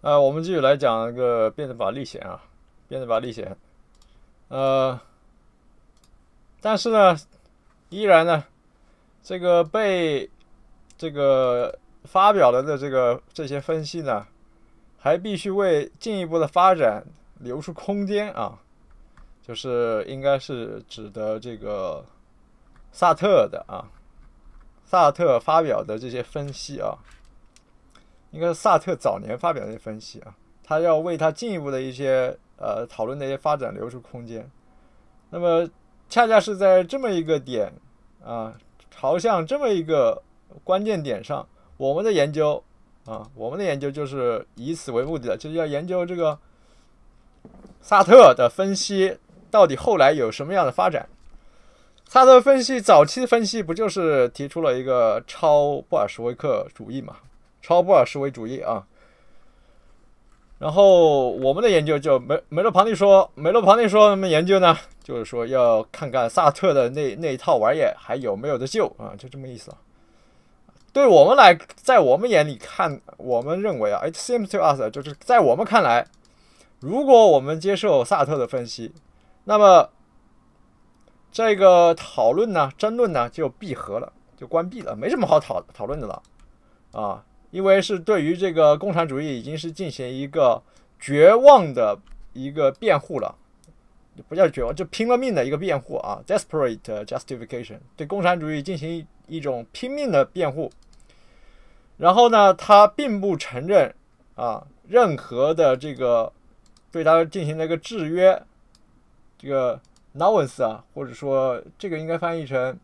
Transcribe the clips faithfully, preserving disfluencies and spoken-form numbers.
呃，我们继续来讲一个辩证法历险啊，辩证法历险。呃，但是呢，依然呢，这个被这个发表了的这个这些分析呢，还必须为进一步的发展留出空间啊，就是应该是指的这个萨特的啊，萨特发表的这些分析啊。应该是萨特早年发表的分析啊，他要为他进一步的一些呃讨论的一些发展留出空间。那么恰恰是在这么一个点啊，朝向这么一个关键点上，我们的研究啊，我们的研究就是以此为目的的，就是要研究这个萨特的分析到底后来有什么样的发展。萨特分析早期分析不就是提出了一个超布尔什维克主义嘛？超布尔什维主义啊，然后我们的研究就梅梅洛庞蒂说，梅洛庞蒂说什么研究呢？就是说要看看萨特的那那一套玩意还有没有得救啊，就这么意思啊。对我们来，在我们眼里看，我们认为啊 ，it seems to us， 就是在我们看来，如果我们接受萨特的分析，那么这个讨论呢、争论呢就闭合了，就关闭了，没什么好讨讨论的了啊。因为是对于这个共产主义已经是进行一个绝望的一个辩护了，不叫绝望，就拼了命的一个辩护啊 ，desperate justification， 对共产主义进行一种拼命的辩护。然后呢，他并不承认啊任何的这个对他进行了一个制约，这个 nuance 啊，或者说这个应该翻译成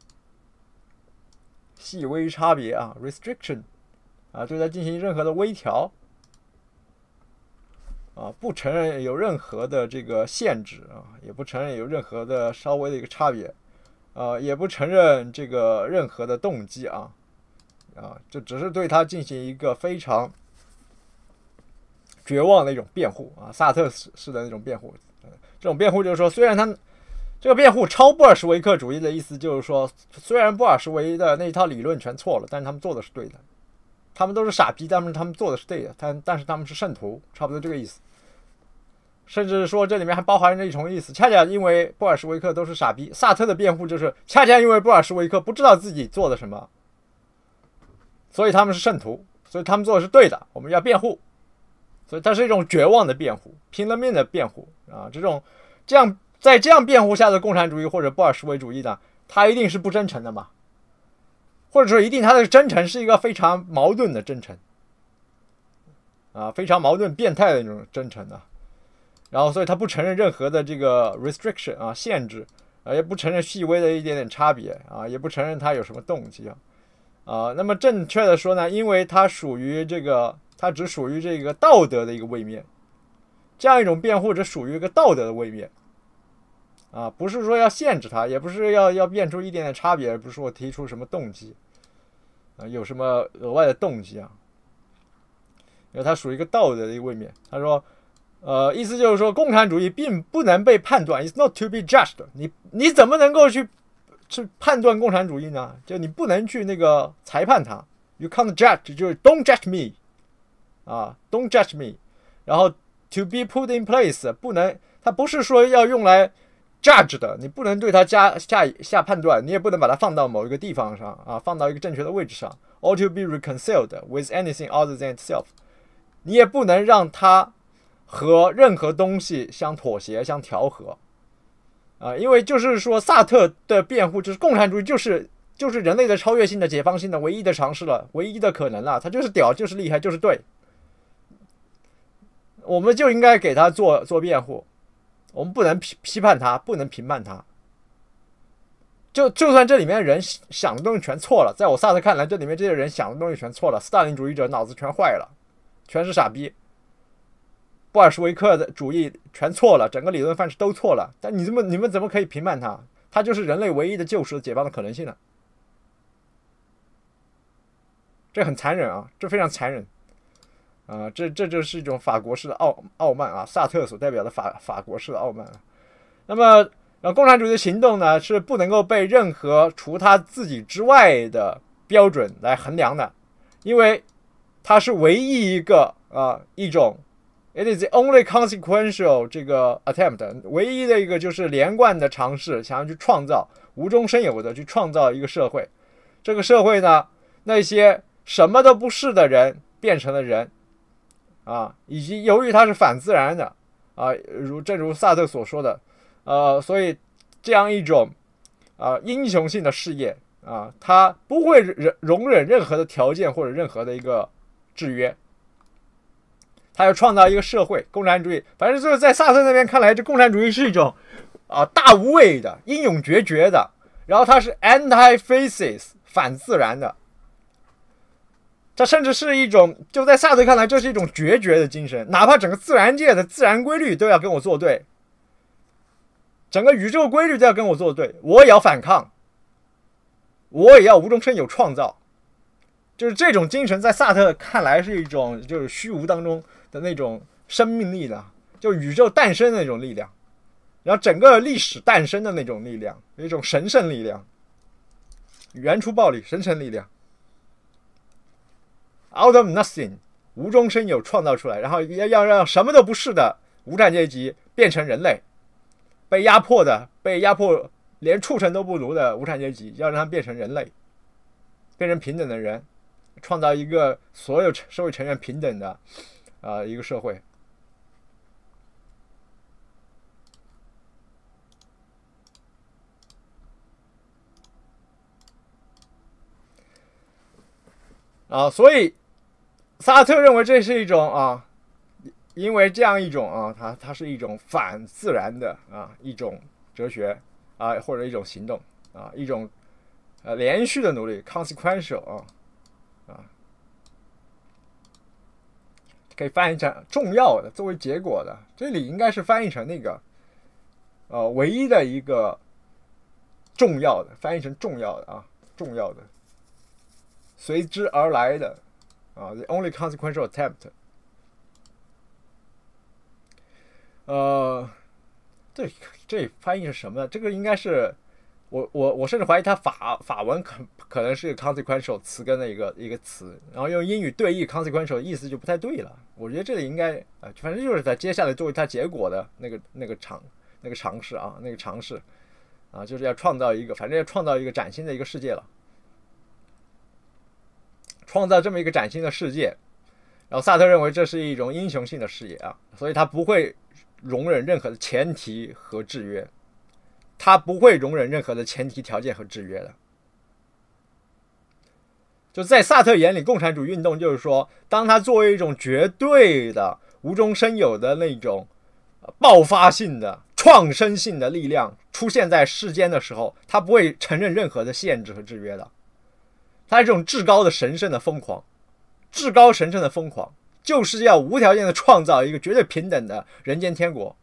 细微差别啊 restriction。啊，对它进行任何的微调，啊，不承认有任何的这个限制啊，也不承认有任何的稍微的一个差别，啊，也不承认这个任何的动机啊，啊，这只是对它进行一个非常绝望的一种辩护啊，萨特式的那种辩护。这种辩护就是说，虽然他这个辩护超布尔什维克主义的意思就是说，虽然布尔什维的那一套理论全错了，但是他们做的是对的。他们都是傻逼，但是他们做的是对的，但但是他们是圣徒，差不多这个意思。甚至说这里面还包含着一重意思，恰恰因为布尔什维克都是傻逼，萨特的辩护就是恰恰因为布尔什维克不知道自己做的什么，所以他们是圣徒，所以他们做的是对的，我们要辩护。所以它是一种绝望的辩护，拼了命的辩护啊！这种这样在这样辩护下的共产主义或者布尔什维主义呢，它一定是不真诚的嘛。或者说，一定他的真诚是一个非常矛盾的真诚，啊，非常矛盾、变态的那种真诚啊。然后，所以他不承认任何的这个 restriction 啊限制，啊，也不承认细微的一点点差别啊，也不承认他有什么动机啊。啊，那么正确的说呢，因为它属于这个，它只属于这个道德的一个位面，这样一种辩护只属于一个道德的位面。啊，不是说要限制它，也不是要要辩出一点点差别，不是说我提出什么动机。啊，有什么额外的动机啊？因为它属于一个道德的一个位面。他说，呃，意思就是说，共产主义并不能被判断 ，is not to be judged 你。你怎么能够去去判断共产主义呢？就你不能去那个裁判它 ，you can't judge， 就是 don't judge me， 啊 ，don't judge me。然后 to be put in place， 不能，它不是说要用来judge 的，你不能对它加下下判断，你也不能把它放到某一个地方上啊，放到一个正确的位置上 ，or to be reconciled with anything other than itself， 你也不能让它和任何东西相妥协、相调和啊，因为就是说，萨特的辩护就是共产主义就是就是人类的超越性的、解放性的唯一的尝试了，唯一的可能了，它就是屌，就是厉害，就是对，我们就应该给他做做辩护。我们不能批批判他，不能评判他。就就算这里面人想的东西全错了，在我萨特看来，这里面这些人想的东西全错了，斯大林主义者脑子全坏了，全是傻逼。布尔什维克的主义全错了，整个理论范式都错了。但你怎么你们怎么可以评判他？他就是人类唯一的救赎、解放的可能性呢？这很残忍啊，这非常残忍。啊、呃，这这就是一种法国式的傲傲慢啊，萨特所代表的法法国式的傲慢啊。那么，呃，共产主义的行动呢，是不能够被任何除他自己之外的标准来衡量的，因为它是唯一一个啊一种 ，it is the only consequential 这个 attempt， 唯一的一个就是连贯的尝试，想要去创造无中生有的去创造一个社会。这个社会呢，那些什么都不是的人变成了人啊，以及由于它是反自然的啊，如正如萨特所说的，呃，所以这样一种啊英雄性的事业啊，它不会忍容忍任何的条件或者任何的一个制约，它要创造一个社会，共产主义，反正就是在萨特那边看来，这共产主义是一种啊大无畏的、英勇决绝的，然后它是 anti-fascist 反自然的。这甚至是一种，就在萨特看来，这是一种决绝的精神，哪怕整个自然界的自然规律都要跟我作对，整个宇宙规律都要跟我作对，我也要反抗，我也要无中生有创造。就是这种精神，在萨特看来是一种就是虚无当中的那种生命力量，就宇宙诞生的那种力量，然后整个历史诞生的那种力量，一种神圣力量，原初暴力，神圣力量。Out of nothing， 无中生有创造出来，然后要让什么都不是的无产阶级变成人类，被压迫的、被压迫连畜生都不如的无产阶级，要让他变成人类，变成平等的人，创造一个所有社会成员平等的啊、呃、一个社会。啊，所以萨特认为这是一种啊，因为这样一种啊，它它是一种反自然的啊一种哲学啊，或者一种行动啊，一种呃连续的努力 consequential 啊啊，可以翻译成重要的，作为结果的，这里应该是翻译成那个呃唯一的一个重要的，翻译成重要的啊，重要的，随之而来的。啊 ，the only consequential attempt。呃，这这翻译是什么呢？这个应该是我我我甚至怀疑它法法文可可能是 consequential 词根的一个一个词，然后用英语对译 consequential 意思就不太对了。我觉得这里应该啊、呃，反正就是它接下来作为它结果的那个那个尝那个尝试啊，那个尝试啊，就是要创造一个，反正要创造一个崭新的一个世界了。创造这么一个崭新的世界，然后萨特认为这是一种英雄性的事业啊，所以他不会容忍任何的前提和制约，他不会容忍任何的前提条件和制约的。就在萨特眼里，共产主义运动就是说，当他作为一种绝对的无中生有的那种爆发性的创生性的力量出现在世间的时候，他不会承认任何的限制和制约的。他这种至高的神圣的疯狂，至高神圣的疯狂，就是要无条件的创造一个绝对平等的人间天国，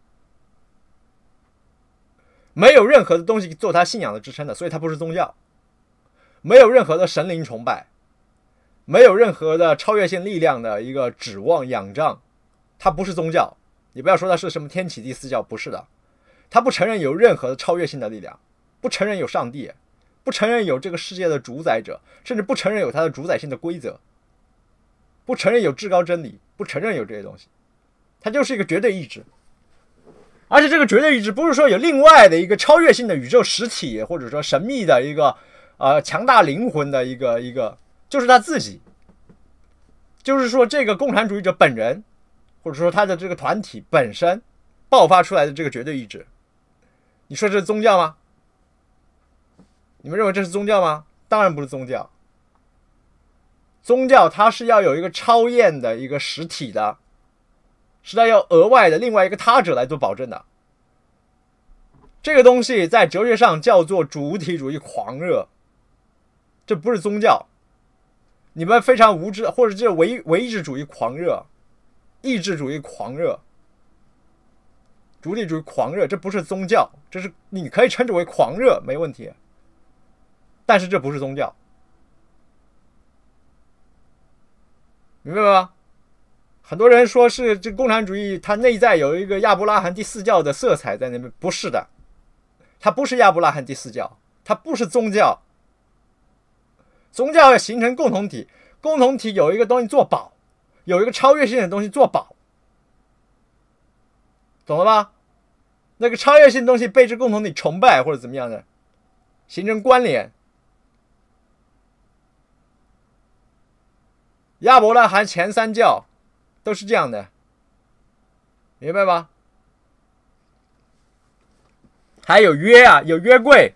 没有任何的东西做他信仰的支撑的，所以他不是宗教，没有任何的神灵崇拜，没有任何的超越性力量的一个指望仰仗，他不是宗教。你不要说他是什么天启第四教，不是的，他不承认有任何的超越性的力量，不承认有上帝，不承认有这个世界的主宰者，甚至不承认有它的主宰性的规则，不承认有至高真理，不承认有这些东西，它就是一个绝对意志。而且这个绝对意志不是说有另外的一个超越性的宇宙实体，或者说神秘的一个呃强大灵魂的一个一个，就是他自己，就是说这个共产主义者本人，或者说他的这个团体本身爆发出来的这个绝对意志。你说这是宗教吗？你们认为这是宗教吗？当然不是宗教。宗教它是要有一个超验的一个实体的，是要额外的另外一个他者来做保证的。这个东西在哲学上叫做主体主义狂热，这不是宗教。你们非常无知，或者这唯唯意志主义狂热、意志主义狂热、主体主义狂热，这不是宗教，这是你可以称之为狂热，没问题。但是这不是宗教，明白吗？很多人说是这共产主义它内在有一个亚伯拉罕第四教的色彩在那边，不是的，它不是亚伯拉罕第四教，它不是宗教。宗教要形成共同体， 共同体有一个东西做保，有一个超越性的东西做保，懂了吧？那个超越性的东西被这共同体崇拜或者怎么样的，形成关联。亚伯拉罕前三教都是这样的，明白吧？还有约啊，有约柜，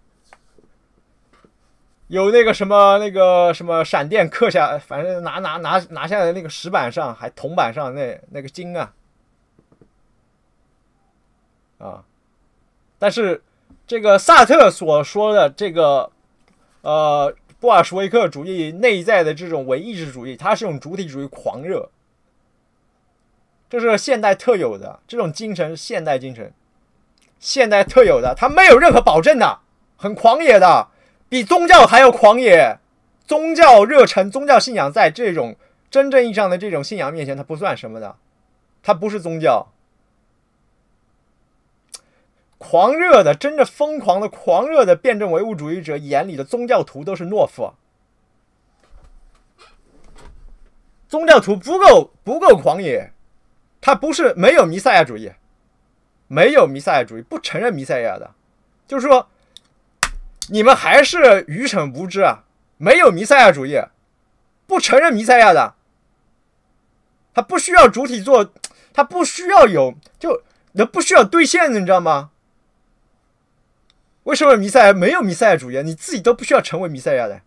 有那个什么那个什么闪电刻下，反正拿拿拿拿下来的那个石板上，还铜板上那那个经啊，啊，但是这个萨特所说的这个呃布尔什维克主义内在的这种唯意志主义，它是用主体主义狂热，这是现代特有的这种精神，现代精神。现代特有的，它没有任何保证的，很狂野的，比宗教还要狂野。宗教热忱、宗教信仰在这种真正意义上的这种信仰面前，它不算什么的，它不是宗教。狂热的、真正疯狂的、狂热的辩证唯物主义者眼里的宗教徒都是懦夫。宗教徒不够不够狂野，他不是没有弥赛亚主义。没有弥赛亚主义，不承认弥赛亚的，就是说，你们还是愚蠢无知啊！没有弥赛亚主义，不承认弥赛亚的，他不需要主体做，他不需要有，就那不需要兑现的，你知道吗？为什么弥赛亚没有弥赛亚主义？你自己都不需要成为弥赛亚的，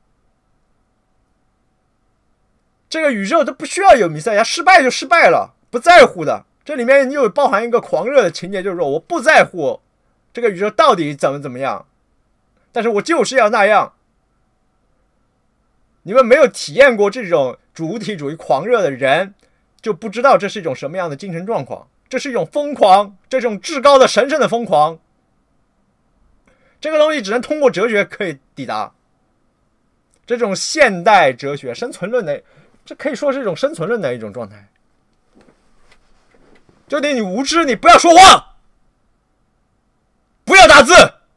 这个宇宙都不需要有弥赛亚，失败就失败了，不在乎的。这里面又包含一个狂热的情节，就是说我不在乎这个宇宙到底怎么怎么样，但是我就是要那样。你们没有体验过这种主体主义狂热的人，就不知道这是一种什么样的精神状况。这是一种疯狂，这种至高的神圣的疯狂。这个东西只能通过哲学可以抵达。这种现代哲学生存论的，这可以说是一种生存论的一种状态。就得你无知，你不要说话，不要打字。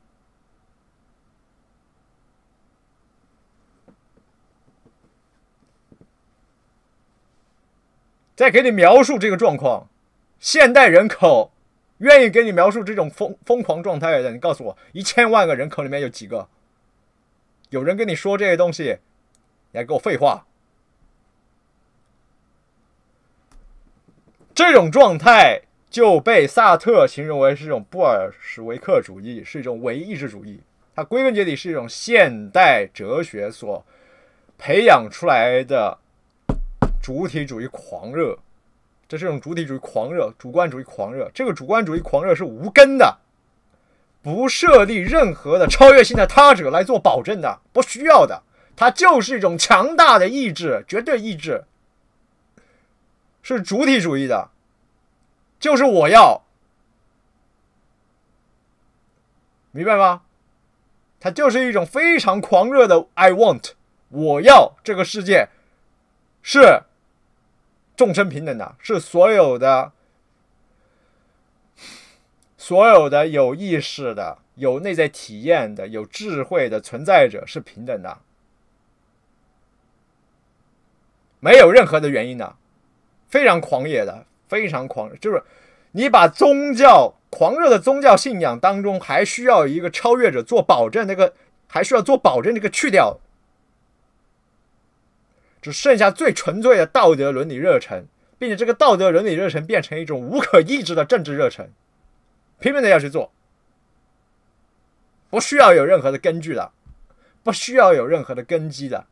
再给你描述这个状况，现代人口愿意给你描述这种疯疯狂状态的，你告诉我，一千万个人口里面有几个？有人跟你说这些东西，你还给我废话？这种状态就被萨特形容为是一种布尔什维克主义，是一种唯意志主义。它归根结底是一种现代哲学所培养出来的主体主义狂热。这是一种主体主义狂热，主观主义狂热。这个主观主义狂热是无根的，不设立任何的超越性的他者来做保证的，不需要的。它就是一种强大的意志，绝对意志。是主体主义的，就是我要，明白吗？它就是一种非常狂热的 I want， 我要这个世界是众生平等的，是所有的所有的有意识的、有内在体验的、有智慧的存在者是平等的，没有任何的原因的。非常狂野的，非常狂热，就是你把宗教狂热的宗教信仰当中还需要一个超越者做保证，那个还需要做保证，这个去掉，只剩下最纯粹的道德伦理热忱，并且这个道德伦理热忱变成一种无可抑制的政治热忱，拼命的要去做，不需要有任何的根据的，不需要有任何的根基的，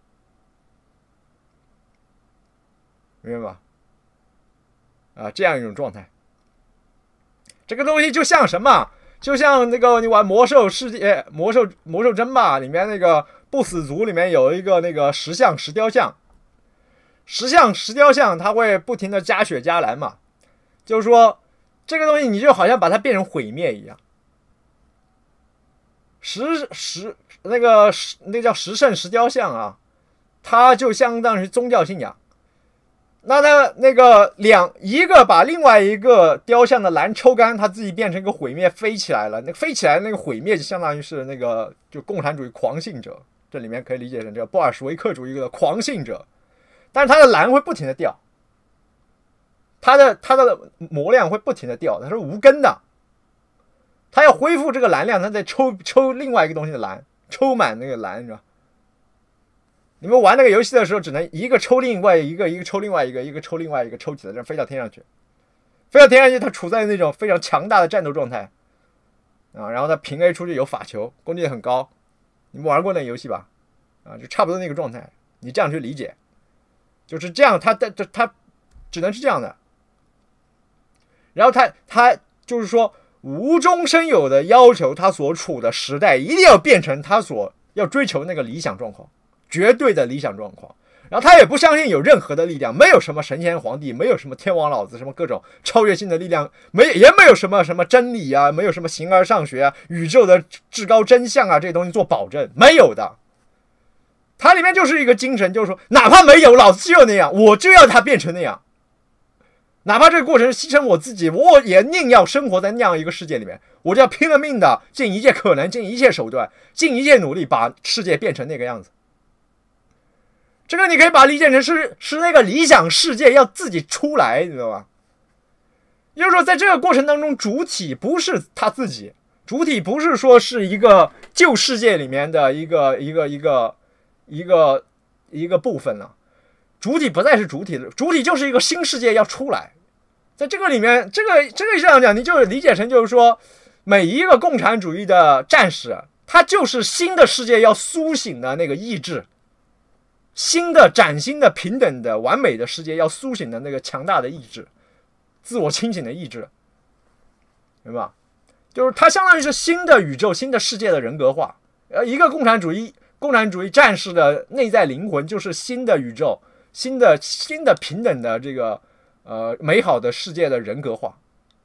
明白吗？啊，这样一种状态，这个东西就像什么？就像那个你玩魔兽世界、魔兽魔兽争霸里面那个不死族里面有一个那个石像石雕像，石像石雕像它会不停的加血加蓝嘛，就是说这个东西你就好像把它变成毁灭一样。石石那个那叫石圣石雕像啊，它就相当于宗教信仰。那他那个两一个把另外一个雕像的蓝抽干，他自己变成一个毁灭飞起来了。那飞起来那个毁灭就相当于是那个就共产主义狂信者， 这里面可以理解成这个布尔什维克主义的狂信者，但是他的蓝会不停的掉，他的他的模量会不停的掉，它是无根的，他要恢复这个蓝量，他再抽抽另外一个东西的蓝，抽满那个蓝，你知道。你们玩那个游戏的时候，只能一个抽另外一个，一个抽另外一个，一个抽另外一个，抽起来这样飞到天上去，飞到天上去，它处在那种非常强大的战斗状态啊，然后它平 A 出去有法球，攻击力很高。你们玩过那个游戏吧？啊，就差不多那个状态。你这样去理解，就是这样，它的这它只能是这样的。然后它它就是说无中生有的要求，它所处的时代一定要变成它所要追求那个理想状况。绝对的理想状况，然后他也不相信有任何的力量，没有什么神仙皇帝，没有什么天王老子，什么各种超越性的力量，没也没有什么什么真理啊，没有什么形而上学啊，宇宙的至高真相啊，这些东西做保证，没有的。它里面就是一个精神，就是说，哪怕没有，老子就那样，我就要它变成那样，哪怕这个过程牺牲我自己，我也宁要生活在那样一个世界里面，我就要拼了命的尽一切可能，尽一切手段，尽一切努力，把世界变成那个样子。这个你可以把它理解成是是那个理想世界要自己出来，你知道吧？也就是说，在这个过程当中，主体不是他自己，主体不是说是一个旧世界里面的一个一个一个一个一个部分了，主体不再是主体了，主体就是一个新世界要出来。在这个里面，这个这个上讲，你就理解成就是说，每一个共产主义的战士，他就是新的世界要苏醒的那个意志。新的、崭新的、平等的、完美的世界要苏醒的那个强大的意志，自我清醒的意志，明白吧？就是它相当于是新的宇宙、新的世界的人格化。呃，一个共产主义、共产主义战士的内在灵魂就是新的宇宙、新的、新的平等的这个呃美好的世界的人格化。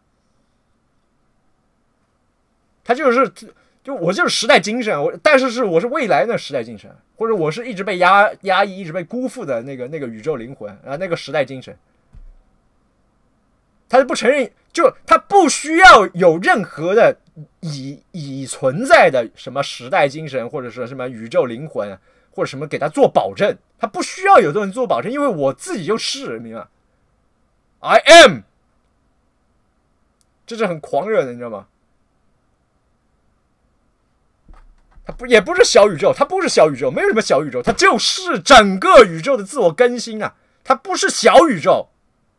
它就是。就我就是时代精神，我但是是我是未来的时代精神，或者我是一直被压压抑、一直被辜负的那个那个宇宙灵魂啊，那个时代精神，他是不承认，就他不需要有任何的已已存在的什么时代精神，或者说什么宇宙灵魂，或者什么给他做保证，他不需要有东西做保证，因为我自己就是，明白 ？I am， 这是很狂热的，你知道吗？它不也不是小宇宙，它不是小宇宙，没有什么小宇宙，它就是整个宇宙的自我更新啊！它不是小宇宙。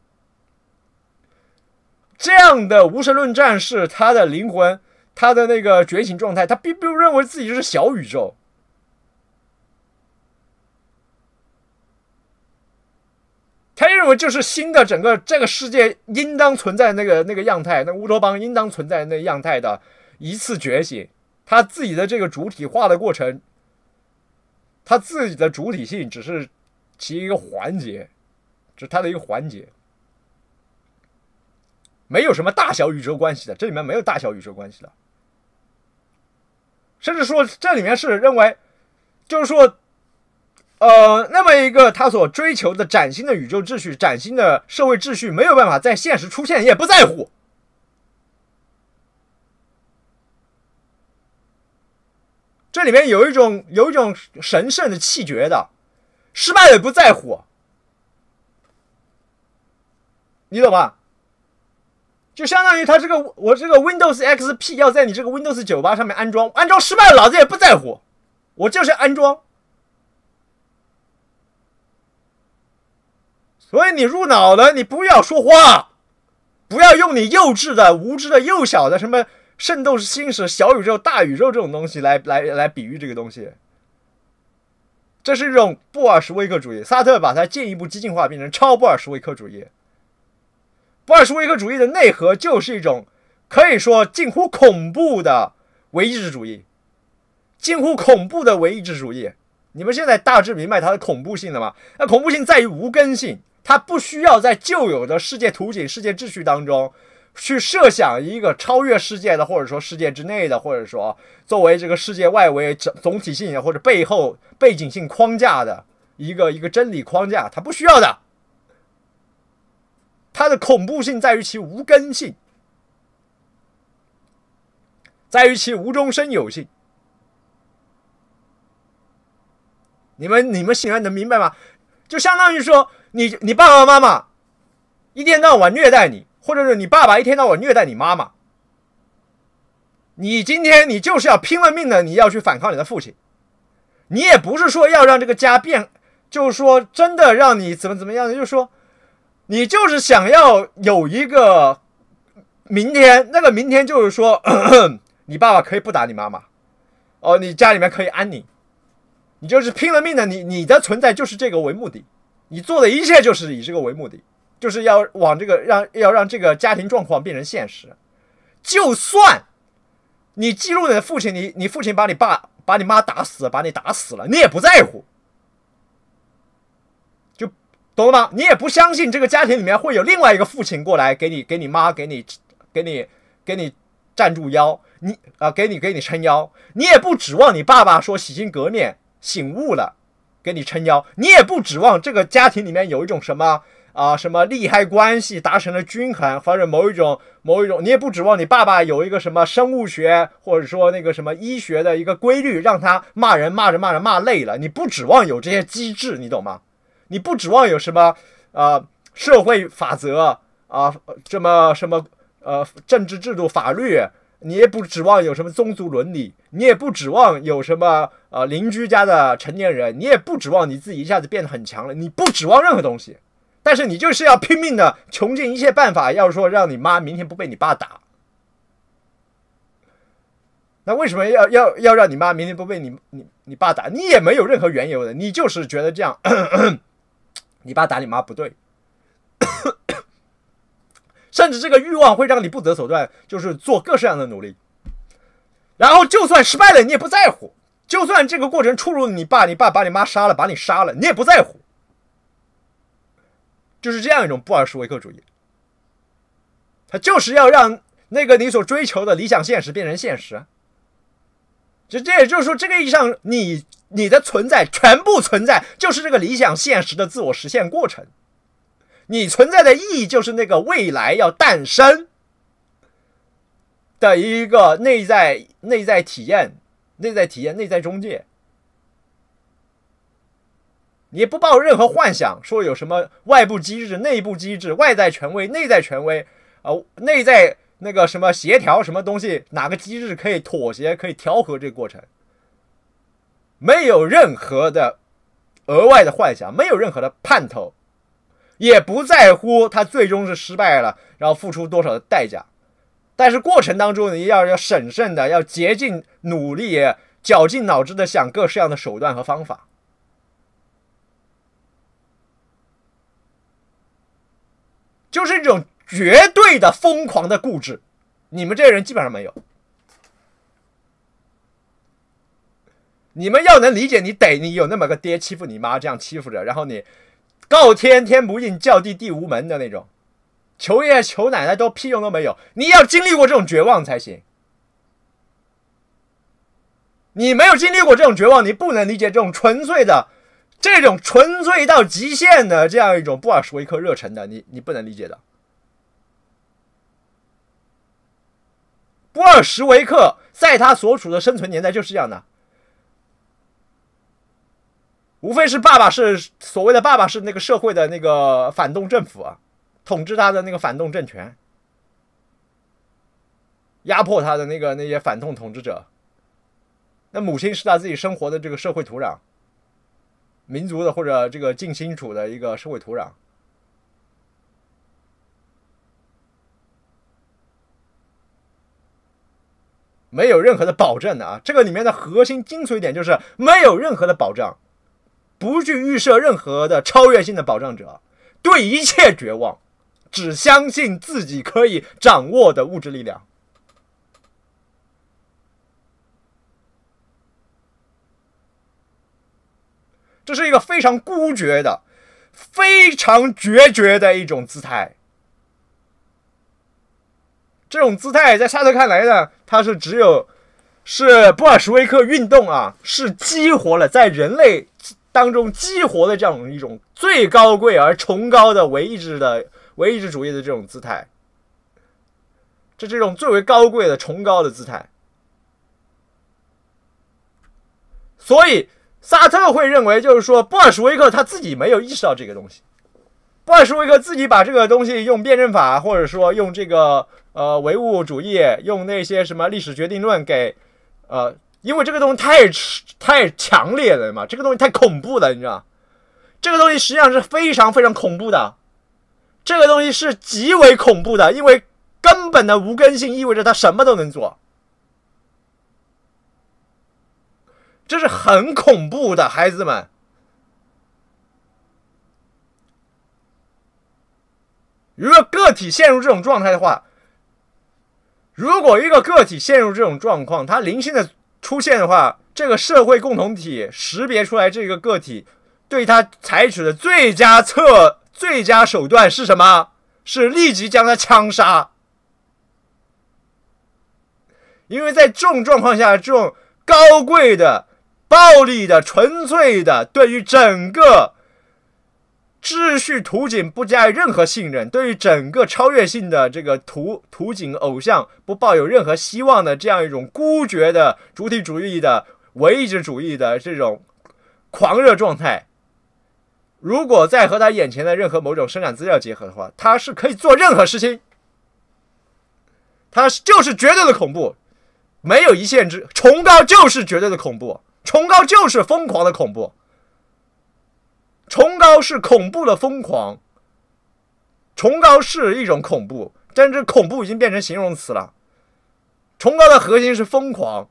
这样的无神论战士，他的灵魂，他的那个觉醒状态，他并不认为自己是小宇宙。他认为就是新的整个这个世界应当存在那个那个样态，那乌托邦应当存在那个样态的一次觉醒。他自己的这个主体化的过程，他自己的主体性只是其一个环节，这是他的一个环节，没有什么大小宇宙关系的，这里面没有大小宇宙关系的，甚至说这里面是认为，就是说，呃，那么一个他所追求的崭新的宇宙秩序、崭新的社会秩序没有办法在现实出现，也不在乎。这里面有一种有一种神圣的气绝的，失败了也不在乎，你懂吧？就相当于他这个我这个 Windows X P 要在你这个 Windows 九十八上面安装，安装失败了，老子也不在乎，我就是安装。所以你入脑了，你不要说话，不要用你幼稚的、无知的、幼小的什么。圣斗士星矢、小宇宙、大宇宙这种东西来来来比喻这个东西，这是一种布尔什维克主义。萨特把它进一步激进化，变成超布尔什维克主义。布尔什维克主义的内核就是一种可以说近乎恐怖的唯意志主义，近乎恐怖的唯意志主义。你们现在大致明白它的恐怖性了吗？那恐怖性在于无根性，它不需要在旧有的世界图景、世界秩序当中。去设想一个超越世界的，或者说世界之内的，或者说作为这个世界外围总体性或者背后背景性框架的一个一个真理框架，它不需要的。它的恐怖性在于其无根性，在于其无中生有性。 你们你们现在能明白吗？就相当于说，你你爸爸妈妈一天到晚虐待你，或者是你爸爸一天到晚虐待你妈妈，你今天你就是要拼了命的，你要去反抗你的父亲。你也不是说要让这个家变，就是说真的让你怎么怎么样的，就是说你就是想要有一个明天，那个明天就是说咳咳你爸爸可以不打你妈妈，哦，你家里面可以安宁，你就是拼了命的，你你的存在就是这个为目的，你做的一切就是以这个为目的，就是要往这个让要让这个家庭状况变成现实。就算你记录你的父亲，你你父亲把你爸把你妈打死了，把你打死了，你也不在乎，就懂了吗？你也不相信这个家庭里面会有另外一个父亲过来给你给你妈给你给你给你站住腰，你啊、呃、给你给你撑腰，你也不指望你爸爸说洗心革面醒悟了给你撑腰，你也不指望这个家庭里面有一种什么啊、呃、什么利害关系达成了均衡，或者某一种某一种，你也不指望你爸爸有一个什么生物学或者说那个什么医学的一个规律，让他骂人骂着骂着骂累了，你不指望有这些机制，你懂吗？你不指望有什么呃社会法则啊、呃、这么什么呃政治制度法律，你也不指望有什么宗族伦理，你也不指望有什么呃邻居家的成年人，你也不指望你自己一下子变得很强了，你不指望任何东西，但是你就是要拼命的穷尽一切办法，要说让你妈明天不被你爸打。那为什么要要要让你妈明天不被你你你爸打？你也没有任何缘由的，你就是觉得这样咳咳你爸打你妈不对，甚至这个欲望会让你不择手段，就是做各式各样的努力。然后就算失败了，你也不在乎；就算这个过程出入你爸，你爸把你妈杀了，把你杀了，你也不在乎。就是这样一种布尔什维克主义，它就是要让那个你所追求的理想现实变成现实。就这也就是说，这个意义上，你你的存在，全部存在，就是这个理想现实的自我实现过程。你存在的意义就是那个未来要诞生的一个内在内在体验、内在体验、内在中介。你也不抱任何幻想，说有什么外部机制、内部机制、外在权威、内在权威，呃，内在那个什么协调什么东西，哪个机制可以妥协、可以调和这个过程？没有任何的额外的幻想，没有任何的盼头，也不在乎他最终是失败了，然后付出多少的代价。但是过程当中，你要要审慎的，要竭尽努力、绞尽脑汁的想各式样的手段和方法。就是一种绝对的疯狂的固执，你们这些人基本上没有。你们要能理解，你得你有那么个爹欺负你妈，这样欺负着，然后你告天天不应，叫地地无门的那种，求爷爷求奶奶都屁用都没有。你要经历过这种绝望才行。你没有经历过这种绝望，你不能理解这种纯粹的。这种纯粹到极限的这样一种布尔什维克热忱的，你你不能理解的。布尔什维克在他所处的生存年代就是这样的，无非是爸爸是所谓的爸爸是那个社会的那个反动政府啊，统治他的那个反动政权，压迫他的那个那些反动统治者。那母亲是他自己生活的这个社会土壤。民族的或者这个近亲处的一个社会土壤，没有任何的保证的啊！这个里面的核心精髓点就是没有任何的保障，不去预设任何的超越性的保障者，对一切绝望，只相信自己可以掌握的物质力量。这是一个非常孤绝的、非常决绝的一种姿态。这种姿态在沙特看来呢，它是只有是布尔什维克运动啊，是激活了在人类当中激活的这样一种最高贵而崇高的唯意志的唯意志主义的这种姿态。这是这种最为高贵的崇高的姿态。所以萨特会认为，就是说，布尔什维克他自己没有意识到这个东西，布尔什维克自己把这个东西用辩证法，或者说用这个呃唯物主义，用那些什么历史决定论给呃，因为这个东西太太强烈了嘛，这个东西太恐怖了，你知道，这个东西实际上是非常非常恐怖的，这个东西是极为恐怖的，因为根本的无根性意味着他什么都能做。这是很恐怖的，孩子们。如果个体陷入这种状态的话，如果一个个体陷入这种状况，它灵性的出现的话，这个社会共同体识别出来这个个体，对他采取的最佳策、最佳手段是什么？是立即将他枪杀。因为在这种状况下，这种高贵的、暴力的、纯粹的，对于整个秩序图景不加以任何信任，对于整个超越性的这个图图景偶像不抱有任何希望的这样一种孤绝的主体主义的唯意志主义的这种狂热状态，如果再和他眼前的任何某种生产资料结合的话，他是可以做任何事情，他就是绝对的恐怖，没有一线之崇高，就是绝对的恐怖。崇高就是疯狂的恐怖，崇高是恐怖的疯狂，崇高是一种恐怖，但这恐怖已经变成形容词了。崇高的核心是疯狂，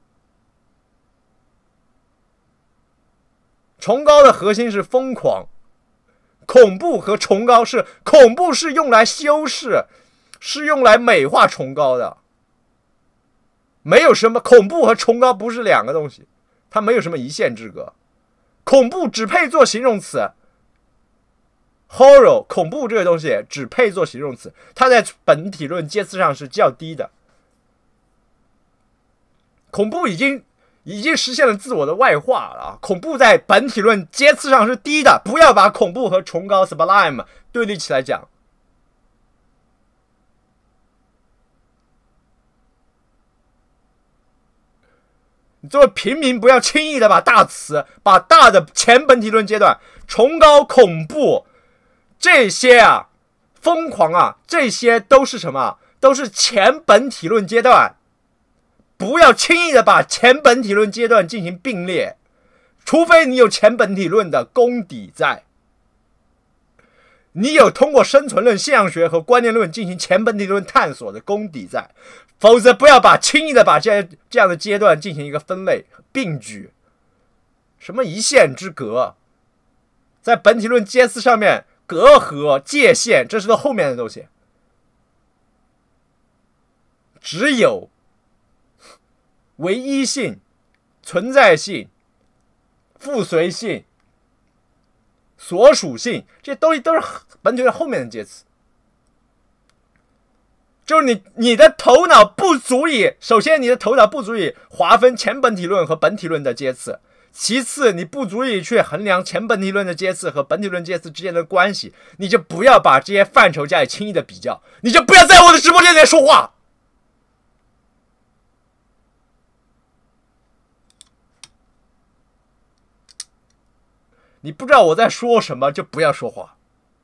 崇高的核心是疯狂，恐怖和崇高是恐怖是用来修饰，是用来美化崇高的，没有什么恐怖和崇高不是两个东西。它没有什么一线之隔，恐怖只配做形容词。horror 恐怖这个东西只配做形容词，它在本体论阶次上是较低的。恐怖已经已经实现了自我的外化了，恐怖在本体论阶次上是低的，不要把恐怖和崇高 sublime 对立起来讲。你作为平民，不要轻易的把大词、把大的前本体论阶段、崇高、恐怖这些啊、疯狂啊，这些都是什么？都是前本体论阶段。不要轻易的把前本体论阶段进行并列，除非你有前本体论的功底在，你有通过生存论、现象学和观念论进行前本体论探索的功底在。否则不要把轻易的把这这样的阶段进行一个分类并举，什么一线之隔，在本体论阶次上面隔阂界限，这是到后面的东西。只有唯一性、存在性、附随性、所属性，这些东西都是本体论后面的阶次。就是你你的头脑不足以，首先你的头脑不足以划分前本体论和本体论的阶次，其次你不足以去衡量前本体论的阶次和本体论阶次之间的关系，你就不要把这些范畴加以轻易的比较，你就不要在我的直播间里面说话。你不知道我在说什么，就不要说话。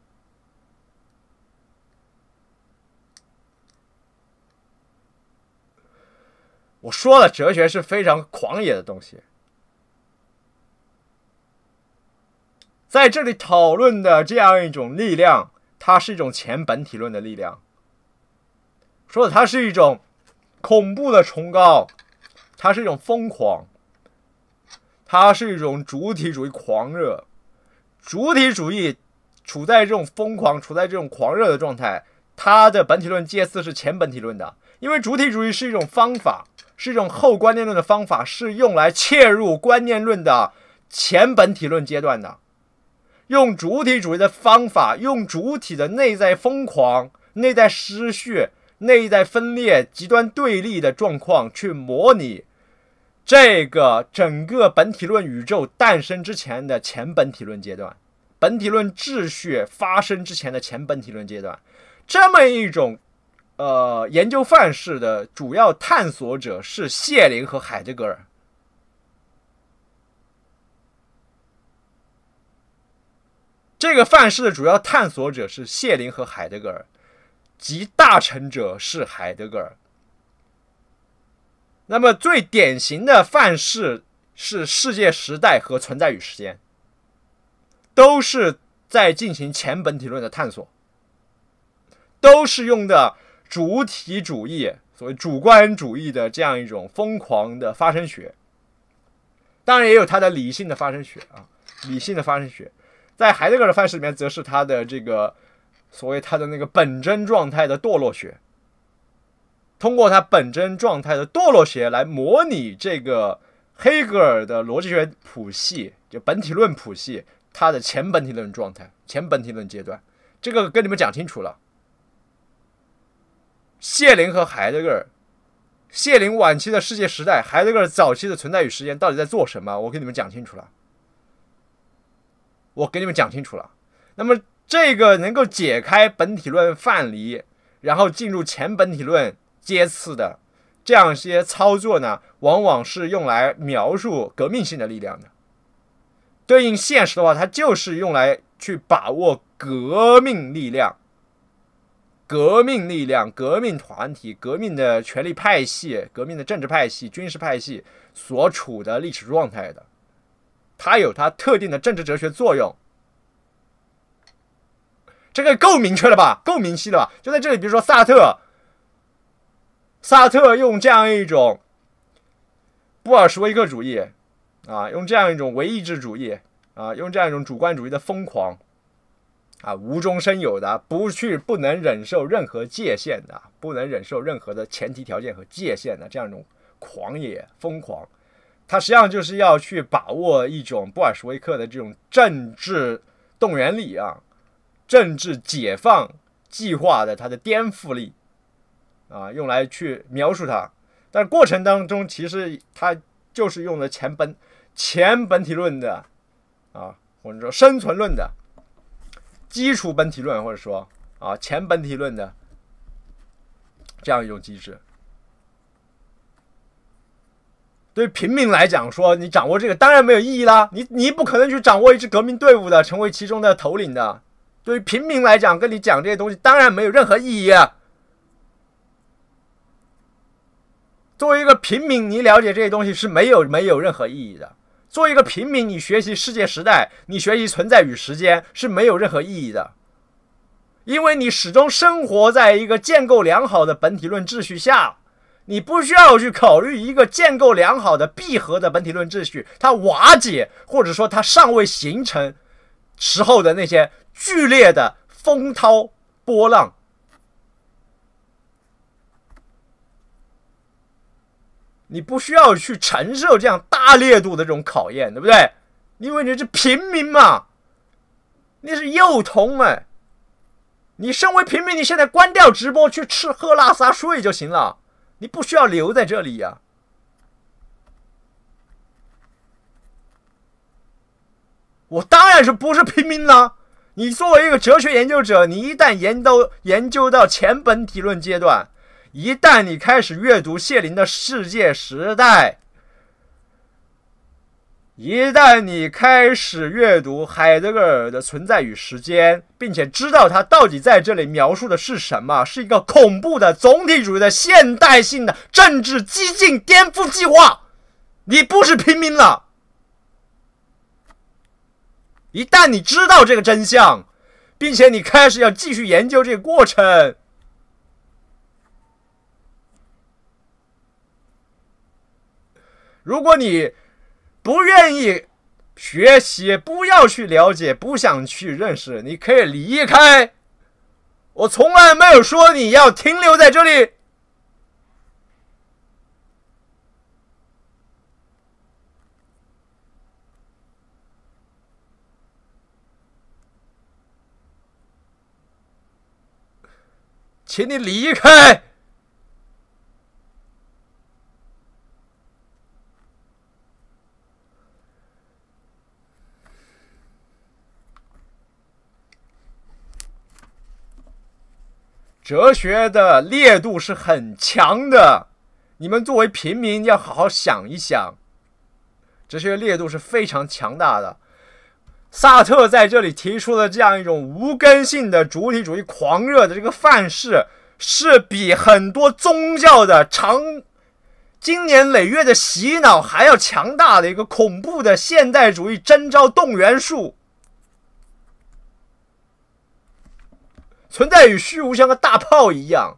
我说了，哲学是非常狂野的东西。在这里讨论的这样一种力量，它是一种前本体论的力量。说的它是一种恐怖的崇高，它是一种疯狂，它是一种主体主义狂热。主体主义处在这种疯狂、处在这种狂热的状态，它的本体论阶次是前本体论的，因为主体主义是一种方法。是一种后观念论的方法，是用来切入观念论的前本体论阶段的。用主体主义的方法，用主体的内在疯狂、内在失序、内在分裂、极端对立的状况去模拟这个整个本体论宇宙诞生之前的前本体论阶段，本体论秩序发生之前的前本体论阶段。这么一种呃，研究范式的主要探索者是谢林和海德格尔。 这个范式的主要探索者是谢林和海德格尔，集大成者是海德格尔。那么最典型的范式是世界时代和存在与时间，都是在进行前本体论的探索，都是用的主体主义，所谓主观主义的这样一种疯狂的发生学。当然也有它的理性的发生学啊，理性的发生学。在海德格尔的范式里面，则是他的这个所谓他的那个本真状态的堕落学，通过他本真状态的堕落学来模拟这个黑格尔的逻辑学谱系，就本体论谱系，它的前本体论状态、前本体论阶段。这个跟你们讲清楚了。谢林和海德格尔，谢林晚期的世界时代，海德格尔早期的存在与时间到底在做什么？我跟你们讲清楚了。我给你们讲清楚了。那么这个能够解开本体论范离，然后进入前本体论阶次的这样一些操作呢，往往是用来描述革命性的力量的。对应现实的话，它就是用来去把握革命力量、革命力量、革命团体、革命的权力派系、革命的政治派系、军事派系所处的历史状态的。它有它特定的政治哲学作用，这个够明确了吧？够明晰了吧？就在这里，比如说萨特，萨特用这样一种布尔什维克主义啊，用这样一种唯意志主义啊，用这样一种主观主义的疯狂啊，无中生有的，不去不能忍受任何界限的，不能忍受任何的前提条件和界限的这样一种狂野疯狂。他实际上就是要去把握一种布尔什维克的这种政治动员力啊，政治解放计划的它的颠覆力啊，用来去描述它。但过程当中，其实它就是用了前本前本体论的啊，或者说生存论的基础本体论，或者说啊前本体论的这样一种机制。对于平民来讲说，你掌握这个当然没有意义啦，你你不可能去掌握一支革命队伍的，成为其中的头领的。对于平民来讲，跟你讲这些东西当然没有任何意义啊。作为一个平民，你了解这些东西是没有没有任何意义的。作为一个平民，你学习世界时代，你学习存在与时间是没有任何意义的，因为你始终生活在一个建构良好的本体论秩序下。你不需要去考虑一个建构良好的闭合的本体论秩序，它瓦解或者说它尚未形成时候的那些剧烈的风涛波浪。你不需要去承受这样大烈度的这种考验，对不对？因为你是平民嘛，你是幼童哎，你身为平民，你现在关掉直播去吃喝拉撒睡就行了。你不需要留在这里呀、啊。我当然是不是平民了。你作为一个哲学研究者，你一旦研究研究到前本体论阶段，一旦你开始阅读谢林的世界时代，一旦你开始阅读海德格尔的存在与时间，并且知道他到底在这里描述的是什么，是一个恐怖的总体主义的现代性的政治激进颠覆计划，你不是平民了。一旦你知道这个真相，并且你开始要继续研究这个过程，如果你不愿意学习，不要去了解，不想去认识，你可以离开。我从来没有说你要停留在这里。请你离开。哲学的烈度是很强的，你们作为平民要好好想一想，哲学烈度是非常强大的。 萨特在这里提出的这样一种无根性的主体主义狂热的这个范式，是比很多宗教的长经年累月的洗脑还要强大的一个恐怖的现代主义征召动员术，存在与虚无，像个大炮一样。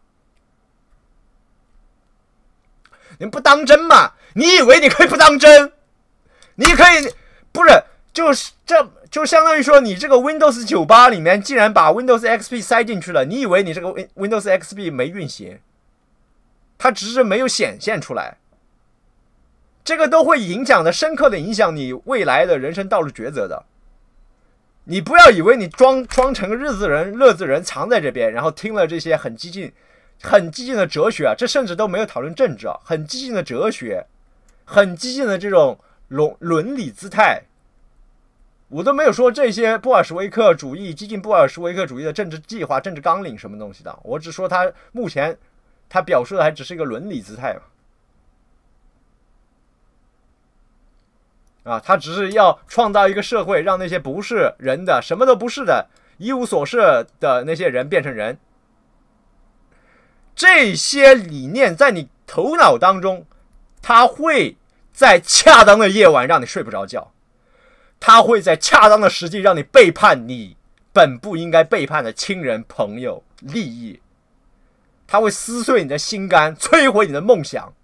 你们不当真吗？你以为你可以不当真？你可以不是就是这就相当于说，你这个 Windows 九十八 里面竟然把 Windows X P 塞进去了，你以为你这个 Windows X P 没运行？它只是没有显现出来。这个都会影响的，深刻的影响你未来的人生道路抉择的。你不要以为你装装成个日子人、乐子人藏在这边，然后听了这些很激进、很激进的哲学啊，这甚至都没有讨论政治啊，很激进的哲学，很激进的这种伦伦理姿态。我都没有说这些布尔什维克主义、激进布尔什维克主义的政治计划、政治纲领什么东西的，我只说他目前他表述的还只是一个伦理姿态嘛。啊，他只是要创造一个社会，让那些不是人的、什么都不是的、一无所事的那些人变成人。这些理念在你头脑当中，它会在恰当的夜晚让你睡不着觉，它会在恰当的时机让你背叛你本不应该背叛的亲人、朋友、利益。它会撕碎你的心肝，摧毁你的梦想。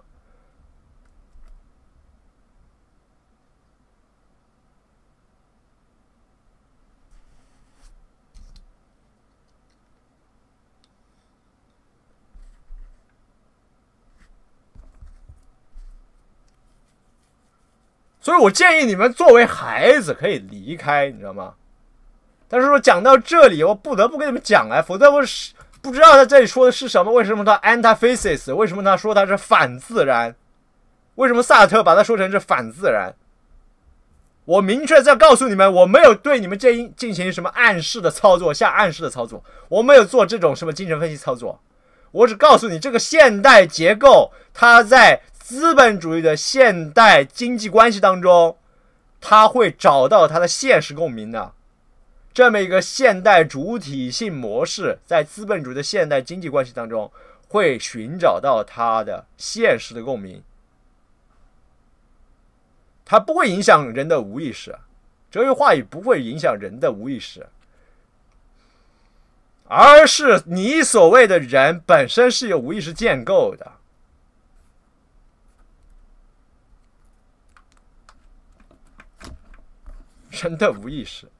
所以我建议你们作为孩子可以离开，你知道吗？但是说讲到这里，我不得不跟你们讲哎，否则我是不知道他这里说的是什么。为什么他 antithesis？ 为什么他说他是反自然？为什么萨特把它说成是反自然？我明确在告诉你们，我没有对你们进进行什么暗示的操作，下暗示的操作，我没有做这种什么精神分析操作，我只告诉你这个现代结构，它在资本主义的现代经济关系当中，它会找到它的现实共鸣的。这么一个现代主体性模式，在资本主义的现代经济关系当中，会寻找到它的现实的共鸣。它不会影响人的无意识，哲学话语不会影响人的无意识，而是你所谓的人本身是有无意识建构的。人的无意识，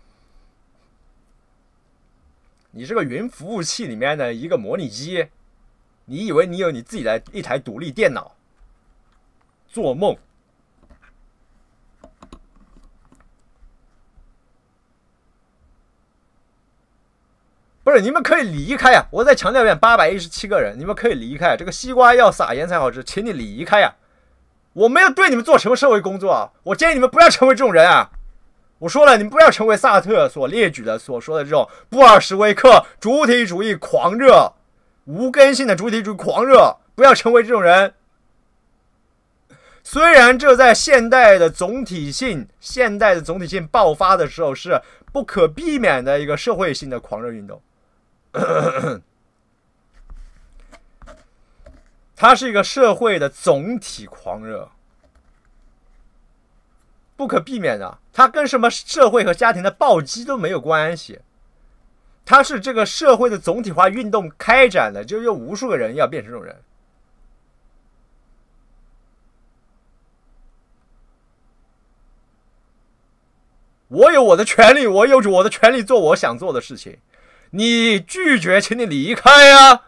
你这个云服务器里面的一个模拟机，你以为你有你自己的一台独立电脑？做梦！不是，你们可以离开啊！我再强调一遍，八百一十七个人，你们可以离开。这个西瓜要撒盐才好吃，请你离开啊！我没有对你们做什么社会工作啊！我建议你们不要成为这种人啊！我说了，你们不要成为萨特所列举的、所说的这种布尔什维克主体主义狂热、无根性的主体主义狂热，不要成为这种人。虽然这在现代的总体性、现代的总体性爆发的时候是不可避免的一个社会性的狂热运动，它是一个社会的总体狂热。不可避免的，它跟什么社会和家庭的暴击都没有关系，它是这个社会的总体化运动开展的，就有无数个人要变成这种人。我有我的权利，我有我的权利做我想做的事情，你拒绝，请你离开啊！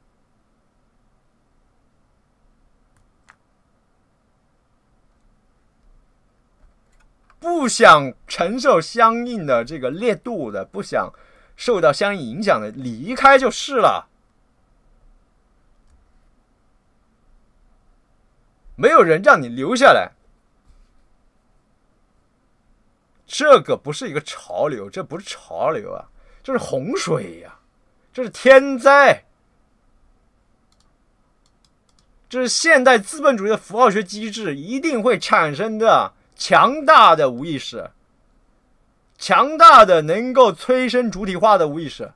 不想承受相应的这个烈度的，不想受到相应影响的，离开就是了。没有人让你留下来。这个不是一个潮流，这不是潮流啊，这是洪水呀、啊，这是天灾，这是现代资本主义的符号学机制一定会产生的强大的无意识， 强大的能够催生主体化的无意识。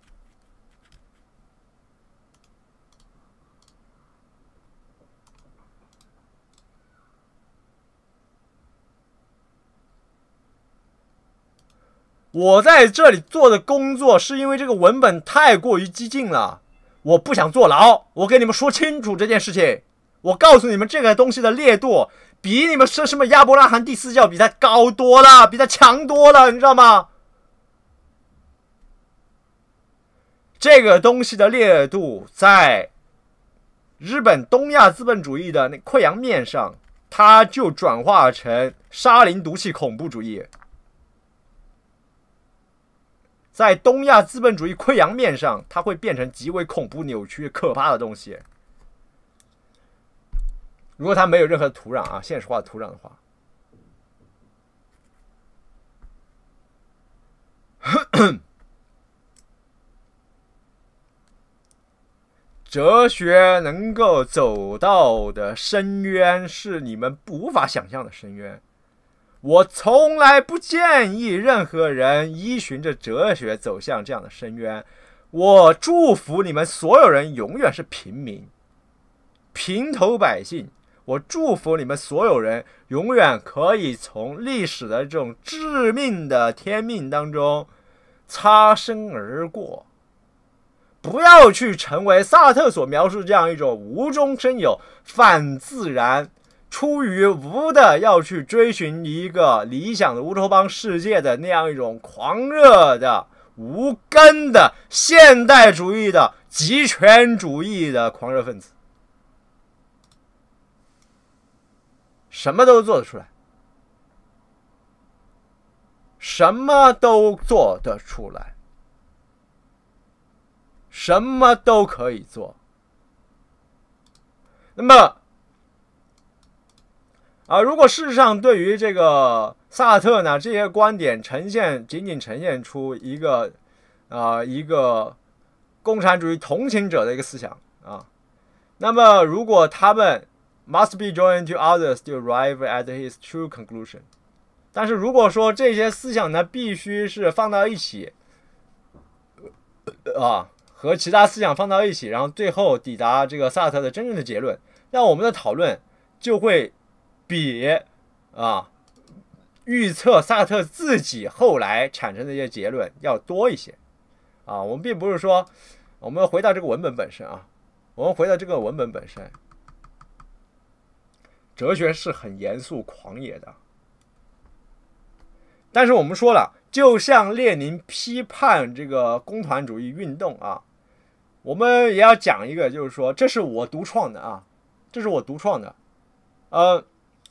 我在这里做的工作是因为这个文本太过于激进了，我不想坐牢。我给你们说清楚这件事情，我告诉你们这个东西的烈度比你们说什么亚伯拉罕第四教比它高多了，比它强多了，你知道吗？这个东西的烈度在日本东亚资本主义的那溃疡面上，它就转化成沙林毒气恐怖主义。在东亚资本主义溃疡面上，它会变成极为恐怖、扭曲、可怕的东西。如果它没有任何土壤啊，现实化的土壤的话，哲学能够走到的深渊是你们无法想象的深渊。我从来不建议任何人依循着哲学走向这样的深渊。我祝福你们所有人永远是平民、平头百姓。我祝福你们所有人永远可以从历史的这种致命的天命当中擦身而过。不要去成为萨特所描述这样一种无中生有、反自然、出于无的要去追寻一个理想的乌托邦世界的那样一种狂热的、无根的现代主义的极权主义的狂热分子，什么都做得出来，什么都做得出来，什么都可以做。那么啊，如果事实上对于这个萨特呢这些观点呈现仅仅呈现出一个啊一个共产主义同情者的一个思想啊，那么如果他们 must be joined to others to arrive at his true conclusion， 但是如果说这些思想呢必须是放到一起啊，和其他思想放到一起，然后最后抵达这个萨特的真正的结论，那我们的讨论就会比啊预测萨特自己后来产生的一些结论要多一些啊。我们并不是说，我们回到这个文本本身啊，我们回到这个文本本身，哲学是很严肃狂野的。但是我们说了，就像列宁批判这个工团主义运动啊，我们也要讲一个，就是说这是我独创的啊，这是我独创的，呃。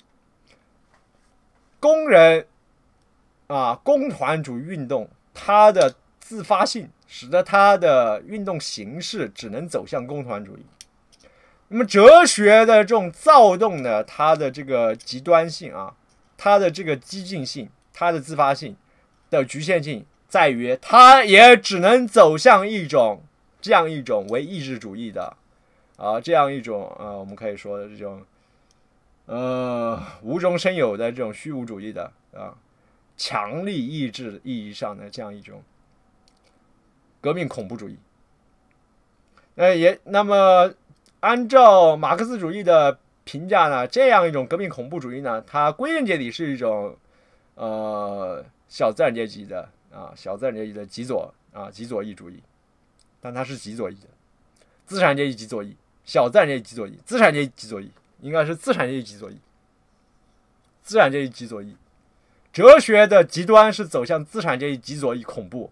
工人啊，工团主义运动，它的自发性使得它的运动形式只能走向工团主义。那么哲学的这种躁动呢，它的这个极端性啊，它的这个激进性，它的自发性的局限性在于，它也只能走向一种这样一种唯意志主义的啊，这样一种呃，我们可以说的这种。呃，无中生有的这种虚无主义的啊，强力意志意义上的这样一种革命恐怖主义。呃，也那么按照马克思主义的评价呢，这样一种革命恐怖主义呢，它归根结底是一种呃小资产阶级的啊小资产阶级的极左啊极左翼主义，但它是极左翼的，资产阶级极左翼，小资产阶级极左翼，资产阶级极左翼。应该是资产阶级极左翼，资产阶级极左翼，哲学的极端是走向资产阶级极左翼恐怖，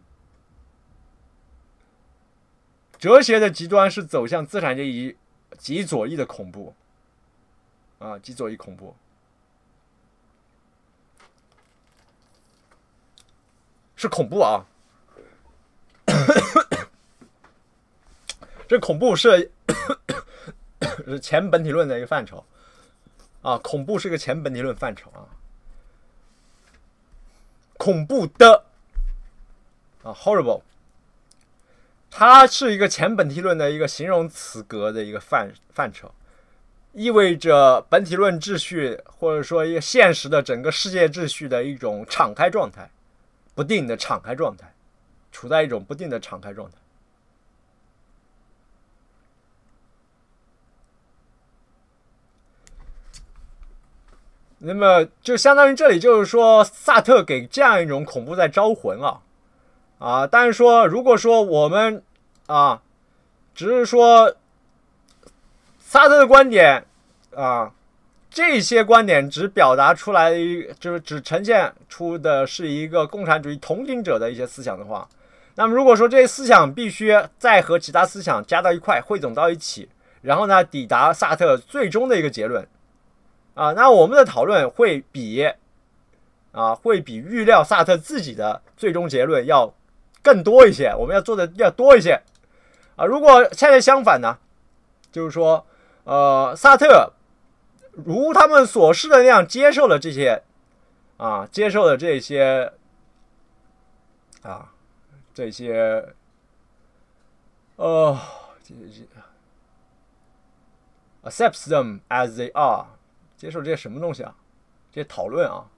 哲学的极端是走向资产阶级极左翼的恐怖，啊，极左翼恐怖，是恐怖啊，这恐怖是。是前本体论的一个范畴啊，恐怖是个前本体论范畴啊，恐怖的啊 horrible， 它是一个前本体论的一个形容词格的一个范范畴，意味着本体论秩序或者说一个现实的整个世界秩序的一种敞开状态， 不定的敞开状态，处在一种不定的敞开状态。那么就相当于这里就是说，萨特给这样一种恐怖在招魂啊啊！但是说，如果说我们啊，只是说萨特的观点啊，这些观点只表达出来，就是只呈现出的是一个共产主义同情者的一些思想的话，那么如果说这些思想必须再和其他思想加到一块，汇总到一起，然后呢，抵达萨特最终的一个结论。啊，那我们的讨论会比啊会比预料萨特自己的最终结论要更多一些，我们要做的要多一些啊。如果恰恰相反呢，就是说，呃，萨特如他们所示的那样接受了这些啊，接受了这些啊这些呃这些 accepts them as they are。接受这些什么东西啊？这些讨论啊，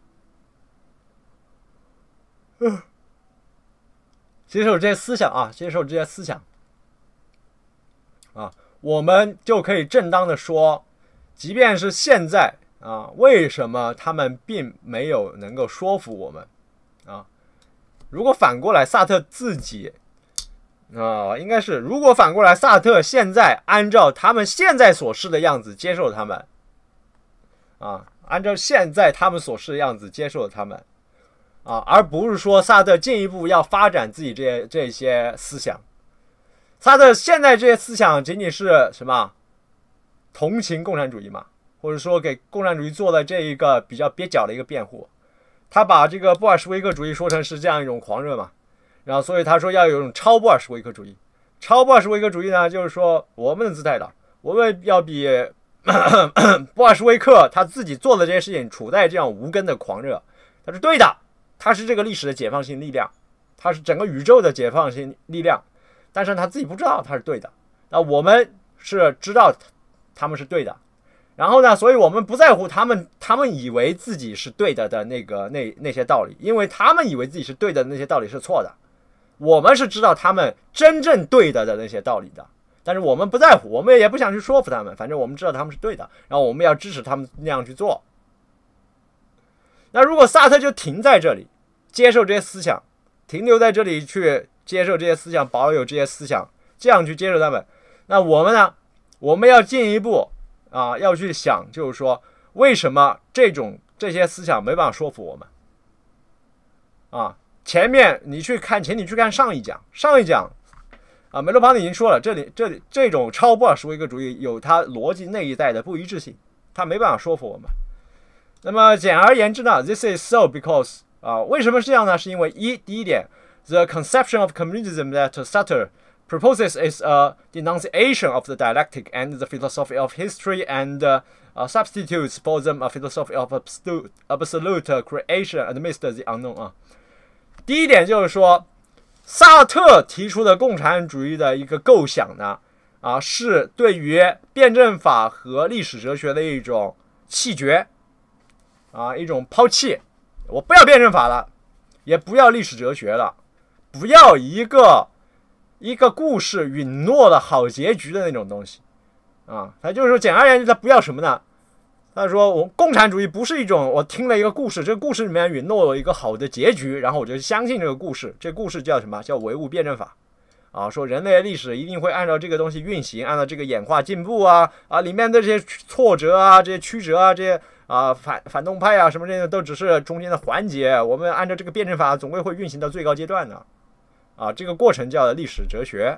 接受这些思想啊，接受这些思想啊，我们就可以正当的说，即便是现在啊，为什么他们并没有能够说服我们啊？如果反过来，萨特自己啊，应该是如果反过来，萨特现在按照他们现在所示的样子接受他们。啊，按照现在他们所示的样子接受了他们，啊，而不是说萨特进一步要发展自己这些这些思想。萨特现在这些思想仅仅是什么？同情共产主义嘛，或者说给共产主义做了这一个比较蹩脚的一个辩护。他把这个布尔什维克主义说成是这样一种狂热嘛，然后所以他说要有一种超布尔什维克主义。超布尔什维克主义呢，就是说我们的姿态了，我们要比布尔什维克他自己做的这些事情处在这样无根的狂热，他是对的，他是这个历史的解放性力量，他是整个宇宙的解放性力量，但是他自己不知道他是对的，那我们是知道他们是对的，然后呢，所以我们不在乎他们他们以为自己是对的的那个那那些道理，因为他们以为自己是对的那些道理是错的，我们是知道他们真正对的的那些道理的。但是我们不在乎，我们也不想去说服他们，反正我们知道他们是对的，然后我们要支持他们那样去做。那如果萨特就停在这里，接受这些思想，停留在这里去接受这些思想，保有这些思想，这样去接受他们，那我们呢？我们要进一步啊，要去想，就是说，为什么这种这些思想没办法说服我们？啊，前面你去看，请你去看上一讲，上一讲。啊，梅洛庞蒂已经说了，这里这里这种超布尔什维克主义有它逻辑内在的不一致性，它没办法说服我们。那么简而言之呢 ，this is so because 啊，为什么是这样呢？是因为一第一点 ，the conception of communism that Sartre proposes is a denunciation of the dialectic and the philosophy of history and uh, uh, substitutes for them a philosophy of absolute, absolute creation amidst the unknown 啊。第一点就是说。萨特提出的共产主义的一个构想呢，啊，是对于辩证法和历史哲学的一种弃绝，啊，一种抛弃。我不要辩证法了，也不要历史哲学了，不要一个一个故事允诺的好结局的那种东西，啊，他就是说，简而言之，他不要什么呢？他说，我共产主义不是一种我听了一个故事，这个故事里面允诺了一个好的结局，然后我就相信这个故事。这个故事叫什么？叫唯物辩证法，啊，说人类的历史一定会按照这个东西运行，按照这个演化进步啊啊，里面的这些挫折啊，这些曲折啊，这些啊反反动派啊什么这些都只是中间的环节，我们按照这个辩证法总归会运行到最高阶段的，啊，这个过程叫历史哲学。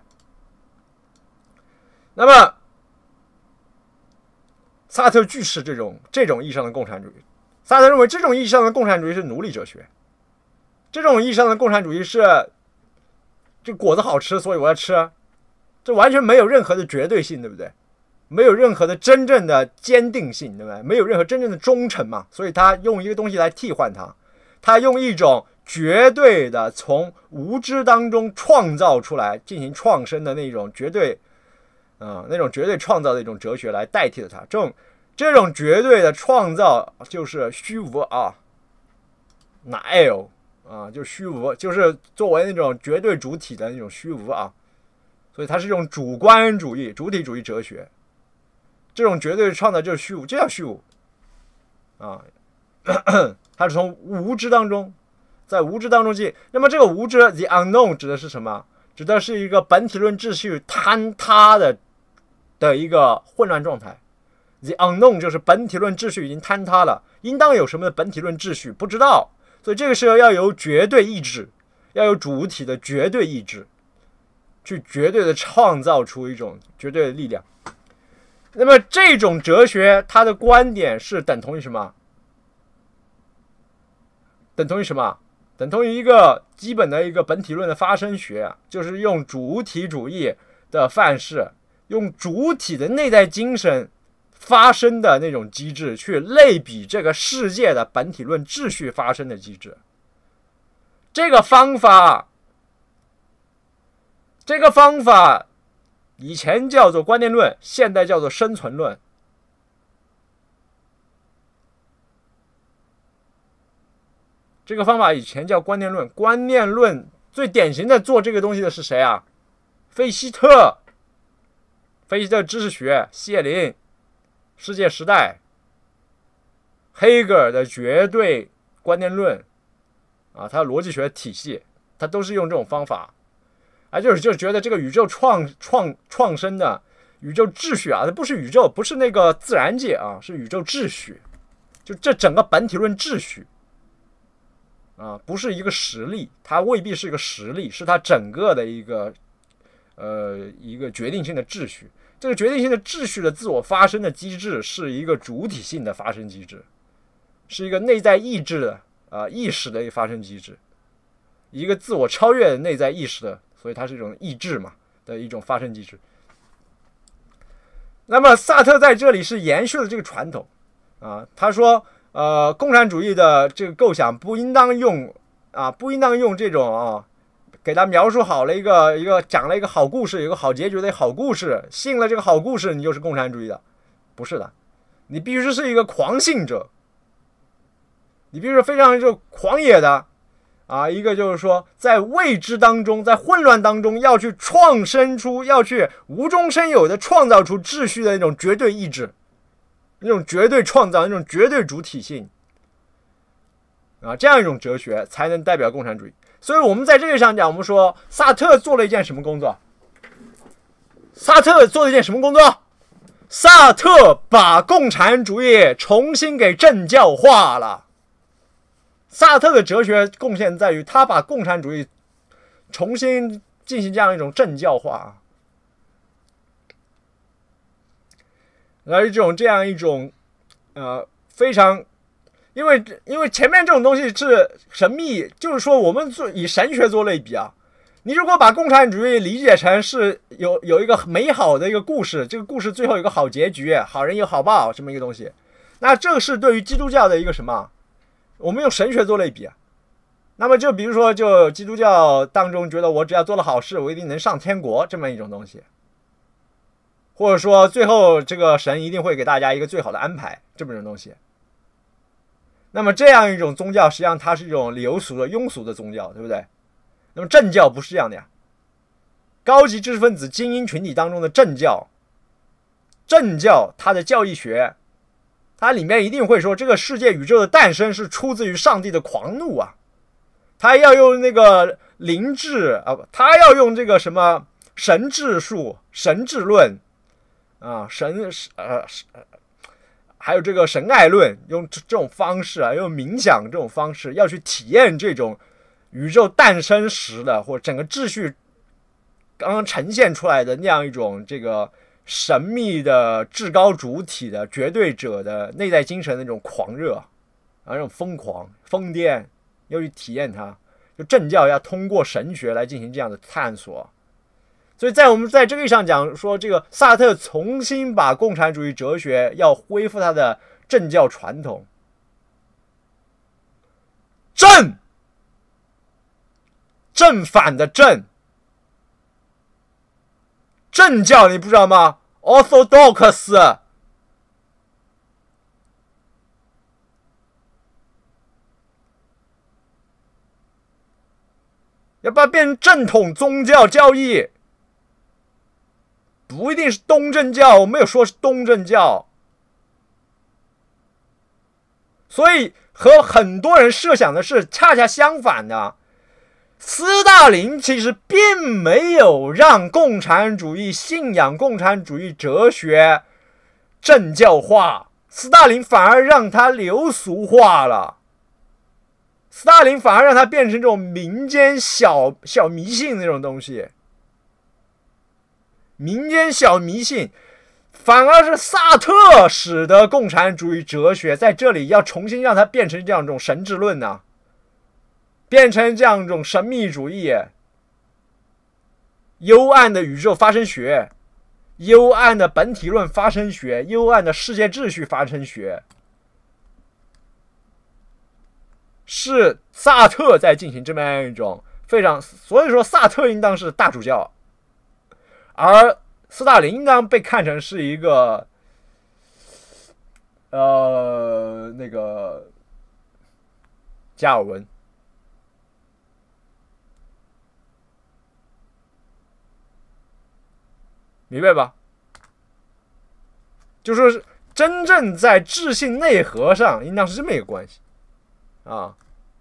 那么。萨特拒斥这种这种意义上的共产主义，萨特认为这种意义上的共产主义是奴隶哲学，这种意义上的共产主义是这果子好吃，所以我要吃，这完全没有任何的绝对性，对不对？没有任何的真正的坚定性，对不对？没有任何真正的忠诚嘛，所以他用一个东西来替换它，他用一种绝对的从无知当中创造出来进行创生的那种绝对。啊、嗯，那种绝对创造的一种哲学来代替了它，这种这种绝对的创造就是虚无啊 ，nihil 啊，就虚无，就是作为那种绝对主体的那种虚无啊，所以它是用主观主义、主体主义哲学，这种绝对创造就是虚无，这叫虚无啊。它是从无知当中，在无知当中进。那么这个无知 ，the unknown 指的是什么？指的是一个本体论秩序坍塌的的一个混乱状态。The unknown 就是本体论秩序已经坍塌了，应当有什么本体论秩序不知道，所以这个时候要有绝对意志，要有主体的绝对意志，去绝对的创造出一种绝对的力量。那么这种哲学它的观点是等同于什么？等同于什么？等同于一个基本的一个本体论的发生学啊，就是用主体主义的范式，用主体的内在精神发生的那种机制去类比这个世界的本体论秩序发生的机制。这个方法，这个方法以前叫做观念论，现在叫做生存论。这个方法以前叫观念论，观念论最典型的做这个东西的是谁啊？费希特，费希特知识学，谢林，世界时代，黑格尔的绝对观念论啊，他的逻辑学体系，他都是用这种方法，啊，就是就觉得这个宇宙创创创生的宇宙秩序啊，它不是宇宙，不是那个自然界啊，是宇宙秩序，就这整个本体论秩序。啊，不是一个实力，它未必是一个实力，是它整个的一个呃一个决定性的秩序。这个决定性的秩序的自我发生的机制是一个主体性的发生机制，是一个内在意志的啊、呃、意识的一个发生机制，一个自我超越的内在意识的，所以它是一种意志嘛的一种发生机制。那么萨特在这里是延续了这个传统啊，他说。呃，共产主义的这个构想不应当用啊，不应当用这种啊，给他描述好了一个一个讲了一个好故事，有个好结局的好故事，信了这个好故事，你就是共产主义的，不是的，你必须是一个狂信者，你必须是非常就狂野的啊，一个就是说在未知当中，在混乱当中要去创生出，要去无中生有的创造出秩序的那种绝对意志。那种绝对创造，那种绝对主体性啊，这样一种哲学才能代表共产主义。所以我们在这个上讲，我们说萨特做了一件什么工作？萨特做了一件什么工作？萨特把共产主义重新给政教化了。萨特的哲学贡献在于他把共产主义重新进行这样一种政教化。而这种这样一种，呃，非常，因为因为前面这种东西是神秘，就是说我们做以神学做类比啊，你如果把共产主义理解成是有有一个美好的一个故事，这个故事最后有一个好结局，好人有好报这么一个东西，那这个是对于基督教的一个什么？我们用神学做类比啊。那么就比如说，就基督教当中觉得我只要做了好事，我一定能上天国这么一种东西。或者说最后这个神一定会给大家一个最好的安排，这么一种东西。那么这样一种宗教实际上它是一种流俗的庸俗的宗教，对不对？那么政教不是这样的呀，高级知识分子精英群体当中的政教，政教它的教义学，它里面一定会说这个世界宇宙的诞生是出自于上帝的狂怒啊，他要用那个灵智啊，他要用这个什么神智术、神智论啊，神呃还有这个神爱论，用这种方式啊，用冥想这种方式要去体验这种宇宙诞生时的或者整个秩序刚刚呈现出来的那样一种这个神秘的至高主体的绝对者的内在精神的那种狂热啊，那种疯狂疯癫，要去体验它。就政教要通过神学来进行这样的探索。所以在我们在这个意义上讲说，这个萨特重新把共产主义哲学要恢复它的政教传统。正正反的正，政教你不知道吗 ？Orthodox， 要把它变成正统宗教教义，不一定是东正教，我没有说是东正教。所以和很多人设想的是恰恰相反的。斯大林其实并没有让共产主义信仰共产主义哲学正教化，斯大林反而让它流俗化了。斯大林反而让它变成这种民间小小迷信那种东西，民间小迷信，反而是萨特使得共产主义哲学在这里要重新让它变成这样一种神智论呢、啊，变成这样一种神秘主义，幽暗的宇宙发生学，幽暗的本体论发生学，幽暗的世界秩序发生学。是萨特在进行这么样一种非常，所以说萨特应当是大主教，而斯大林应当被看成是一个，呃，那个加尔文，明白吧？就说是真正在智性内核上，应当是这么一个关系。啊，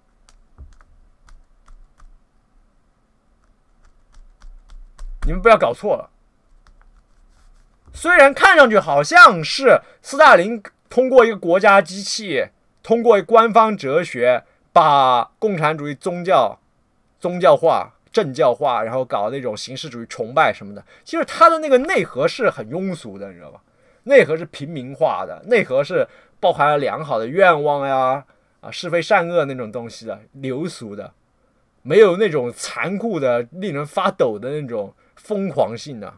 你们不要搞错了。虽然看上去好像是斯大林通过一个国家机器，通过官方哲学，把共产主义宗教宗教化、政教化，然后搞那种形式主义崇拜什么的，其实它的那个内核是很庸俗的，你知道吧？内核是平民化的，内核是包含了良好的愿望呀。啊，是非善恶那种东西的，流俗的，没有那种残酷的、令人发抖的那种疯狂性的。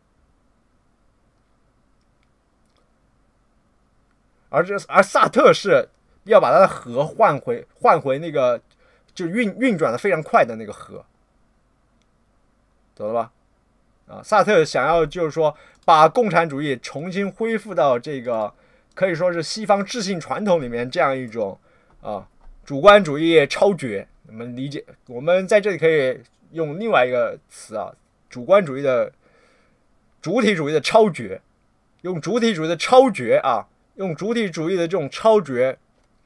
而这而萨特是要把他的核换回，换回那个就运运转的非常快的那个核，懂了吧？啊，萨特想要就是说把共产主义重新恢复到这个可以说是西方智性传统里面这样一种。啊，主观主义超绝，我们理解，我们在这里可以用另外一个词啊，主观主义的主体主义的超绝，用主体主义的超绝啊，用主体主义的这种超绝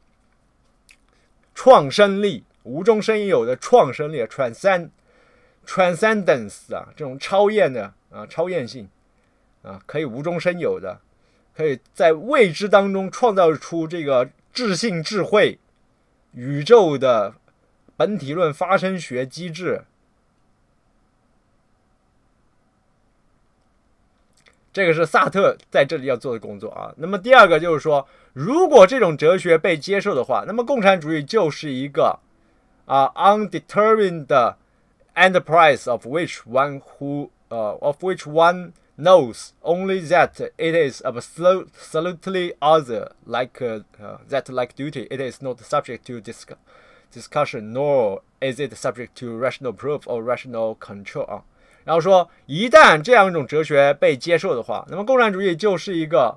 创生力，无中生有的创生力 ，transcend transcendence 啊，这种超验的啊，超验性啊，可以无中生有的，可以在未知当中创造出这个智性智慧。宇宙的本体论发生学机制，这个是萨特在这里要做的工作啊。那么第二个就是说，如果这种哲学被接受的话，那么共产主义就是一个啊 undetermined enterprise of which one who 呃、uh, of which one knows only that it is absolutely other, like uh, uh, that like duty, it is not subject to disc discussion, nor is it subject to rational proof or rational control 啊。然后说，一旦这样一种哲学被接受的话，那么共产主义就是一个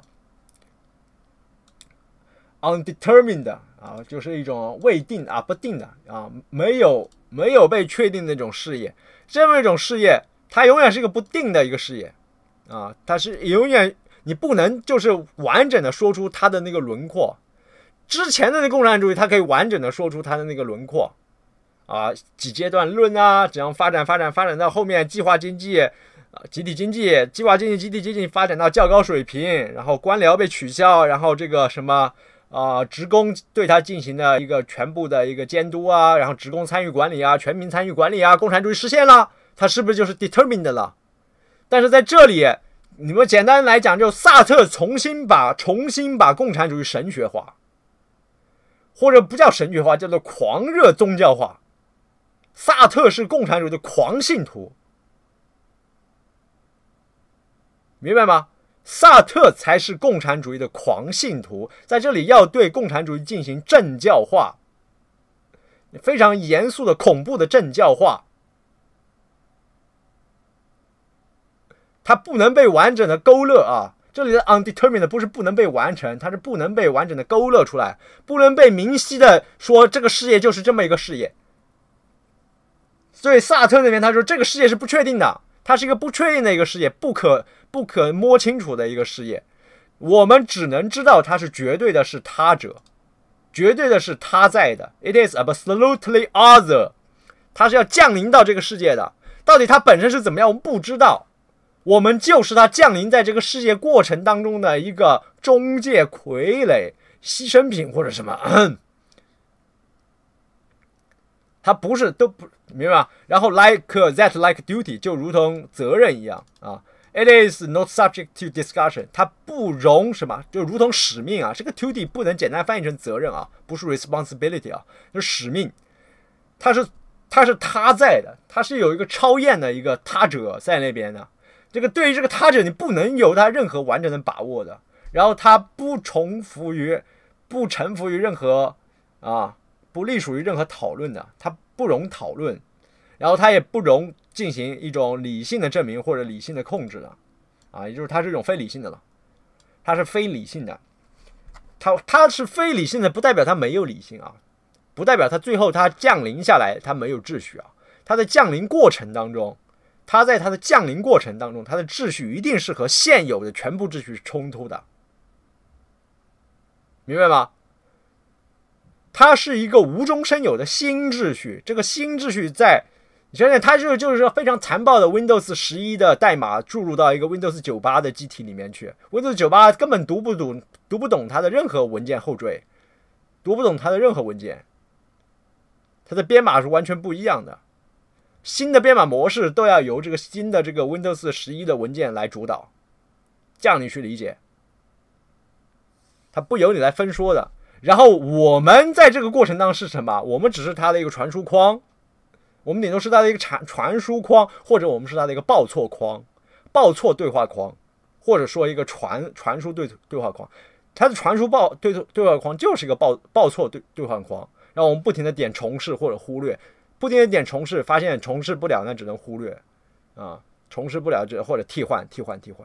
undetermined 啊，就是一种未定啊、不定的啊，没有没有被确定的一种事业。这么一种事业，它永远是一个不定的一个事业。啊，它是永远你不能就是完整的说出它的那个轮廓。之前的那共产主义，它可以完整的说出它的那个轮廓，啊，几阶段论啊，怎样发展发展发展到后面计划经济、啊集体经济、计划经济、集体经济发展到较高水平，然后官僚被取消，然后这个什么啊，职工对它进行了一个全部的一个监督啊，然后职工参与管理啊，全民参与管理啊，共产主义实现了，它是不是就是 determined 了？但是在这里，你们简单来讲，就萨特重新把重新把共产主义神学化，或者不叫神学化，叫做狂热宗教化。萨特是共产主义的狂信徒，明白吗？萨特才是共产主义的狂信徒，在这里要对共产主义进行政教化，非常严肃的、恐怖的政教化。它不能被完整的勾勒啊！这里的 undetermined 不是不能被完成，它是不能被完整的勾勒出来，不能被明晰的说这个事业就是这么一个事业， 所以萨特那边他说这个世界是不确定的，它是一个不确定的一个世界，不可不可摸清楚的一个世界。我们只能知道它是绝对的，是他者，绝对的是他在的。It is absolutely other， 它是要降临到这个世界的。到底它本身是怎么样，我们不知道。我们就是它降临在这个世界过程当中的一个中介傀儡、牺牲品或者什么。它不是都不明白吗？然后 like that like duty 就如同责任一样啊。It is not subject to discussion， 它不容什么，就如同使命啊。这个 duty 不能简单翻译成责任啊，不是 responsibility 啊，就是使命。它是它是他在的，它是有一个超验的一个他者在那边的。这个对于这个他者，你不能有他任何完整的把握的。然后它不重复于、不臣服于任何啊，不隶属于任何讨论的，它不容讨论。然后它也不容进行一种理性的证明或者理性的控制的，啊，也就是它是一种非理性的了，它是非理性的，它它是非理性的，不代表它没有理性啊，不代表它最后它降临下来它没有秩序啊，它在降临过程当中，它在它的降临过程当中，它的秩序一定是和现有的全部秩序冲突的，明白吗？它是一个无中生有的新秩序，这个新秩序在你想想，它就就是说非常残暴的 Windows 十一的代码注入到一个 Windows 九八的机体里面去 ，Windows 九八根本读不懂读不懂它的任何文件后缀，读不懂它的任何文件，它的编码是完全不一样的。新的编码模式都要由这个新的这个 Windows 十一的文件来主导，这样你去理解，它不由你来分说的。然后我们在这个过程当中是什么？我们只是它的一个传输框。我们顶多是它的一个传传输框，或者我们是它的一个报错框、报错对话框，或者说一个传传输对对话框。它的传输报对对话框就是一个报报错对对话框，然后我们不停的点重试或者忽略，不停的点重试，发现重试不了，那只能忽略啊，重试不了这或者替换替换替换。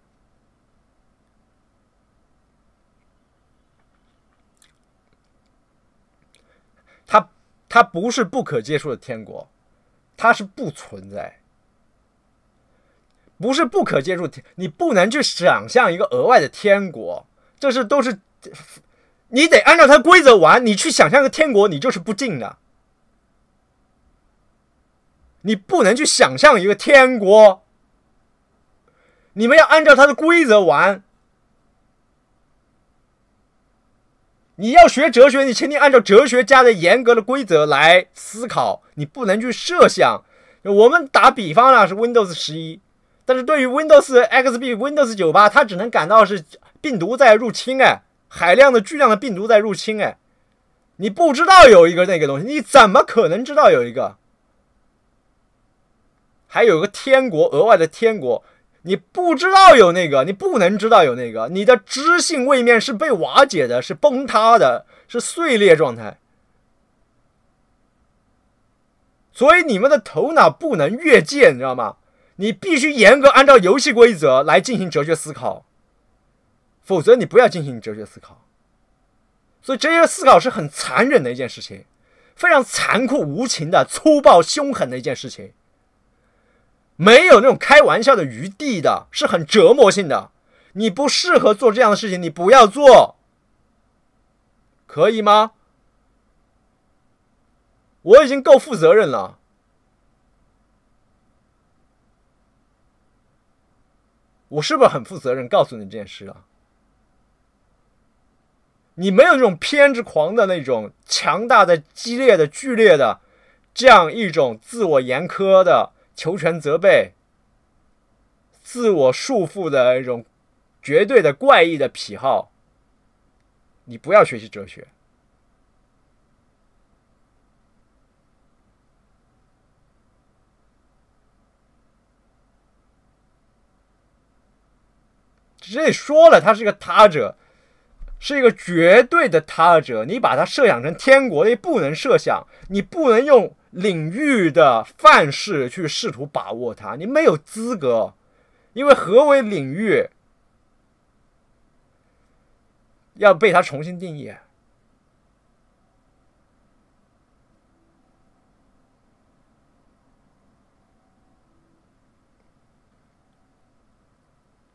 它它不是不可接触的天国，它是不存在，不是不可接触，你不能去想象一个额外的天国，这是都是你得按照它规则玩，你去想象一个天国，你就是不敬的，你不能去想象一个天国，你们要按照它的规则玩。你要学哲学，你请你按照哲学家的严格的规则来思考，你不能去设想。我们打比方呢是 Windows 十一，但是对于 Windows X P、Windows 九八，它只能感到是病毒在入侵，哎，海量的巨量的病毒在入侵，哎，你不知道有一个那个东西，你怎么可能知道有一个？还有个天国，额外的天国。你不知道有那个，你不能知道有那个，你的知性位面是被瓦解的，是崩塌的，是碎裂状态。所以你们的头脑不能越界，你知道吗？你必须严格按照游戏规则来进行哲学思考，否则你不要进行哲学思考。所以哲学思考是很残忍的一件事情，非常残酷无情的、粗暴凶狠的一件事情。没有那种开玩笑的余地的，是很折磨性的。你不适合做这样的事情，你不要做，可以吗？我已经够负责任了。我是不是很负责任告诉你这件事啊？你没有那种偏执狂的那种强大的、激烈的、剧烈的这样一种自我严苛的求全责备、自我束缚的一种绝对的怪异的癖好，你不要学习哲学。这里说了，他是一个他者，是一个绝对的他者。你把它设想成天国，也不能设想，你不能用领域的范式去试图把握它，你没有资格。因为何为领域，要被它重新定义。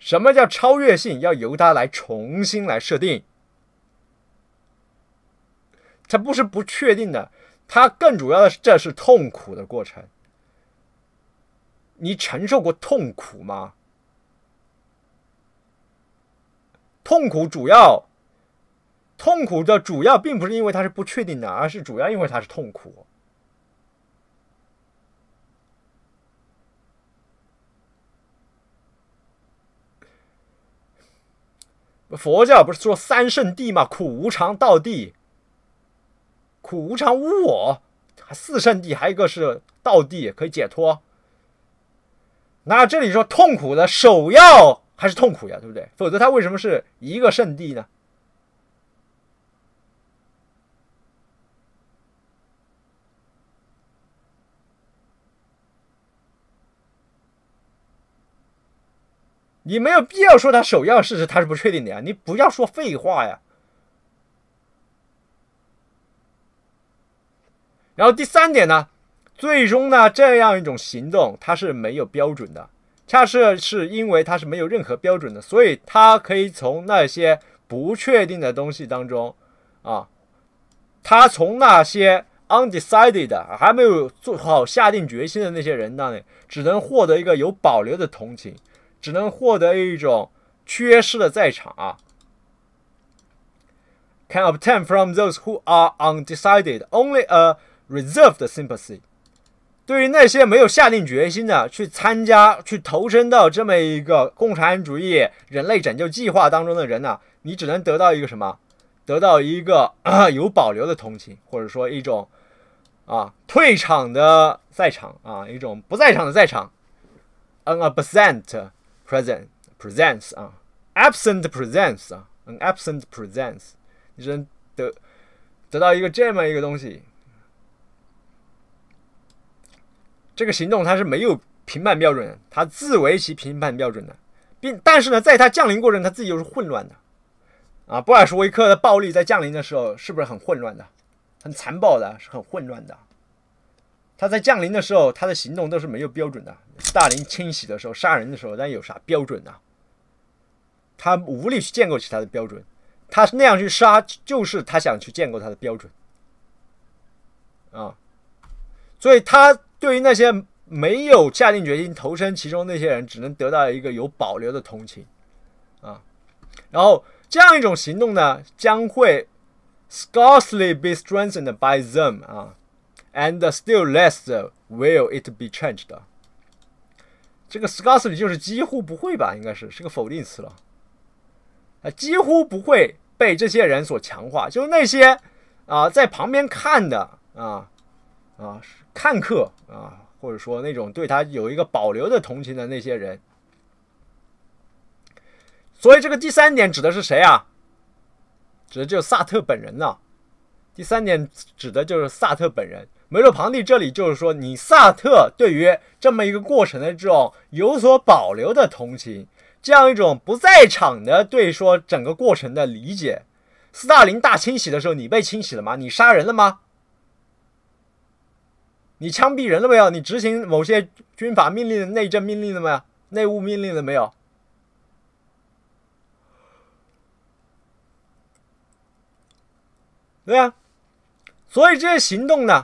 什么叫超越性？要由它来重新来设定。它不是不确定的，它更主要的是这是痛苦的过程。你承受过痛苦吗？痛苦主要，痛苦的主要并不是因为它是不确定的，而是主要因为它是痛苦。佛教不是说三圣谛吗？苦无常道谛，苦无常无我，四圣谛还有一个是道谛，可以解脱。那这里说痛苦的首要还是痛苦呀，对不对？否则它为什么是一个圣谛呢？你没有必要说它首要事实它是不确定的呀，你不要说废话呀。然后第三点呢，最终呢这样一种行动它是没有标准的，恰是是因为它是没有任何标准的，所以它可以从那些不确定的东西当中啊，它从那些 undecided 还没有做好下定决心的那些人那里，只能获得一个有保留的同情。只能获得一种缺失的在场啊。Can obtain from those who are undecided only a reserved sympathy。对于那些没有下定决心的去参加、去投身到这么一个共产主义人类拯救计划当中的人呢、啊，你只能得到一个什么？得到一个、呃、有保留的同情，或者说一种啊退场的在场啊，一种不在场的在场 ，unabsent。present presence 啊 ，absent presence 啊 ，an absent presence， 你只能得得到一个这么一个东西。这个行动它是没有评判标准的，它自为其评判标准的，并但是呢，在它降临过程，它自己又是混乱的啊。布尔什维克的暴力在降临的时候，是不是很混乱的，很残暴的，是很混乱的？他在降临的时候，他的行动都是没有标准的。斯大林清洗的时候、杀人的时候，那有啥标准呢、啊？他无力去建构起他的标准，他那样去杀，就是他想去建构他的标准啊。所以他对于那些没有下定决心投身其中那些人，只能得到一个有保留的同情啊。然后这样一种行动呢，将会 scarcely be strengthened by them 啊。And still less will it be changed。这个 scarcely 就是几乎不会吧，应该是是个否定词了。啊，几乎不会被这些人所强化，就是那些啊在旁边看的啊啊看客啊，或者说那种对他有一个保留的同情的那些人。所以这个第三点指的是谁啊？指的就是萨特本人啊。第三点指的就是萨特本人。梅洛庞蒂这里就是说，你萨特对于这么一个过程的这种有所保留的同情，这样一种不在场的对说整个过程的理解。斯大林大清洗的时候，你被清洗了吗？你杀人了吗？你枪毙人了没有？你执行某些军法命令、内政命令了没有？内务命令了没有？对啊，所以这些行动呢，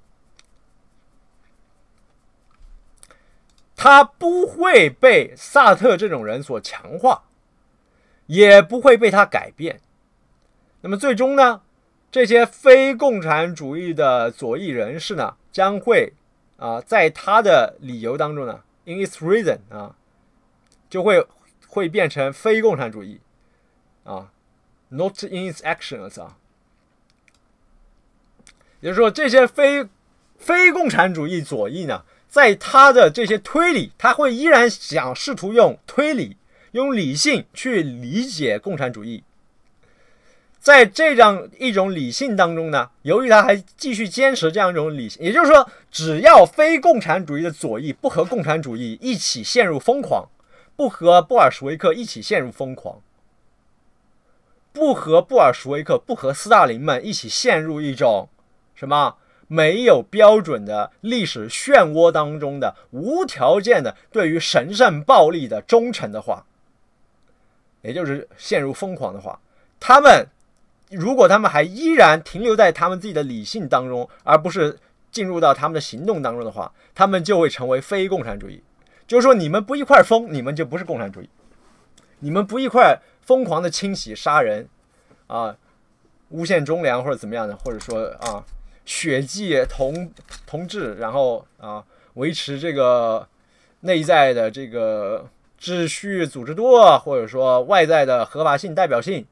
他不会被萨特这种人所强化，也不会被他改变。那么最终呢，这些非共产主义的左翼人士呢，将会啊，在他的理由当中呢 ，in its reason 啊，就会会变成非共产主义啊 ，not in its actions 啊。也就是说，这些非非共产主义左翼呢，在他的这些推理，他会依然想试图用推理、用理性去理解共产主义。在这样一种理性当中呢，由于他还继续坚持这样一种理性，也就是说，只要非共产主义的左翼不和共产主义一起陷入疯狂，不和布尔什维克一起陷入疯狂，不和布尔什维克、不和斯大林们一起陷入一种什么没有标准的历史漩涡当中的无条件的对于神圣暴力的忠诚的话， 也就是陷入疯狂的话，他们如果他们还依然停留在他们自己的理性当中，而不是进入到他们的行动当中的话，他们就会成为非共产主义。就是说，你们不一块疯，你们就不是共产主义；你们不一块疯狂的清洗、杀人啊、诬陷忠良或者怎么样的，或者说啊血祭同同志，然后啊维持这个内在的这个秩序、组织度，或者说外在的合法性、代表性，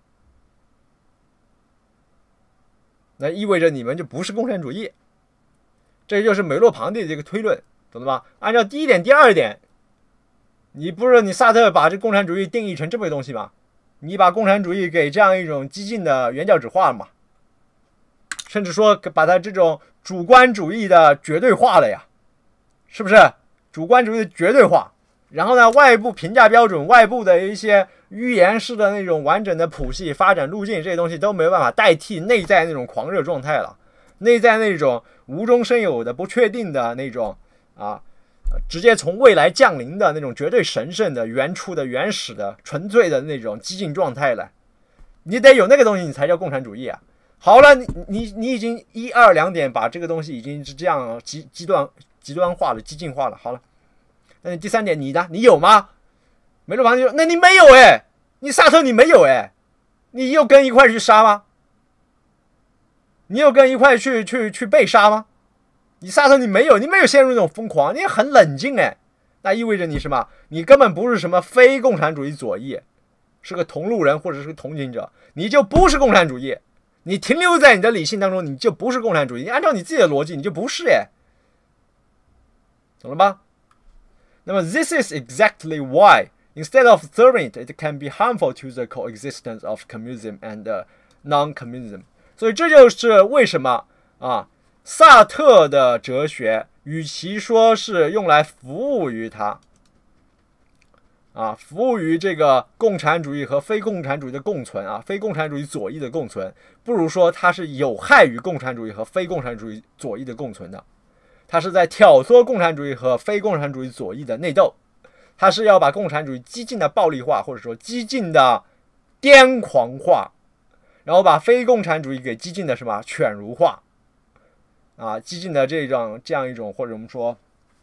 那意味着你们就不是共产主义。这就是梅洛庞蒂的这个推论，懂了吧？按照第一点、第二点，你不是你萨特把这共产主义定义成这么个东西吗？你把共产主义给这样一种激进的原教旨化了嘛？甚至说把它这种主观主义的绝对化了呀，是不是？主观主义的绝对化，然后呢，外部评价标准、外部的一些预言式的那种完整的谱系发展路径，这些东西都没有办法代替内在那种狂热状态了。内在那种无中生有的、不确定的那种啊，直接从未来降临的那种绝对神圣的、原初的、原始的、纯粹的那种激进状态了，你得有那个东西，你才叫共产主义啊！好了，你你你已经一二两点把这个东西已经是这样极极端极端化了、激进化了。好了，那你第三点你呢？你有吗？梅洛庞蒂说：“那你没有哎，你萨特你没有哎，你又跟一块去杀吗？你有跟一块去去去被杀吗？你萨特你没有，你没有陷入那种疯狂，你很冷静哎，那意味着你什么？你根本不是什么非共产主义左翼，是个同路人或者是个同情者，你就不是共产主义。你停留在你的理性当中，你就不是共产主义。你按照你自己的逻辑，你就不是哎，懂了吧？那么 this is exactly why instead of serving it, it can be harmful to the coexistence of communism and non-communism。所以这就是为什么啊，萨特的哲学与其说是用来服务于他，啊，服务于这个共产主义和非共产主义的共存啊，非共产主义左翼的共存，不如说它是有害于共产主义和非共产主义左翼的共存的。它是在挑唆共产主义和非共产主义左翼的内斗，它是要把共产主义激进的暴力化，或者说激进的癫狂化，然后把非共产主义给激进的什么犬儒化啊，激进的这种这样一种，或者我们说，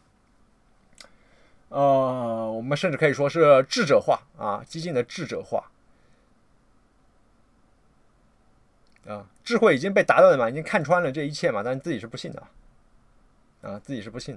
呃，我们甚至可以说是智者化啊，激进的智者化啊，智慧已经被达到了嘛，已经看穿了这一切嘛，但是自己是不信的啊，自己是不信的。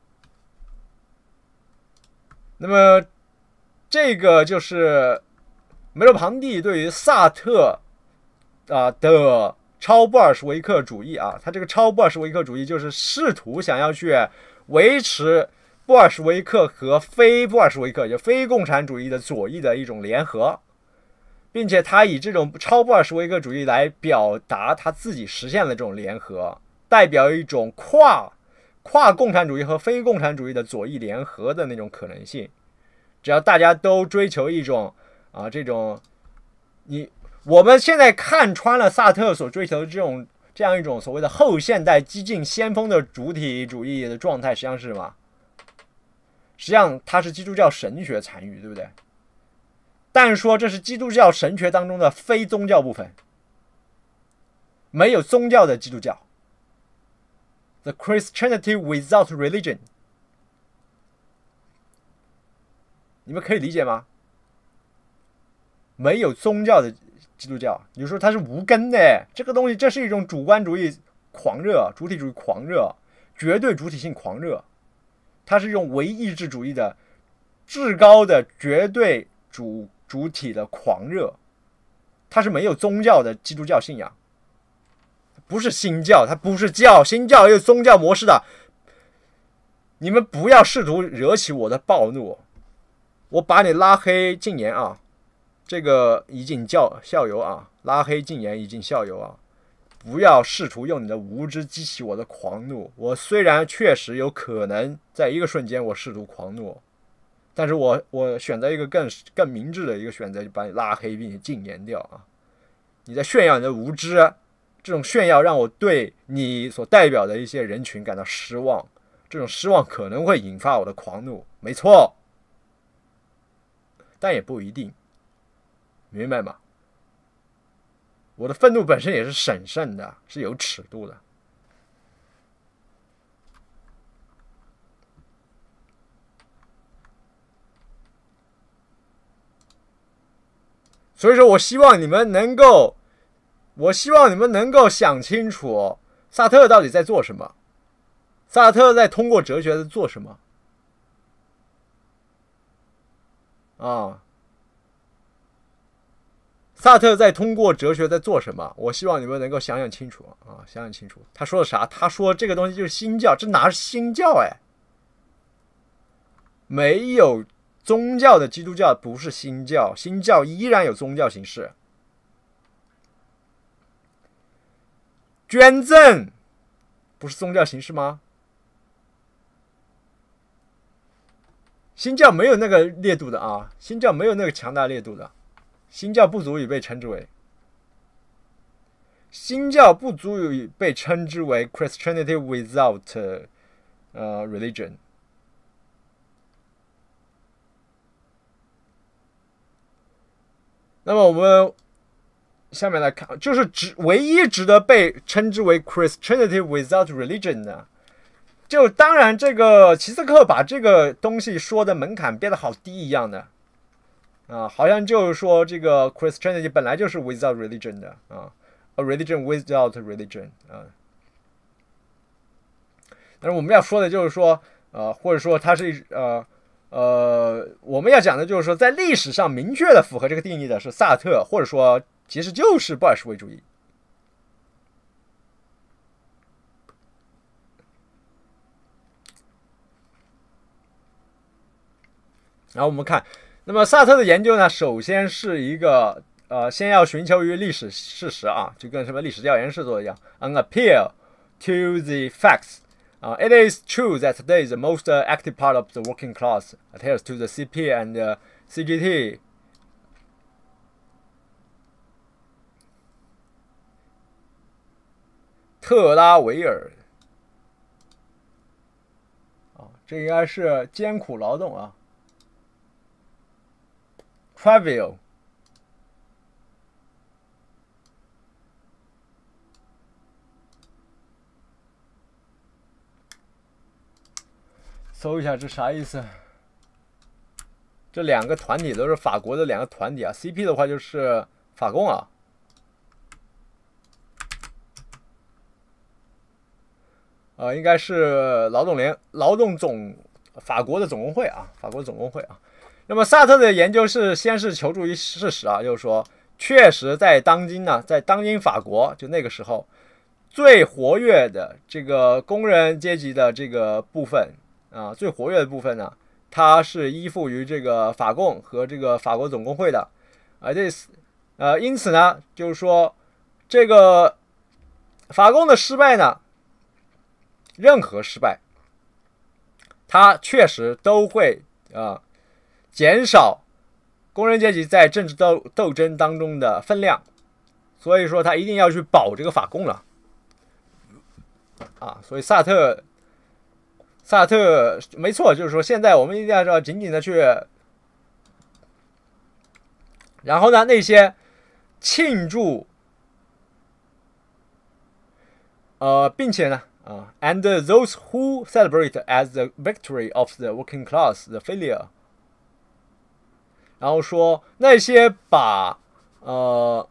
那么这个就是梅洛庞蒂对于萨特啊的超布尔什维克主义啊，他这个超布尔什维克主义就是试图想要去维持布尔什维克和非布尔什维克，就非共产主义的左翼的一种联合，并且他以这种超布尔什维克主义来表达他自己实现了这种联合，代表一种跨跨共产主义和非共产主义的左翼联合的那种可能性。只要大家都追求一种啊这种你。我们现在看穿了萨特所追求的这种这样一种所谓的后现代激进先锋的主体主义的状态，实际上是什么？实际上它是基督教神学残余，对不对？但是说这是基督教神学当中的非宗教部分，没有宗教的基督教 ，the Christianity without religion， 你们可以理解吗？没有宗教的基督教，你说它是无根的，这个东西，这是一种主观主义狂热、主体主义狂热、绝对主体性狂热，它是一种唯意志主义的至高的绝对主主体的狂热，它是没有宗教的基督教信仰，不是新教，它不是教，新教也有宗教模式的。你们不要试图惹起我的暴怒，我把你拉黑禁言啊！这个以儆教效尤啊，拉黑禁言以儆效尤啊！不要试图用你的无知激起我的狂怒。我虽然确实有可能在一个瞬间我试图狂怒，但是我我选择一个更更明智的一个选择，就把你拉黑并且禁言掉啊！你在炫耀你的无知，这种炫耀让我对你所代表的一些人群感到失望，这种失望可能会引发我的狂怒，没错，但也不一定。 明白吗？我的愤怒本身也是审慎的，是有尺度的。所以说我希望你们能够，我希望你们能够想清楚，萨特到底在做什么？萨特在通过哲学在做什么？啊，萨特在通过哲学在做什么？我希望你们能够想想清楚啊，想想清楚。他说的啥？他说这个东西就是新教，这哪是新教哎？没有宗教的基督教不是新教，新教依然有宗教形式。捐赠不是宗教形式吗？新教没有那个烈度的啊，新教没有那个强大烈度的，新教不足以被称之为，新教不足以被称之为 Christianity without 呃 religion。那么我们下面来看，就是值唯一值得被称之为 Christianity without religion 的，就当然这个齐斯克把这个东西说的门槛变得好低一样的啊，好像就是说这个 Christianity 本来就是 without religion 的啊 ，a religion without religion 啊。但是我们要说的就是说，呃，或者说它是呃。呃，我们要讲的就是说，在历史上明确的符合这个定义的是萨特，或者说其实就是布尔什维主义。然后我们看，那么萨特的研究呢，首先是一个呃，先要寻求于历史事实啊，就跟什么历史调研室做的一样 ，an appeal to the facts。Uh, it is true that today the most uh, active part of the working class adheres to the C P and uh, C G T. 特拉维尔，啊，这应该是艰苦劳动啊 ，trivial。搜一下这啥意思？这两个团体都是法国的两个团体啊。C P 的话就是法共啊，呃，应该是劳动联劳动总法国的总工会啊，法国总工会啊。那么萨特的研究是先是求助于事实啊，就是说，确实在当今呢，在当今法国就那个时候最活跃的这个工人阶级的这个部分。啊，最活跃的部分呢，它是依附于这个法共和这个法国总工会的，啊，这呃，因此呢，就是说这个法共的失败呢，任何失败，它确实都会啊减少工人阶级在政治斗斗争当中的分量，所以说他一定要去保这个法共了，啊，所以萨特。萨特没错，就是说现在我们一定要紧紧的去，然后呢，那些庆祝，呃，并且呢，啊 ，and those who celebrate as the victory of the working class the failure， 然后说那些把呃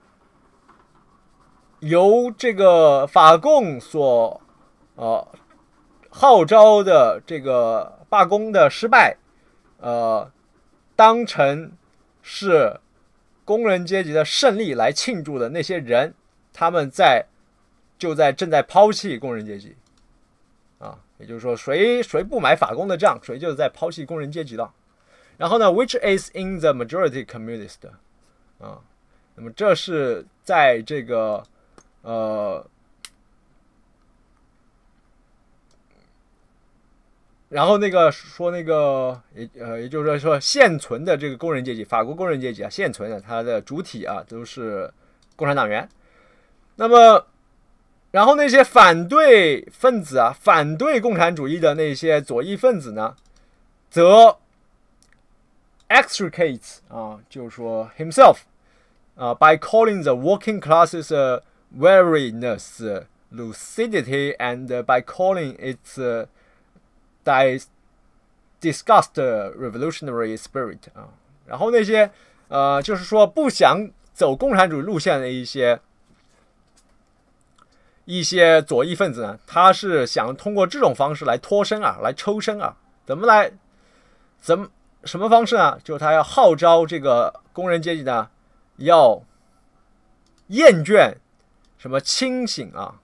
由这个法共所呃。号召的这个罢工的失败，呃，当成是工人阶级的胜利来庆祝的那些人，他们在就在正在抛弃工人阶级，啊，也就是说，谁谁不买法工的账，谁就是在抛弃工人阶级了。然后呢 ，which is in the majority communist， 啊，那么这是在这个呃。然后那个说那个也呃，也就是说现存的这个工人阶级，法国工人阶级啊，现存的它的主体啊都是共产党员。那么，然后那些反对分子啊，反对共产主义的那些左翼分子呢，则 extricates 啊，就是说 himself 啊、uh, by calling the working classes uh, weariness, uh, lucidity, and uh, by calling its uh, dis disgust uh, revolutionary spirit 啊，然后那些呃，就是说不想走共产主义路线的一些一些左翼分子呢，他是想通过这种方式来脱身啊，来抽身啊，怎么来，怎么什么方式呢？就是他要号召这个工人阶级呢，要厌倦什么清醒啊，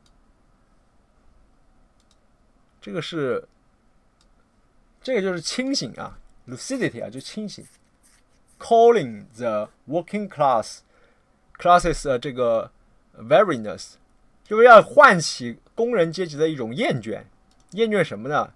这个是。这个就是清醒啊 ，lucidity 啊，就清醒。Calling the working class classes 的这个 weariness， 就是要唤起工人阶级的一种厌倦。厌倦什么呢？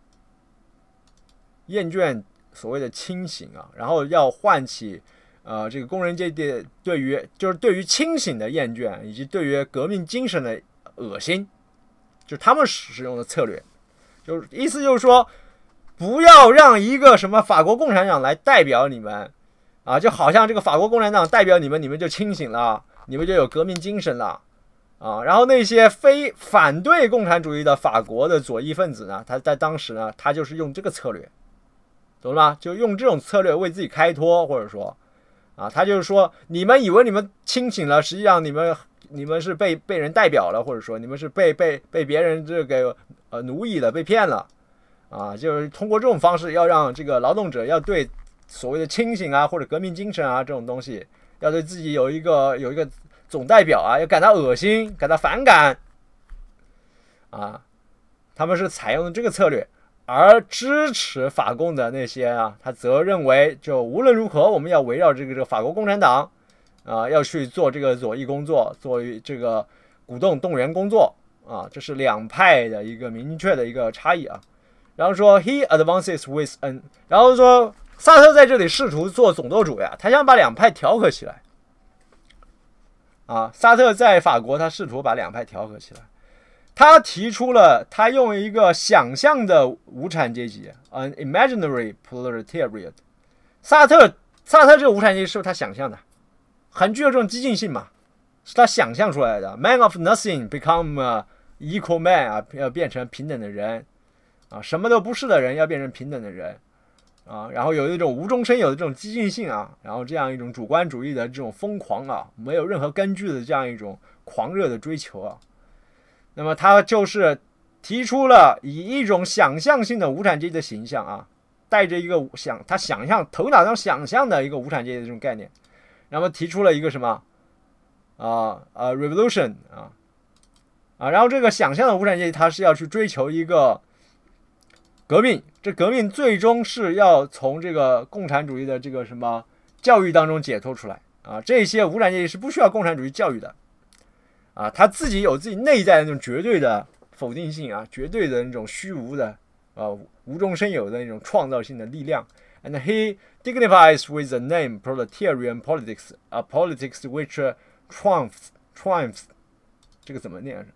厌倦所谓的清醒啊，然后要唤起呃这个工人阶级对于就是对于清醒的厌倦，以及对于革命精神的恶心，就是他们使用的策略。就是意思就是说。不要让一个什么法国共产党来代表你们啊，就好像这个法国共产党代表你们，你们就清醒了，你们就有革命精神了啊。然后那些非反对共产主义的法国的左翼分子呢，他在当时呢，他就是用这个策略，懂了吗？就用这种策略为自己开脱，或者说啊，他就是说，你们以为你们清醒了，实际上你们你们是被被人代表了，或者说你们是被被被别人这个呃奴役了，被骗了。啊，就是通过这种方式，要让这个劳动者要对所谓的清醒啊，或者革命精神啊这种东西，要对自己有一个有一个总代表啊，要感到恶心，感到反感啊。他们是采用的这个策略，而支持法共的那些啊，他则认为，就无论如何，我们要围绕这个这个法国共产党啊，要去做这个左翼工作，做这个鼓动动员工作啊，这是两派的一个明确的一个差异啊。然后说 he advances with an， 然后说萨特在这里试图做总舵主呀，他想把两派调和起来。啊，萨特在法国，他试图把两派调和起来。他提出了，他用一个想象的无产阶级 ，an imaginary proletariat。萨特，萨特这个无产阶级是不是他想象的？很具有这种激进性嘛，是他想象出来的。Man of nothing become a equal man 啊，要变成平等的人。啊，什么都不是的人要变成平等的人，啊，然后有一种无中生有的这种激进性啊，然后这样一种主观主义的这种疯狂啊，没有任何根据的这样一种狂热的追求啊，那么他就是提出了以一种想象性的无产阶级的形象啊，带着一个想他想象头脑上想象的一个无产阶级的这种概念，然后提出了一个什么啊啊 revolution 啊啊，然后这个想象的无产阶级他是要去追求一个。革命，这革命最终是要从这个共产主义的这个什么教育当中解脱出来啊！这些无产阶级是不需要共产主义教育的啊，他自己有自己内在的那种绝对的否定性啊，绝对的那种虚无的啊无中生有的那种创造性的力量。And he dignifies with the name proletarian politics, a politics which triumphs, triumphs， 这个怎么念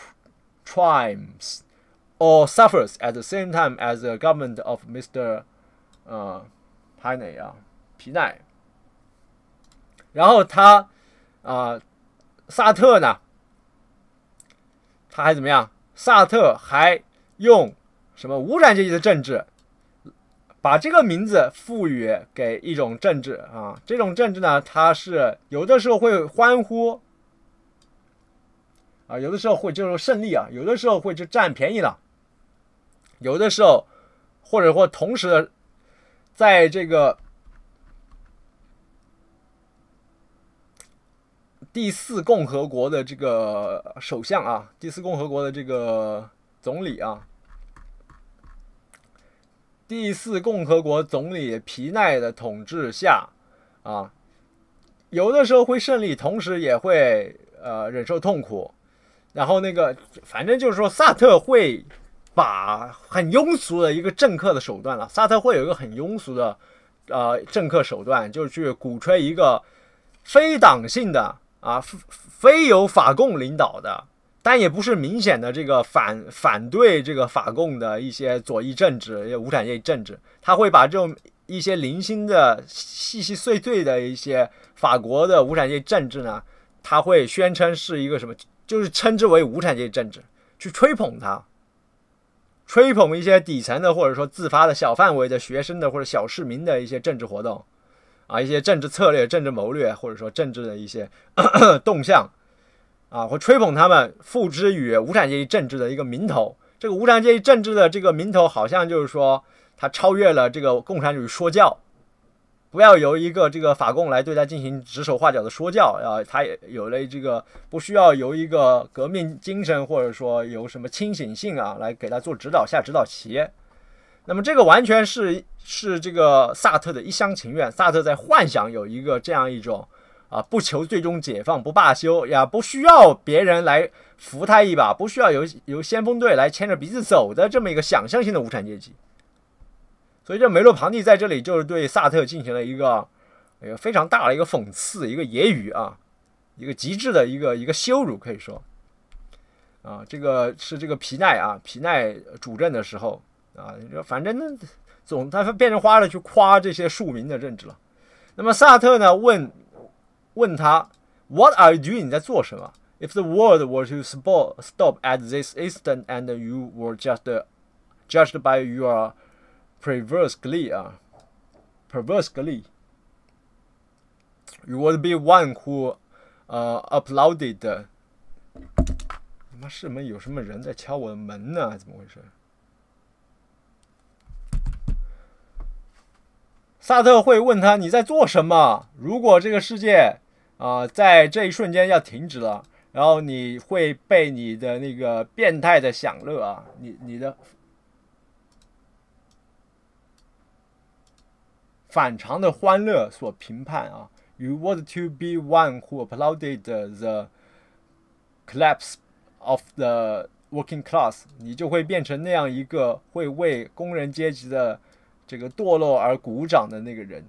？triumphs。Or suffers at the same time as the government of Mister 呃派内啊皮奈，然后他啊、呃、萨特呢，他还怎么样？萨特还用什么无产阶级的政治，把这个名字赋予给一种政治啊，这种政治呢，它是有的时候会欢呼啊，有的时候会就是胜利啊，有的时候会就占便宜了。有的时候，或者或同时，在这个第四共和国的这个首相啊，第四共和国的这个总理啊，第四共和国总理皮奈的统治下啊，有的时候会胜利，同时也会呃忍受痛苦。然后那个，反正就是说，萨特会。把很庸俗的一个政客的手段了，萨特会有一个很庸俗的呃政客手段，就是去鼓吹一个非党性的啊，非由法共领导的，但也不是明显的这个反反对这个法共的一些左翼政治、无产阶级政治，他会把这种一些零星的、细细碎碎的一些法国的无产阶级政治呢，他会宣称是一个什么，就是称之为无产阶级政治，去吹捧它，吹捧一些底层的或者说自发的小范围的学生的或者小市民的一些政治活动啊，一些政治策略、政治谋略或者说政治的一些咳咳动向啊，会吹捧他们，付之于无产阶级政治的一个名头。这个无产阶级政治的这个名头，好像就是说，它超越了这个共产主义说教，不要由一个这个法共来对它进行指手画脚的说教啊，它也有了这个不需要由一个革命精神或者说有什么清醒性啊来给它做指导下指导棋。那么这个完全是是这个萨特的一厢情愿，萨特在幻想有一个这样一种啊不求最终解放不罢休呀，不需要别人来扶他一把，不需要由由先锋队来牵着鼻子走的这么一个想象性的无产阶级。所以这梅洛庞蒂在这里就是对萨特进行了一个一个非常大的一个讽刺，一个揶揄啊，一个极致的一个一个羞辱，可以说啊，这个是这个皮奈啊，皮奈主政的时候啊，反正呢总他变成花了去夸这些庶民的政治了。那么萨特呢问问他 What are you doing？ 你在做什么？If the world were to stop at this instant and you were just judged by your perverse glee 啊 perverse glee, you would be one who 呃、uh, applauded。他妈是门有什么人在敲我的门呢？怎么回事？萨特会问他你在做什么？如果这个世界啊、呃、在这一瞬间要停止了。然后你会被你的那个变态的享乐啊，你你的反常的欢乐所评判啊。You want to be one who applauded the collapse of the working class， 你就会变成那样一个会为工人阶级的这个堕落而鼓掌的那个人。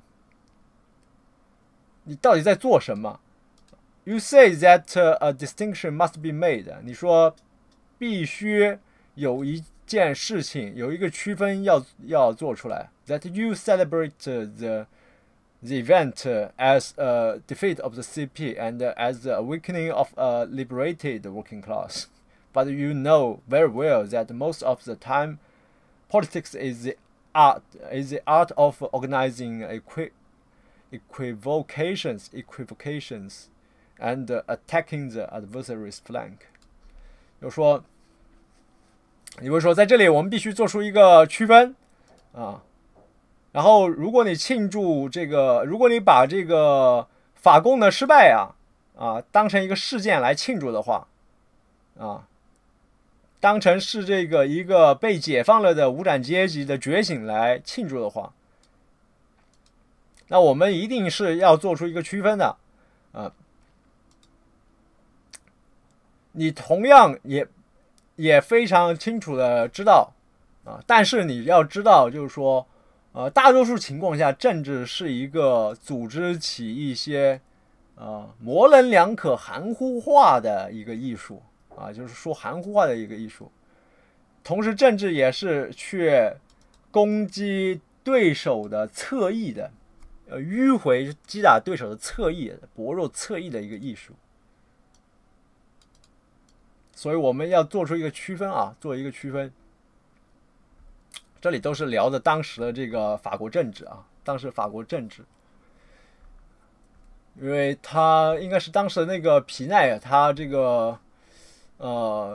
你到底在做什么？You say that a distinction must be made。你说必须有一件事情，有一个区分要要做出来。That you celebrate the the event as a defeat of the C P and as the awakening of a liberated working class. But you know very well that most of the time, politics is the art is the art of organizing equi equivocations equivocations.And attacking the adversary's flank。就说，你会说，在这里我们必须做出一个区分啊。然后，如果你庆祝这个，如果你把这个法共的失败啊啊当成一个事件来庆祝的话，啊，当成是这个一个被解放了的无产阶级的觉醒来庆祝的话，那我们一定是要做出一个区分的啊。你同样也也非常清楚的知道啊，但是你要知道，就是说，呃，大多数情况下，政治是一个组织起一些呃模棱两可、含糊话的一个艺术啊，就是说含糊话的一个艺术。同时，政治也是去攻击对手的侧翼的，呃，迂回击打对手的侧翼、薄弱侧翼的一个艺术。所以我们要做出一个区分啊，做一个区分。这里都是聊的当时的这个法国政治啊，当时法国政治，因为他应该是当时的那个皮奈，他这个呃，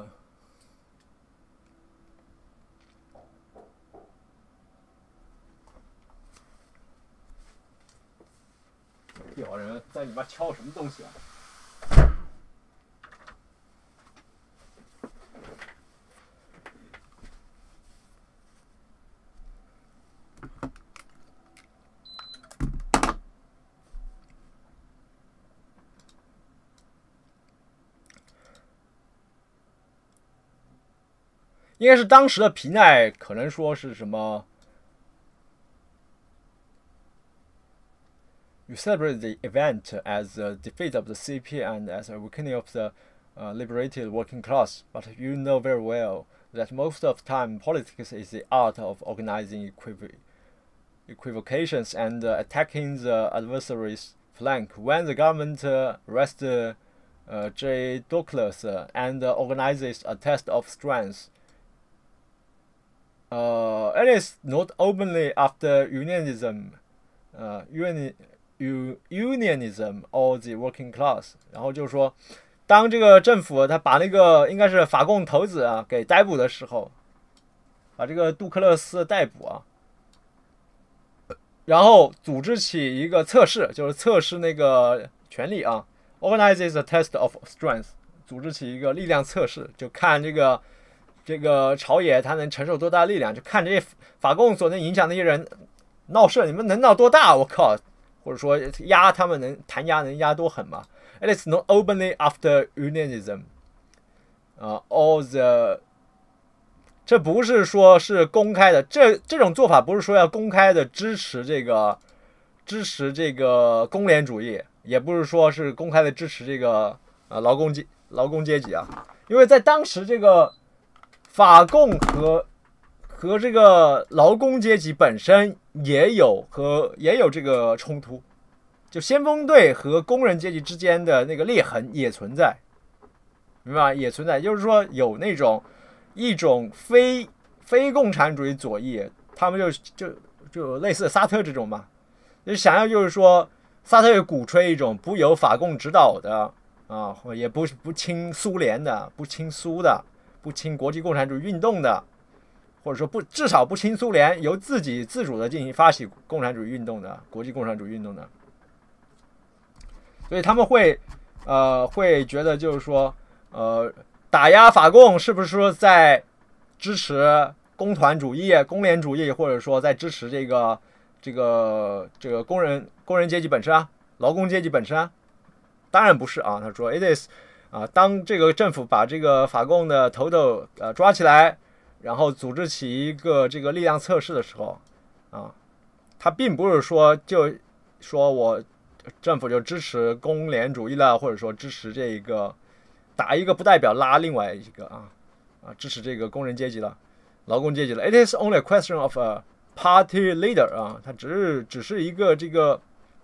有人在里面敲什么东西啊？应该是当时的皮奈，可能说是什么 ？You celebrate the event as the defeat of the C P and as a awakening of the uh, liberated working class, but you know very well that most of the time politics is the art of organizing equiv equivocations and uh, attacking the adversary's flank. When the government uh, arrests uh, J. Douglas uh, and uh, organizes a test of strength, uh, it is not openly after unionism, uh, uni, unionism or the working class. 然后就是说，当这个政府他把那个应该是法共头子啊给逮捕的时候，把这个杜克勒斯逮捕啊。然后组织起一个测试，就是测试那个权力啊 ，organizes a test of strength， 组织起一个力量测试，就看这个这个朝野他能承受多大力量，就看这些法共所能影响那些人闹事，你们能闹多大？我靠！或者说压他们能弹压能压多狠嘛 ？It is not openly after unionism， 啊、uh, ，all the。这不是说是公开的，这这种做法不是说要公开的支持这个支持这个工联主义，也不是说是公开的支持这个呃劳工阶劳工阶级啊，因为在当时这个法共和和这个劳工阶级本身也有和也有这个冲突，就先锋队和工人阶级之间的那个裂痕也存在，明白吗？也存在，就是说有那种。一种非非共产主义左翼，他们就就就类似萨特这种嘛，就想要就是说，萨特鼓吹一种不由法共指导的啊，也不不亲苏联的，不亲苏的，不亲国际共产主义运动的，或者说不至少不亲苏联，由自己自主的进行发起共产主义运动的，国际共产主义运动的，所以他们会呃会觉得就是说呃。打压法共是不是说在支持工团主义、工联主义，或者说在支持这个这个这个工人工人阶级本身啊，劳工阶级本身啊？当然不是啊。他说 ，it is 啊，当这个政府把这个法共的头头呃抓起来，然后组织起一个这个力量测试的时候啊，他并不是说就说我政府就支持工联主义了，或者说支持这个。打一个不代表拉另外一个啊啊支持这个工人阶级了，劳工阶级了。It is only a question of a party leader 啊，它只是只是一个这个，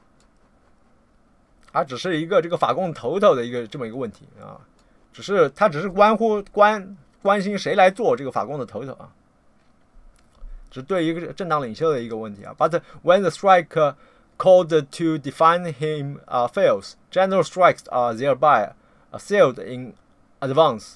它只是一个这个法共头头的一个这么一个问题啊，只是它只是关乎关关心谁来做这个法共的头头啊，只是对一个政党领袖的一个问题啊。But when the strike called to define him uh, fails, general strikes are thereby sealed in advance.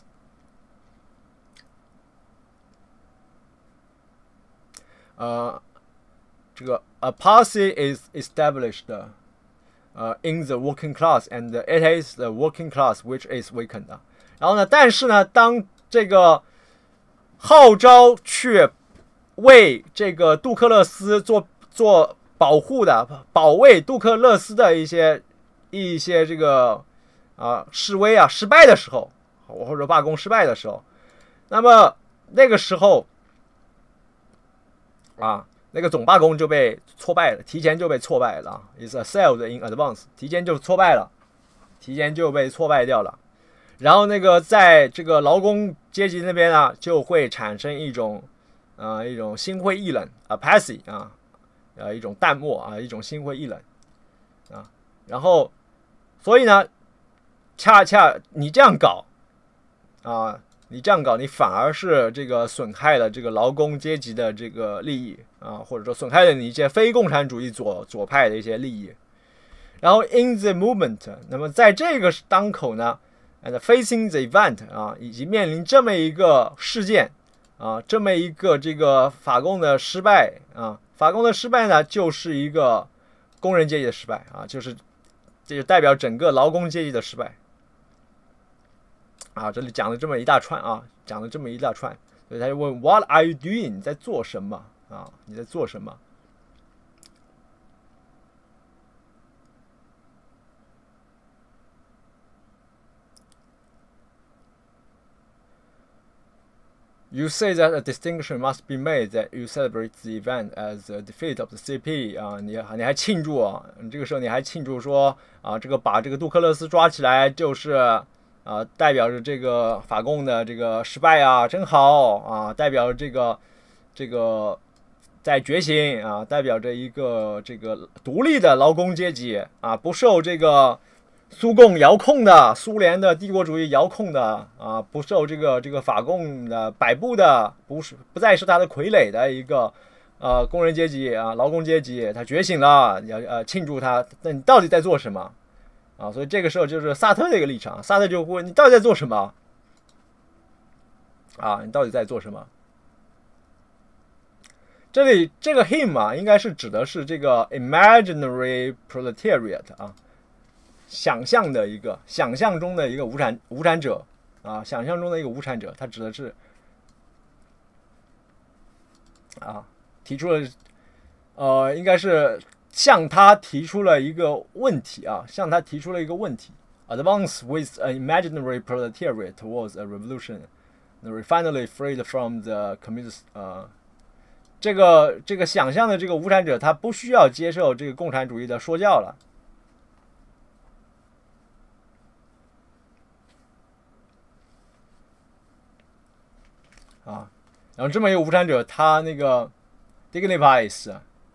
呃，这个 a policy is established uh, in the working class, and it is the working class which is weakened. 然后呢，但是呢，当这个号召去为这个杜克勒斯做做保护的、保卫杜克勒斯的一些一些这个。啊，示威啊失败的时候，或者罢工失败的时候，那么那个时候啊，那个总罢工就被挫败了，提前就被挫败了 ，is assailed in advance， 提前就挫败了，提前就被挫败掉了。然后那个在这个劳工阶级那边呢，就会产生一种呃一种心灰意冷 ，apathy 啊，呃一种淡漠啊，一种心灰意冷啊，然后所以呢。恰恰你这样搞啊，你这样搞，你反而是这个损害了这个劳工阶级的这个利益啊，或者说损害了你一些非共产主义左左派的一些利益。然后 in the movement， 那么在这个当口呢 ，and facing the event 啊，以及面临这么一个事件啊，这么一个这个法共的失败啊，法共的失败呢，就是一个工人阶级的失败啊，就是这就代表整个劳工阶级的失败。啊，这里讲了这么一大串啊，讲了这么一大串，所以他就问 What are you doing？ 你在做什么啊？你在做什么？ You say that a distinction must be made that you celebrate the event as a defeat of the C P 啊，你你还庆祝啊？你这个时候你还庆祝说啊，这个把这个杜克勒斯抓起来就是啊，代表着这个法共的这个失败啊，真好啊，代表着这个这个在觉醒啊，代表着一个这个独立的劳工阶级啊，不受这个苏共遥控的苏联的帝国主义遥控的啊，不受这个这个法共的摆布的，不是不再是他的傀儡的一个呃工人阶级啊，劳工阶级，他觉醒了，要呃庆祝他。那你到底在做什么啊？所以这个时候就是萨特的一个立场，萨特就问你到底在做什么啊？你到底在做什么？这里这个 him 啊，应该是指的是这个 imaginary proletariat 啊，想象的一个想象中的一个无产无产者啊，想象中的一个无产者，他指的是啊，提出了呃，应该是向他提出了一个问题啊，向他提出了一个问题。Advance with an imaginary proletariat towards a revolution, finally freed from the communist 啊。这个这个想象的这个无产者，他不需要接受这个共产主义的说教了啊。然后这么一个无产者，他那个 dignifies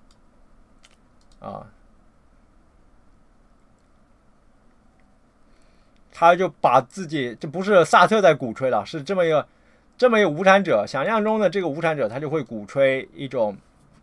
啊，他就把自己，这不是萨特在鼓吹了，是这么一个。这么一个无产者，想象中的这个无产者，他就会鼓吹一种，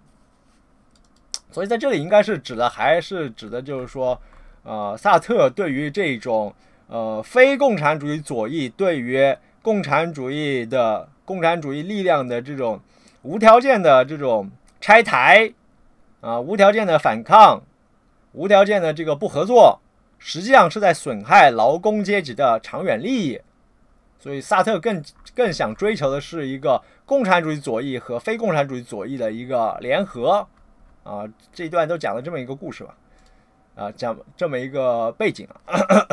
所以在这里应该是指的，还是指的就是说，呃，萨特对于这种呃非共产主义左翼对于共产主义的共产主义力量的这种无条件的这种拆台啊、呃，无条件的反抗，无条件的这个不合作，实际上是在损害劳工阶级的长远利益。所以萨特更更想追求的是一个共产主义左翼和非共产主义左翼的一个联合啊，这一段都讲了这么一个故事吧，啊，讲这么一个背景啊。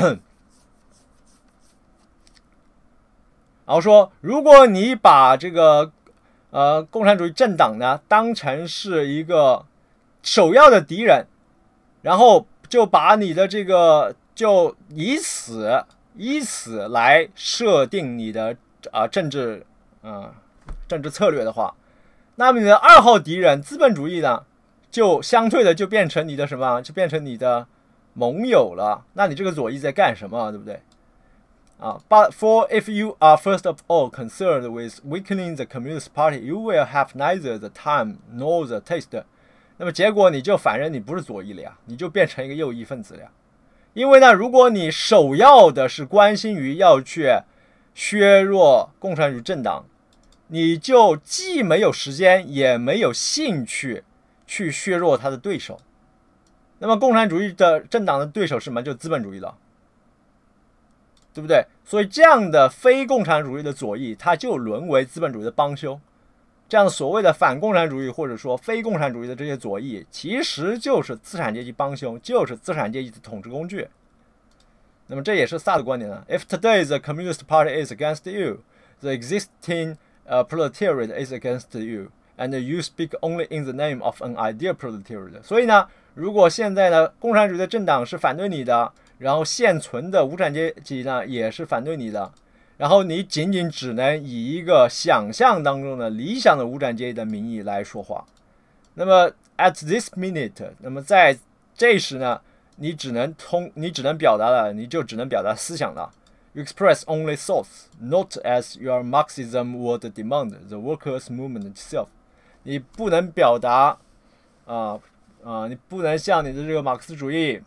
然后说，如果你把这个呃共产主义政党呢当成是一个首要的敌人，然后就把你的这个就以此。以此来设定你的啊、呃、政治啊、呃、政治策略的话，那么你的二号敌人资本主义呢，就相对的就变成你的什么？就变成你的盟友了。那你这个左翼在干什么？对不对？啊 ，But for if you are first of all concerned with weakening the Communist Party, you will have neither the time nor the taste。那么结果你就反正你不是左翼了呀，你就变成一个右翼分子了呀。因为呢，如果你首要的是关心于要去削弱共产主义政党，你就既没有时间也没有兴趣去削弱他的对手。那么共产主义的政党的对手是什么？就是资本主义了，对不对？所以这样的非共产主义的左翼，它就沦为资本主义的帮凶。这样所谓的反共产主义或者说非共产主义的这些左翼，其实就是资产阶级帮凶，就是资产阶级的统治工具。那么这也是萨的观点呢。If today the Communist Party is against you, the existing uh, proletariat is against you, and you speak only in the name of an ideal proletariat。所以呢，如果现在呢共产主义的政党是反对你的，然后现存的无产阶级呢也是反对你的。然后你仅仅只能以一个想象当中的理想的无产阶级的名义来说话。那么 at this minute， 那么在这时呢，你只能通，你只能表达了，你就只能表达思想了。You express only thoughts, not as your Marxism would demand the workers' movement itself。你不能表达啊啊、呃呃，你不能像你的这个马克思主义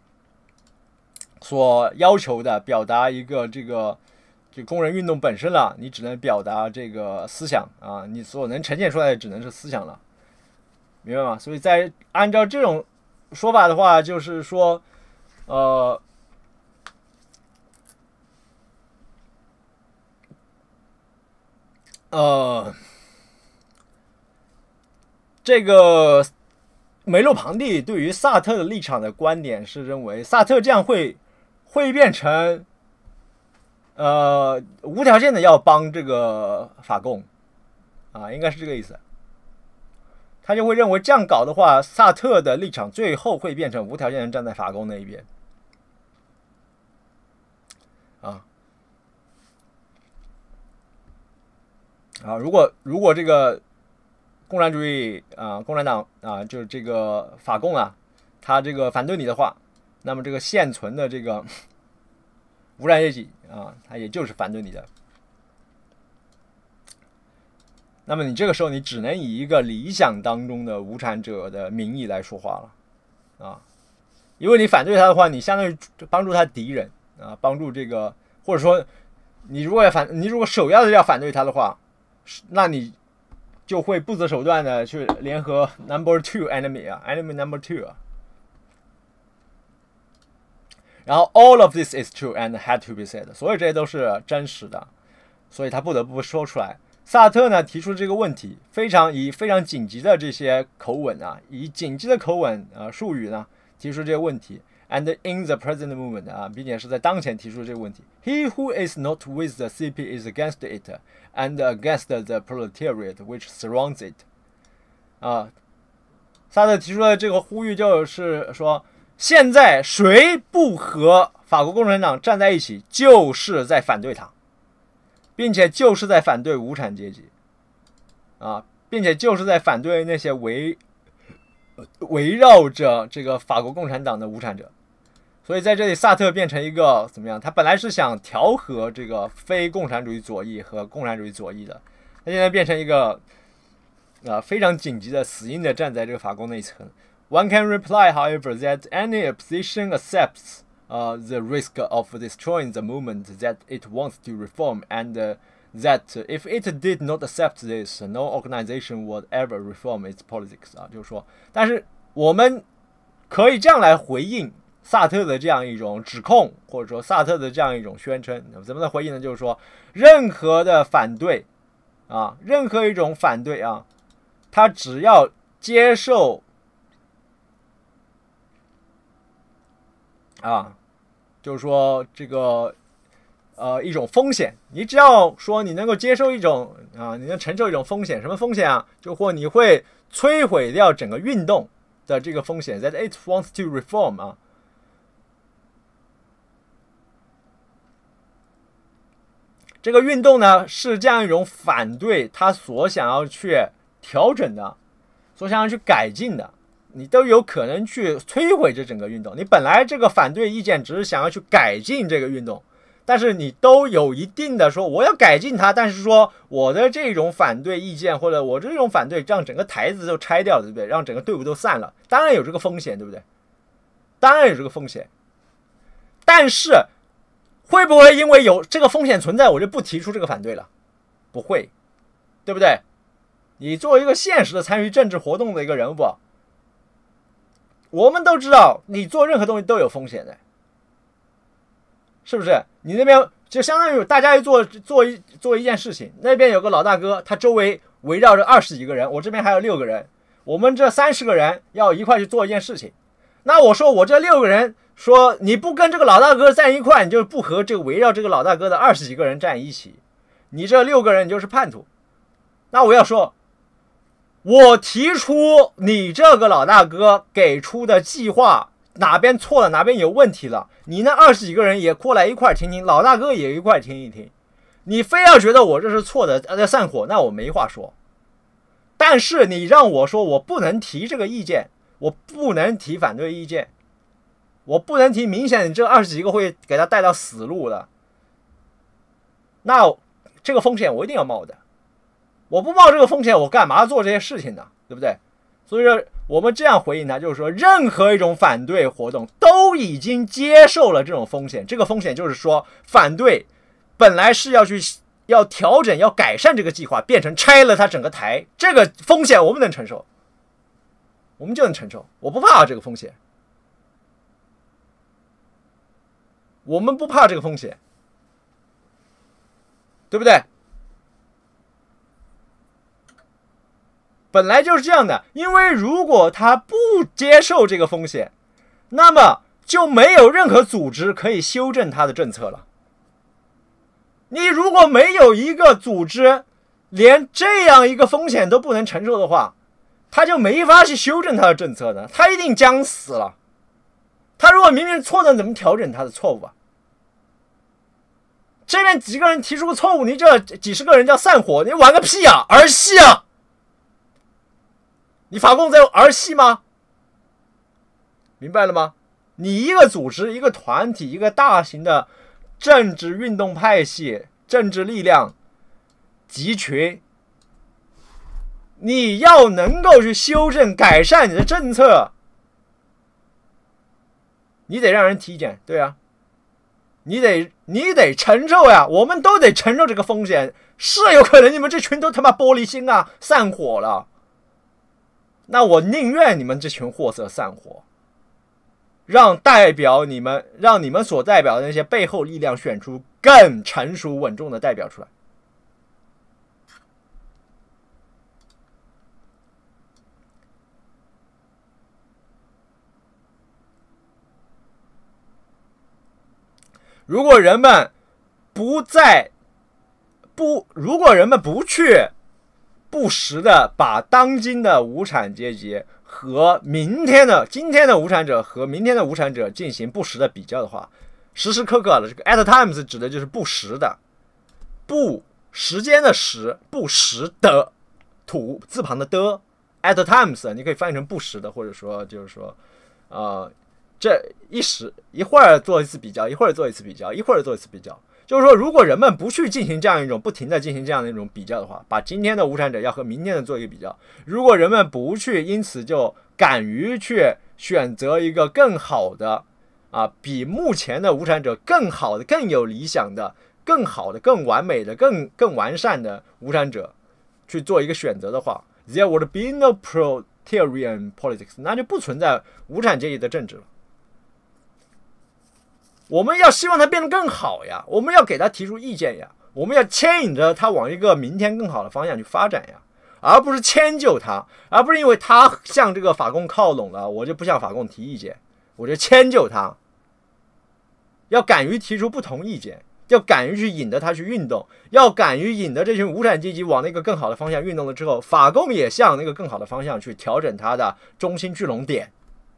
所要求的表达一个这个。这工人运动本身了，你只能表达这个思想啊，你所能呈现出来的只能是思想了，明白吗？所以在按照这种说法的话，就是说，呃，呃，这个梅洛庞蒂对于萨特的立场的观点是认为，萨特这样会会变成。呃，无条件的要帮这个法共，啊，应该是这个意思。他就会认为这样搞的话，萨特的立场最后会变成无条件的站在法共那一边，啊，啊，如果如果这个共产主义啊、呃，共产党啊、呃，就是这个法共啊，他这个反对你的话，那么这个现存的这个无产阶级啊，他也就是反对你的。那么你这个时候，你只能以一个理想当中的无产者的名义来说话了啊，因为你反对他的话，你相当于帮助他敌人啊，帮助这个，或者说你如果要反，你如果首要的要反对他的话，那你就会不择手段的去联合 number two enemy 啊 ，enemy number two 啊。然后 all of this is true and had to be said， 所有这些都是真实的，所以他不得不说出来。萨特呢提出这个问题，非常以非常紧急的这些口吻啊，以紧急的口吻啊术语呢提出这个问题。And in the present moment 啊，并且是在当前提出这个问题。He who is not with the C P is against it, and against the proletariat which surrounds it。啊，萨特提出的这个呼吁就是说，现在谁不和法国共产党站在一起，就是在反对他。并且就是在反对无产阶级，啊，并且就是在反对那些围围绕着这个法国共产党的无产者。所以在这里，萨特变成一个怎么样？他本来是想调和这个非共产主义左翼和共产主义左翼的，他现在变成一个啊非常紧急的死硬的站在这个法共那一层。One can reply, however, that any opposition accepts Uh, the risk of destroying the movement that it wants to reform, and uh, that if it did not accept this, no organization would ever reform its politics. 啊，就是说，但是我们可以这样来回应萨特的这样一种指控，或者说萨特的这样一种宣称。怎么来回应呢？就是说，任何的反对啊，任何一种反对啊，他只要接受啊。就是说，这个呃一种风险，你只要说你能够接受一种啊，你能承受一种风险，什么风险啊？就或你会摧毁掉整个运动的这个风险 ，that it wants to reform 啊。这个运动呢是这样一种反对他所想要去调整的，所想要去改进的。你都有可能去摧毁这整个运动。你本来这个反对意见只是想要去改进这个运动，但是你都有一定的说我要改进它，但是说我的这种反对意见或者我这种反对让整个台子都拆掉了，对不对？让整个队伍都散了，当然有这个风险，对不对？当然有这个风险。但是会不会因为有这个风险存在，我就不提出这个反对了？不会，对不对？你作为一个现实的参与政治活动的一个人物，我们都知道，你做任何东西都有风险的，是不是？你那边就相当于大家做做一做一件事情，那边有个老大哥，他周围围绕着二十几个人，我这边还有六个人，我们这三十个人要一块去做一件事情。那我说我这六个人说你不跟这个老大哥站一块，你就不和这个围绕这个老大哥的二十几个人站一起，你这六个人你就是叛徒。那我要说，我提出你这个老大哥给出的计划哪边错了，哪边有问题了，你那二十几个人也过来一块听听，老大哥也一块听一听。你非要觉得我这是错的，要散伙，那我没话说。但是你让我说我不能提这个意见，我不能提反对意见，我不能提明显你这二十几个会给他带到死路的，那这个风险我一定要冒的。我不冒这个风险，我干嘛做这些事情呢？对不对？所以说，我们这样回应他，就是说，任何一种反对活动都已经接受了这种风险。这个风险就是说，反对本来是要去要调整、要改善这个计划，变成拆了它整个台，这个风险我们能承受，我们就能承受，我不怕这个风险，我们不怕这个风险，对不对？本来就是这样的，因为如果他不接受这个风险，那么就没有任何组织可以修正他的政策了。你如果没有一个组织连这样一个风险都不能承受的话，他就没法去修正他的政策的，他一定将死了。他如果明明错的，怎么调整他的错误啊？这边几个人提出个错误，你这几十个人叫散伙，你玩个屁啊，儿戏啊！ 你法共在儿戏吗？明白了吗？你一个组织、一个团体、一个大型的政治运动派系、政治力量集群，你要能够去修正、改善你的政策，你得让人体检，对啊，你得你得承受呀，我们都得承受这个风险。是有可能你们这群都他妈玻璃心啊，散伙了。那我宁愿你们这群货色散伙，让代表你们，让你们所代表的那些背后力量选出更成熟稳重的代表出来。如果人们不在不，如果人们不去不时的把当今的无产阶级和明天的今天的无产者和明天的无产者进行不时的比较的话，时时刻刻的这个 at times 指的就是不时的，不时间的时，不时的土字旁的的 at times 你可以翻译成不时的，或者说就是说呃这一时一会儿做一次比较，一会儿做一次比较，一会儿做一次比较。就是说，如果人们不去进行这样一种不停的进行这样的一种比较的话，把今天的无产者要和明天的做一个比较，如果人们不去因此就敢于去选择一个更好的啊，比目前的无产者更好的、更有理想的、更好的、更完美的、更更完善的无产者去做一个选择的话 ，there would be no proletarian politics， 那就不存在无产阶级的政治了。我们要希望它变得更好呀，我们要给他提出意见呀，我们要牵引着他往一个明天更好的方向去发展呀，而不是迁就他，而不是因为他向这个法共靠拢了，我就不向法共提意见，我就迁就他。要敢于提出不同意见，要敢于去引得他去运动，要敢于引得这群无产阶级往那个更好的方向运动了之后，法共也向那个更好的方向去调整它的中心聚拢点。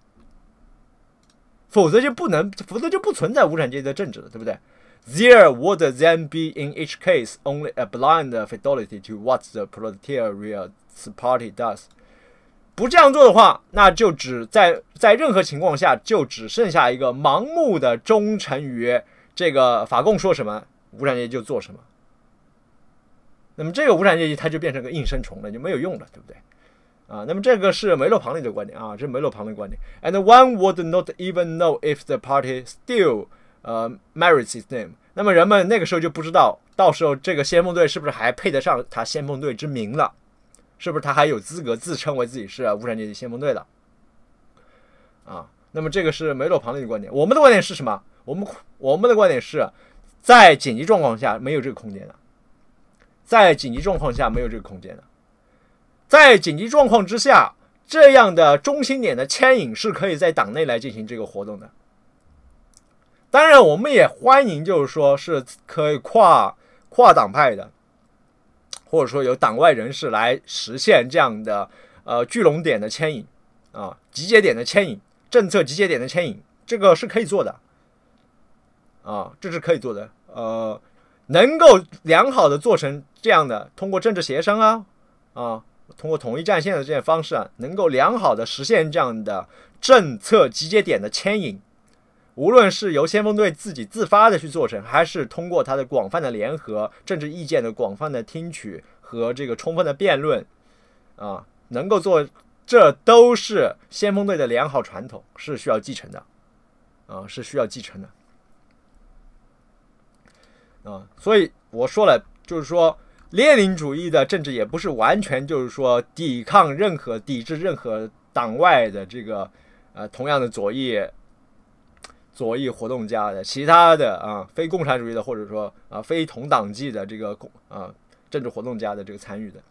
否则就不能，否则就不存在无产阶级的政治了，对不对 ？There would then be in each case only a blind fidelity to what the proletariat party does。不这样做的话，那就只在在任何情况下就只剩下一个盲目的忠诚于这个法共说什么，无产阶级就做什么。那么这个无产阶级它就变成个应声虫了，就没有用了，对不对？啊，那么这个是梅洛庞利的观点啊，这是梅洛庞利的观点。And one would not even know if the party still 呃、uh, merits its name。那么人们那个时候就不知道，到时候这个先锋队是不是还配得上他先锋队之名了？是不是他还有资格自称为自己是无产阶级先锋队的？啊，那么这个是梅洛庞利的观点。我们的观点是什么？我们我们的观点是在紧急状况下没有这个空间的，在紧急状况下没有这个空间的。在紧急状况之下，这样的中心点的牵引是可以在党内来进行这个活动的。当然，我们也欢迎，就是说是可以跨跨党派的，或者说有党外人士来实现这样的呃聚拢点的牵引啊，集结点的牵引，政策集结点的牵引，这个是可以做的啊，这是可以做的。呃，能够良好的做成这样的，通过政治协商啊啊。通过统一战线的这些方式啊，能够良好的实现这样的政策集结点的牵引，无论是由先锋队自己自发的去做成，还是通过他的广泛的联合、政治意见的广泛的听取和这个充分的辩论啊，能够做，这都是先锋队的良好传统，是需要继承的啊，是需要继承的啊。所以我说了，就是说。列宁主义的政治也不是完全就是说抵抗任何、抵制任何党外的这个呃同样的左翼左翼活动家的其他的啊非共产主义的或者说啊非同党纪的这个啊政治活动家的这个参与的，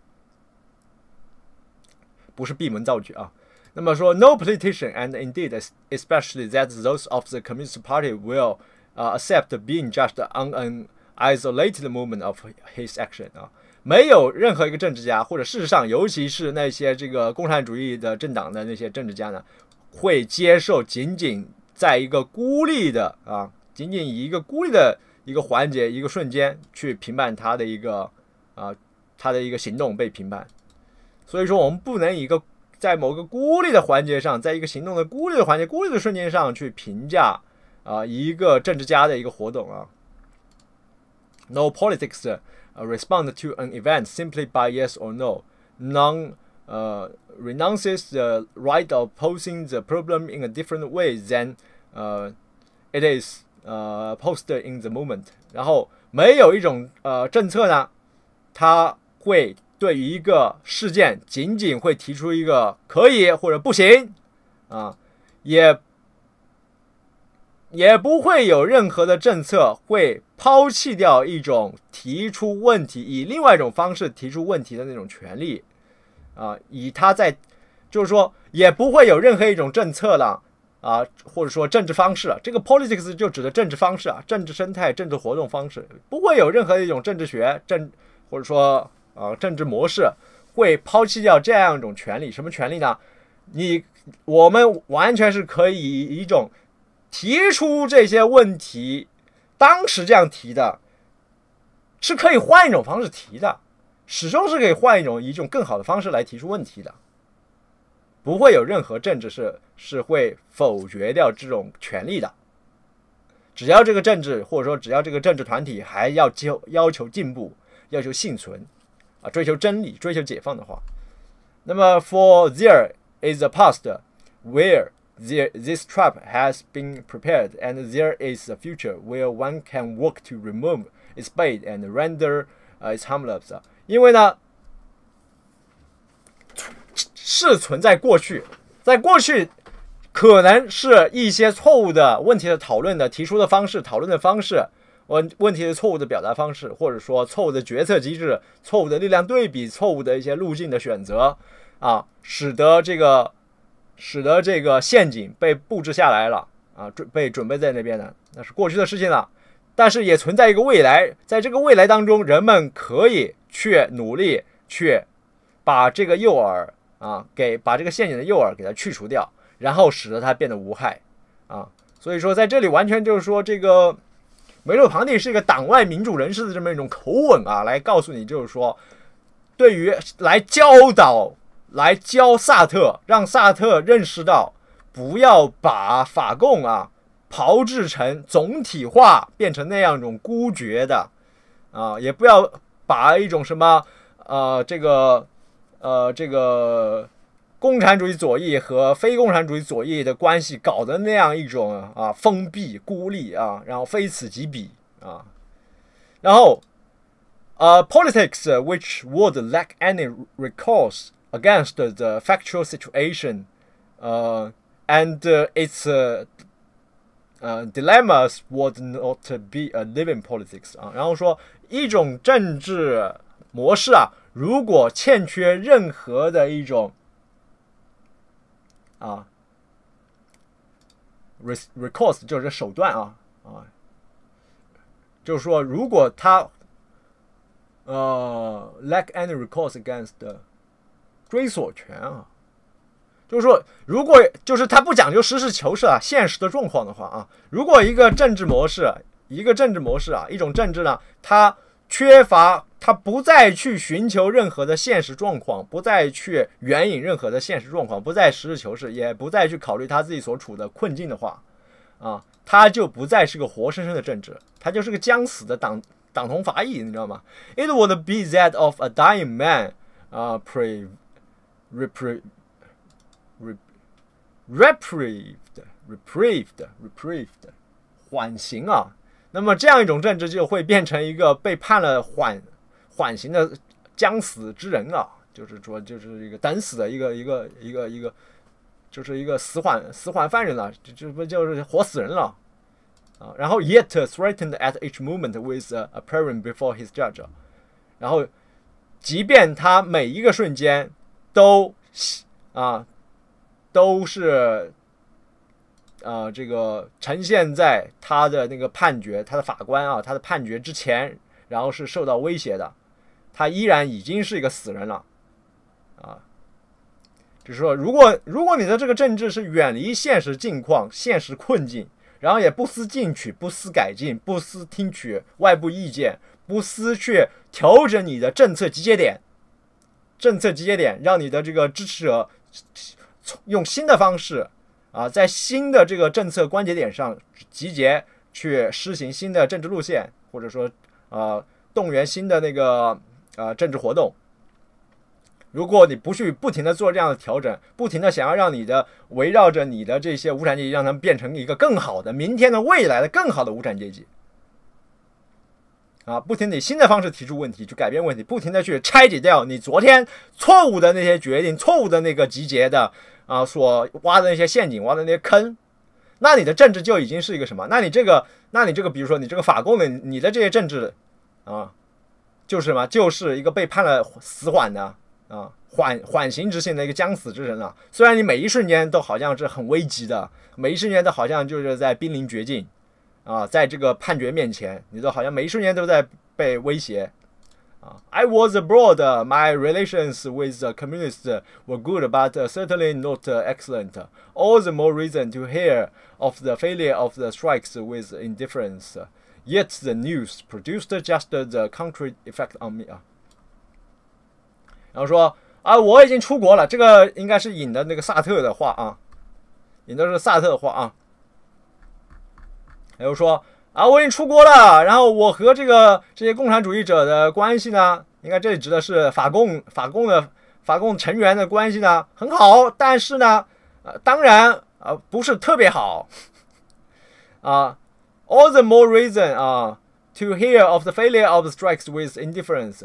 不是闭门造句啊。那么说 ，no politician and indeed especially that those of the Communist Party will、uh, accept being judged on an isolated movement of his action 啊，没有任何一个政治家，或者事实上，尤其是那些这个共产主义的政党的那些政治家呢，会接受仅仅在一个孤立的啊，仅仅以一个孤立的一个环节、一个瞬间去评判他的一个啊，他的一个行动被评判。所以说，我们不能以一个在某个孤立的环节上，在一个行动的孤立的环节、孤立的瞬间上去评价啊一个政治家的一个活动啊。No politics uh, respond to an event simply by yes or no. None uh, renounces the right of posing the problem in a different way than uh, it is uh, posed in the moment. 然后没有一种呃政策呢，它会对于一个事件仅仅会提出一个可以或者不行啊，也也不会有任何的政策会抛弃掉一种提出问题，以另外一种方式提出问题的那种权利啊，以他在就是说也不会有任何一种政策了啊，或者说政治方式，这个 politics 就指的政治方式啊，政治生态、政治活动方式，不会有任何一种政治学政或者说啊政治模式会抛弃掉这样一种权利。什么权利呢？你我们完全是可以以一种提出这些问题，当时这样提的，是可以换一种方式提的，始终是可以换一种以一种更好的方式来提出问题的，不会有任何政治是是会否决掉这种权利的。只要这个政治或者说只要这个政治团体还要求要求进步、要求幸存啊，追求真理、追求解放的话，那么 for there is a past where There, this trap has been prepared, and there is a future where one can work to remove its bait and render uh, its harmless. 因为呢，是存在过去，在过去可能是一些错误的问题的讨论的提出的方式、讨论的方式，问问题的错误的表达方式，或者说错误的决策机制、错误的力量对比、错误的一些路径的选择啊，使得这个。使得这个陷阱被布置下来了啊，准被准备在那边的，那是过去的事情了。但是也存在一个未来，在这个未来当中，人们可以去努力去把这个诱饵啊，给把这个陷阱的诱饵给它去除掉，然后使得它变得无害啊。所以说，在这里完全就是说，这个梅洛庞蒂是一个党外民主人士的这么一种口吻啊，来告诉你，就是说，对于来教导。来教萨特，让萨特认识到，不要把法共啊炮制成总体化，变成那样一种孤绝的啊，也不要把一种什么呃这个呃这个共产主义左翼和非共产主义左翼的关系搞得那样一种啊封闭孤立啊，然后非此即彼啊，然后呃 politics which would lack any recourse against the factual situation uh, and uh, its uh, uh, dilemmas would not be a living politics 啊，然后说一种政治模式啊，如果欠缺任何的一种啊 recourse 就是手段啊啊，就是说如果它呃 lack any recourse against the追索权啊，就是说，如果就是他不讲究实事求是啊，现实的状况的话啊，如果一个政治模式，一个政治模式啊，一种政治呢，它缺乏，它不再去寻求任何的现实状况，不再去援引任何的现实状况，不再实事求是，也不再去考虑他自己所处的困境的话，啊，它就不再是个活生生的政治，它就是个将死的党党同伐异，你知道吗 ？It would be that of a dying man, uh, pre Repre, rep, reprieved, reprieved, reprieved, 缓刑啊。那么这样一种政治就会变成一个被判了缓缓刑的将死之人啊，就是说就是一个等死的一个一个一个一个，就是一个死缓死缓犯人了，这这不就是活死人了啊？然后 yet threatened at each moment with appearing before his judge， 然后即便他每一个瞬间。都啊，都是啊，这个呈现在他的那个判决，他的法官啊，他的判决之前，然后是受到威胁的，他依然已经是一个死人了啊。就是说，如果如果你的这个政治是远离现实境况、现实困境，然后也不思进取、不思改进、不思听取外部意见、不思去调整你的政策集结点。政策集结点，让你的这个支持者用新的方式啊，在新的这个政策关节点上集结，去施行新的政治路线，或者说呃动员新的那个呃政治活动。如果你不去不停的做这样的调整，不停的想要让你的围绕着你的这些无产阶级，让他们变成一个更好的明天的未来的更好的无产阶级，啊，不停地以新的方式提出问题，去改变问题，不停的去拆解掉你昨天错误的那些决定，错误的那个集结的啊所挖的那些陷阱，挖的那些坑，那你的政治就已经是一个什么？那你这个，那你这个，比如说你这个法共的，你的这些政治啊，就是什么？就是一个被判了死缓的。啊，缓缓刑执行的一个将死之人啊！虽然你每一瞬间都好像是很危急的，每一瞬间都好像就是在濒临绝境啊，在这个判决面前，你都好像每一瞬间都在被威胁啊。I was abroad, my relations with the communists were good, but certainly not excellent. All the more reason to hear of the failure of the strikes with indifference. Yet the news produced just the contrary effect on me 啊。然后说啊，我已经出国了，这个应该是引的那个萨特的话啊，引的是萨特的话啊。然后说啊，我已经出国了，然后我和这个这些共产主义者的关系呢，应该这里指的是法共法共的法共成员的关系呢，很好，但是呢，呃，当然啊、呃，不是特别好啊。All the more reason 啊 to hear of the failure of the strikes with indifference。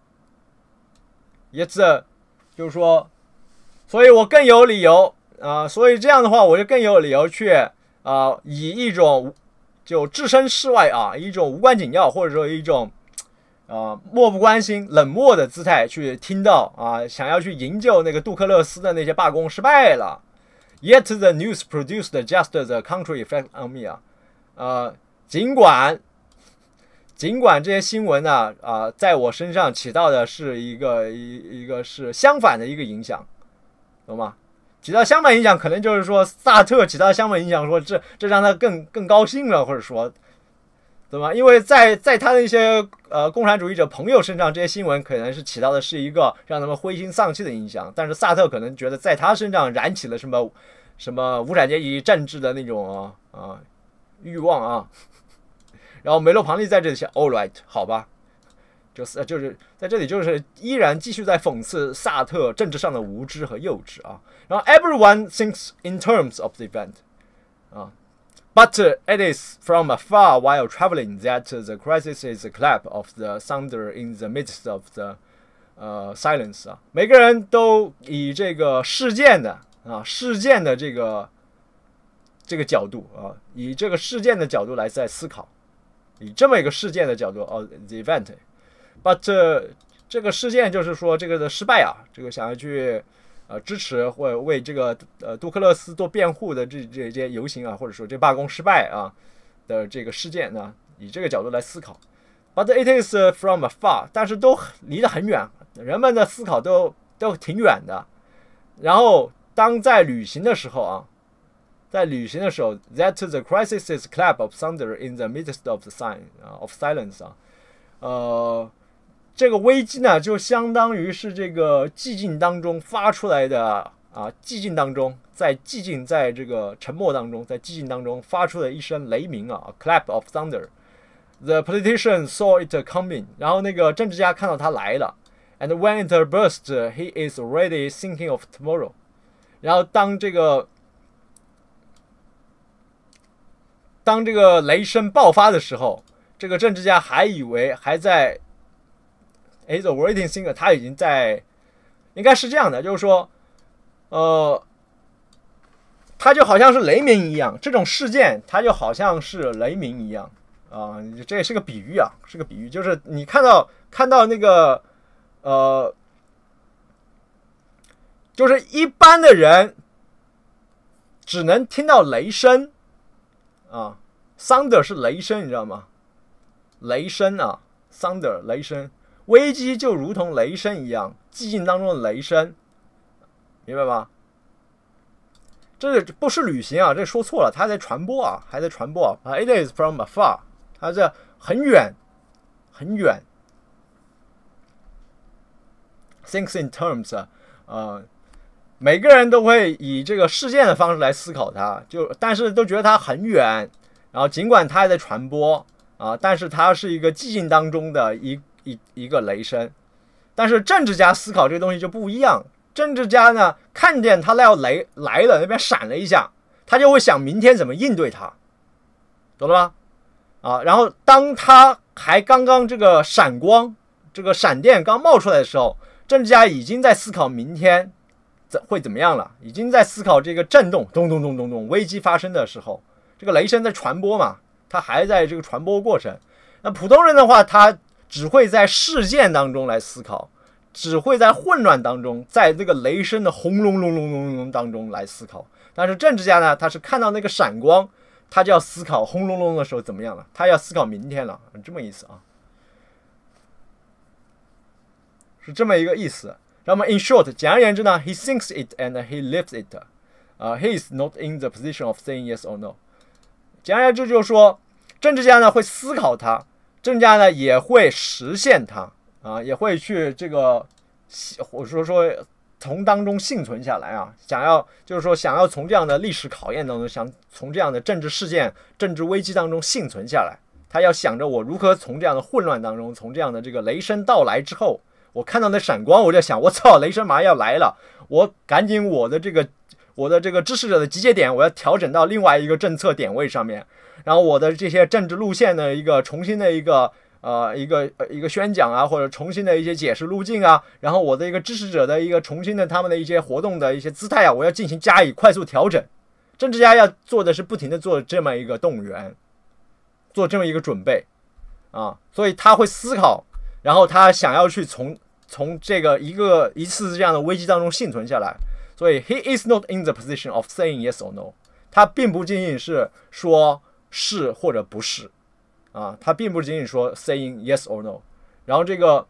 也是，就是说，所以我更有理由啊、呃，所以这样的话，我就更有理由去啊、呃，以一种就置身事外啊，一种无关紧要，或者说一种啊、呃、漠不关心、冷漠的姿态去听到啊，想要去营救那个杜克勒斯的那些罢工失败了。Yet the news produced just the contrary effect on me 啊，呃，尽管。尽管这些新闻呢，啊、呃，在我身上起到的是一个一一个是相反的一个影响，懂吗？起到相反影响，可能就是说萨特起到相反影响，说这这让他更更高兴了，或者说，对吧？因为在在他的一些呃共产主义者朋友身上，这些新闻可能是起到的是一个让他们灰心丧气的影响，但是萨特可能觉得在他身上燃起了什么什么无产阶级政治的那种啊、呃、欲望啊。然后梅洛庞利在这里写 ，All right， 好吧，就是就是在这里就是依然继续在讽刺萨特政治上的无知和幼稚啊。然后 everyone thinks in terms of the event 啊 ，but it is from afar while traveling that the crisis is a clap of the thunder in the midst of the 呃 silence 啊。每个人都以这个事件的啊事件的这个这个角度啊，以这个事件的角度来在思考。以这么一个事件的角度，哦 ，the event，but、uh, 这个事件就是说这个的失败啊，这个想要去呃支持或者为这个呃杜克勒斯做辩护的这这些游行啊，或者说这罢工失败啊的这个事件呢，以这个角度来思考。But it is from afar， 但是都离得很远，人们的思考都都挺远的。然后当在旅行的时候啊。在旅行的时候 ，that the crisis is clap of thunder in the midst of the sign of silence 啊，呃，这个危机呢，就相当于是这个寂静当中发出来的啊，寂静当中，在寂静，在这个沉默当中，在寂静当中发出的一声雷鸣啊 ，a clap of thunder。The politician saw it coming， 然后那个政治家看到他来了 ，and when it burst, he is already thinking of tomorrow。然后当这个当这个雷声爆发的时候，这个政治家还以为还在 is already thinking， 他已经在，应该是这样的，就是说，呃，他就好像是雷鸣一样，这种事件它就好像是雷鸣一样啊、呃，这也是个比喻啊，是个比喻，就是你看到看到那个呃，就是一般的人只能听到雷声。啊 ，thunder 是雷声，你知道吗？雷声啊 ，thunder 雷声，危机就如同雷声一样，寂静当中的雷声，明白吗？这不是旅行啊，这说错了，他在传播啊，还在传播啊。It is from afar， 它是很远，很远。Thinks in terms 啊、呃， 每个人都会以这个事件的方式来思考它，就但是都觉得它很远，然后尽管它还在传播啊，但是它是一个寂静当中的一一一个雷声。但是政治家思考这个东西就不一样，政治家呢看见他要雷来了，那边闪了一下，他就会想明天怎么应对它，懂了吗？啊，然后当他还刚刚这个闪光，这个闪电刚冒出来的时候，政治家已经在思考明天怎会怎么样了，已经在思考这个震动，咚咚咚咚咚，危机发生的时候，这个雷声在传播嘛，它还在这个传播过程。那普通人的话，他只会在事件当中来思考，只会在混乱当中，在这个雷声的轰隆隆隆隆隆当中来思考。但是政治家呢，他是看到那个闪光，他就要思考轰隆隆的时候怎么样了，他要思考明天了，这么意思啊，是这么一个意思。那么 in short， 简而言之呢 ，he thinks it and he lives it， 啊、uh, ，he is not in the position of saying yes or no。简而言之就是说，政治家呢会思考它，政治家呢也会实现它，啊，也会去这个，或者说说从当中幸存下来啊，想要就是说想要从这样的历史考验当中，想从这样的政治事件、政治危机当中幸存下来，他要想着我如何从这样的混乱当中，从这样的这个雷声到来之后。我看到那闪光，我就想，我操，雷声马上要来了，我赶紧我的这个我的这个支持者的集结点，我要调整到另外一个政策点位上面，然后我的这些政治路线的一个重新的一个呃一个一个宣讲啊，或者重新的一些解释路径啊，然后我的一个支持者的一个重新的他们的一些活动的一些姿态啊，我要进行加以快速调整。政治家要做的是不停的做这么一个动员，做这么一个准备啊，所以他会思考。然后他想要去从从这个一个一次这样的危机当中幸存下来，所以 he is not in the position of saying yes or no。他并不仅仅是说是或者不是啊，他并不仅仅说 saying yes or no。然后这个，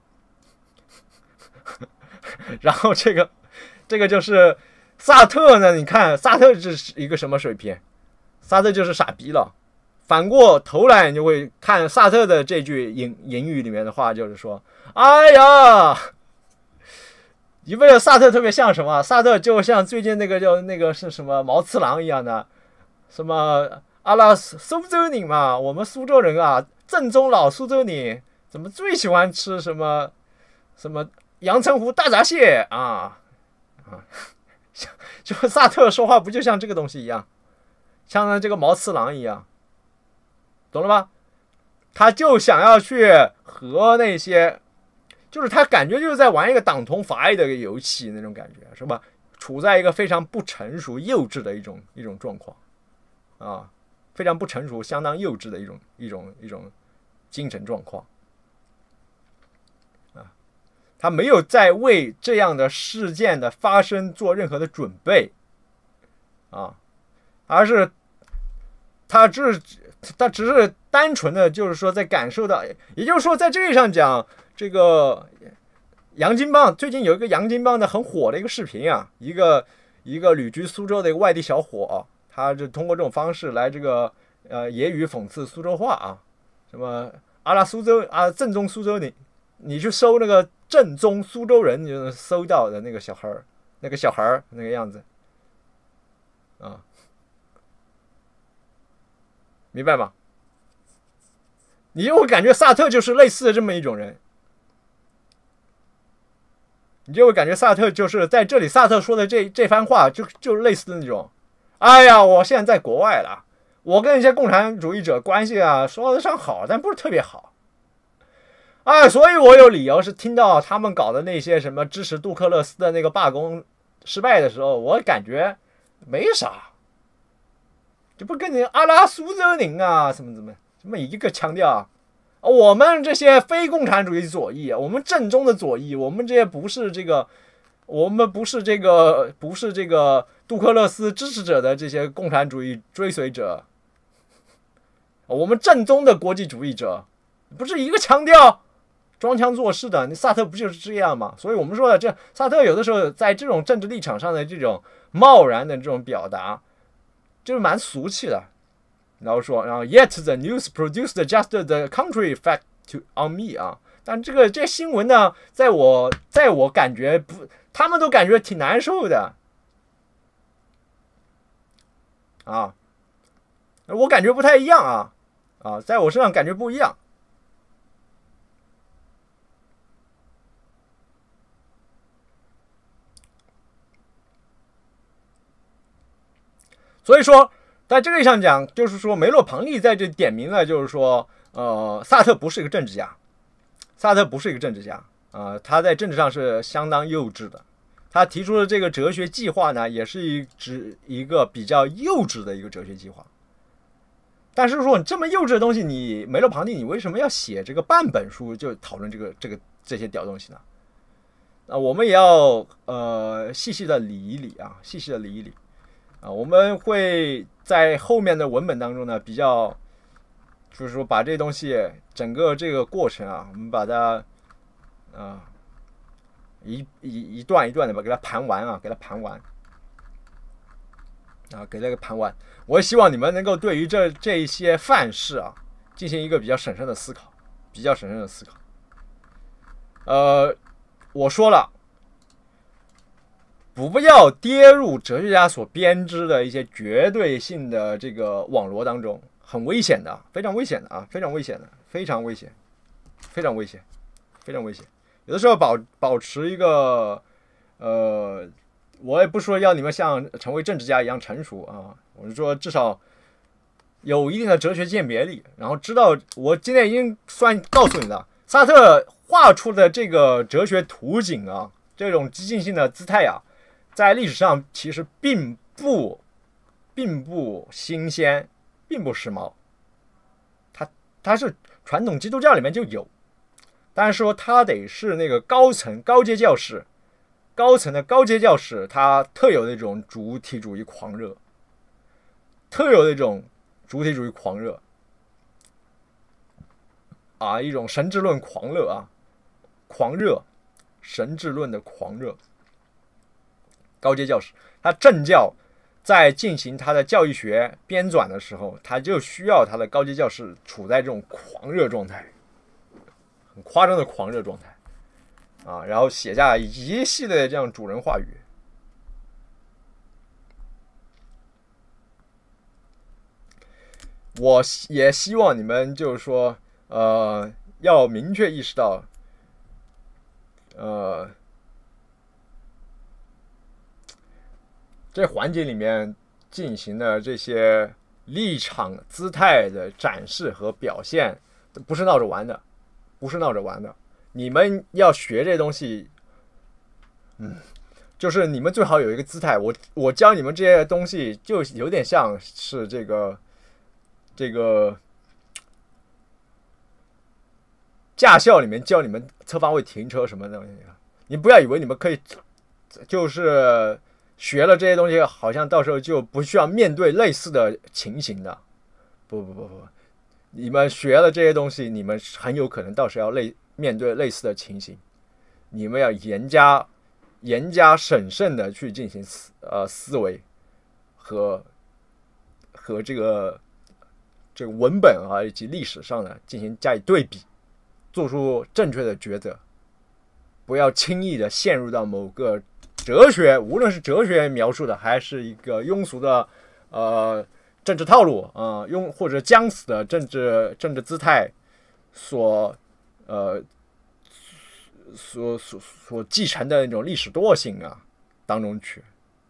然后这个这个就是萨特呢？你看萨特是一个什么水平？萨特就是傻逼了。反过头来，你就会看萨特的这句引引语里面的话，就是说：“哎呀，你不觉得萨特特别像什么？萨特就像最近那个叫那个是什么毛次郎一样的，什么阿拉苏州人嘛，我们苏州人啊，正宗老苏州人，怎么最喜欢吃什么什么阳澄湖大闸蟹啊啊？就萨特说话不就像这个东西一样，像这个毛次郎一样。”懂了吧？他就想要去和那些，就是他感觉就是在玩一个党同伐异的一个游戏那种感觉，是吧？处在一个非常不成熟、幼稚的一种一种状况，啊，非常不成熟、相当幼稚的一种一种一种精神状况，啊，他没有在为这样的事件的发生做任何的准备，啊，而是他只是。他只是单纯的就是说在感受到，也就是说在这个上讲，这个洋金帮最近有一个洋金帮的很火的一个视频啊，一个一个旅居苏州的一个外地小伙，他就通过这种方式来这个呃揶揄讽刺苏州话啊，什么阿拉苏州啊正宗苏州，你你去搜那个正宗苏州人，你就能搜到的那个小孩儿，那个小孩儿那个样子啊。明白吗？你就会感觉萨特就是类似的这么一种人，你就会感觉萨特就是在这里，萨特说的这这番话就就是类似的那种。哎呀，我现在在国外了，我跟一些共产主义者关系啊说得上好，但不是特别好。哎，所以我有理由是听到他们搞的那些什么支持杜克勒斯的那个罢工失败的时候，我感觉没啥。就不跟你阿拉苏州人啊，什么什么什么一个腔调啊！我们这些非共产主义左翼，我们正宗的左翼，我们这些不是这个，我们不是这个，不是这个杜克勒斯支持者的这些共产主义追随者，我们正宗的国际主义者，不是一个腔调，装腔作势的。你萨特不就是这样吗？所以我们说的这萨特有的时候在这种政治立场上的这种贸然的这种表达。就是蛮俗气的，然后说，然后 yet the news produced just the contrary effect to on me 啊，但这个这新闻呢，在我在我感觉不，他们都感觉挺难受的啊，我感觉不太一样啊啊，在我身上感觉不一样。所以说，在这个意义上讲，就是说梅洛庞利在这点明了，就是说，呃，萨特不是一个政治家，萨特不是一个政治家啊、呃，他在政治上是相当幼稚的。他提出的这个哲学计划呢，也是一指一个比较幼稚的一个哲学计划。但是说你这么幼稚的东西，你梅洛庞蒂，你为什么要写这个半本书就讨论这个这个这些屌东西呢？啊，我们也要呃细细的理一理啊，细细的理一理啊。我们会在后面的文本当中呢，比较就是说把这东西整个这个过程啊，我们把它啊一一一段一段的把给它盘完啊，给它盘完啊，给它个盘完。我也希望你们能够对于这这一些范式啊，进行一个比较审慎的思考，比较审慎的思考。呃，我说了，不要跌入哲学家所编织的一些绝对性的这个网罗当中，很危险的，非常危险的啊，非常危险的，非常危险，非常危险，非常危险。有的时候保保持一个呃。我也不说要你们像成为政治家一样成熟啊，我是说至少有一定的哲学鉴别力，然后知道我今天已经算告诉你了，萨特画出的这个哲学图景啊，这种激进性的姿态啊，在历史上其实并不并不新鲜，并不时髦，它它是传统基督教里面就有，但是说它得是那个高层高阶教士。高层的高阶教士，他特有的一种主体主义狂热，特有的一种主体主义狂热啊，一种神智论狂热啊，狂热，神智论的狂热。高阶教士，他政教在进行他的教育学编纂的时候，他就需要他的高阶教士处在这种狂热状态，很夸张的狂热状态。啊，然后写下一系列的这样主人话语。我也希望你们就是说，呃，要明确意识到，呃，这环节里面进行的这些立场、姿态的展示和表现，不是闹着玩的，不是闹着玩的。你们要学这东西，嗯，就是你们最好有一个姿态。我我教你们这些东西，就有点像是这个这个驾校里面教你们侧方位停车什么的。你不要以为你们可以，就是学了这些东西，好像到时候就不需要面对类似的情形的。不不不不，你们学了这些东西，你们很有可能到时候要类。面对类似的情形，你们要严加、严加审慎的去进行思呃思维和和这个这个文本啊以及历史上的进行加以对比，做出正确的抉择，不要轻易的陷入到某个哲学，无论是哲学描述的，还是一个庸俗的呃政治套路啊、呃，庸或者僵死的政治政治姿态所。呃，所所所继承的那种历史惰性啊，当中去，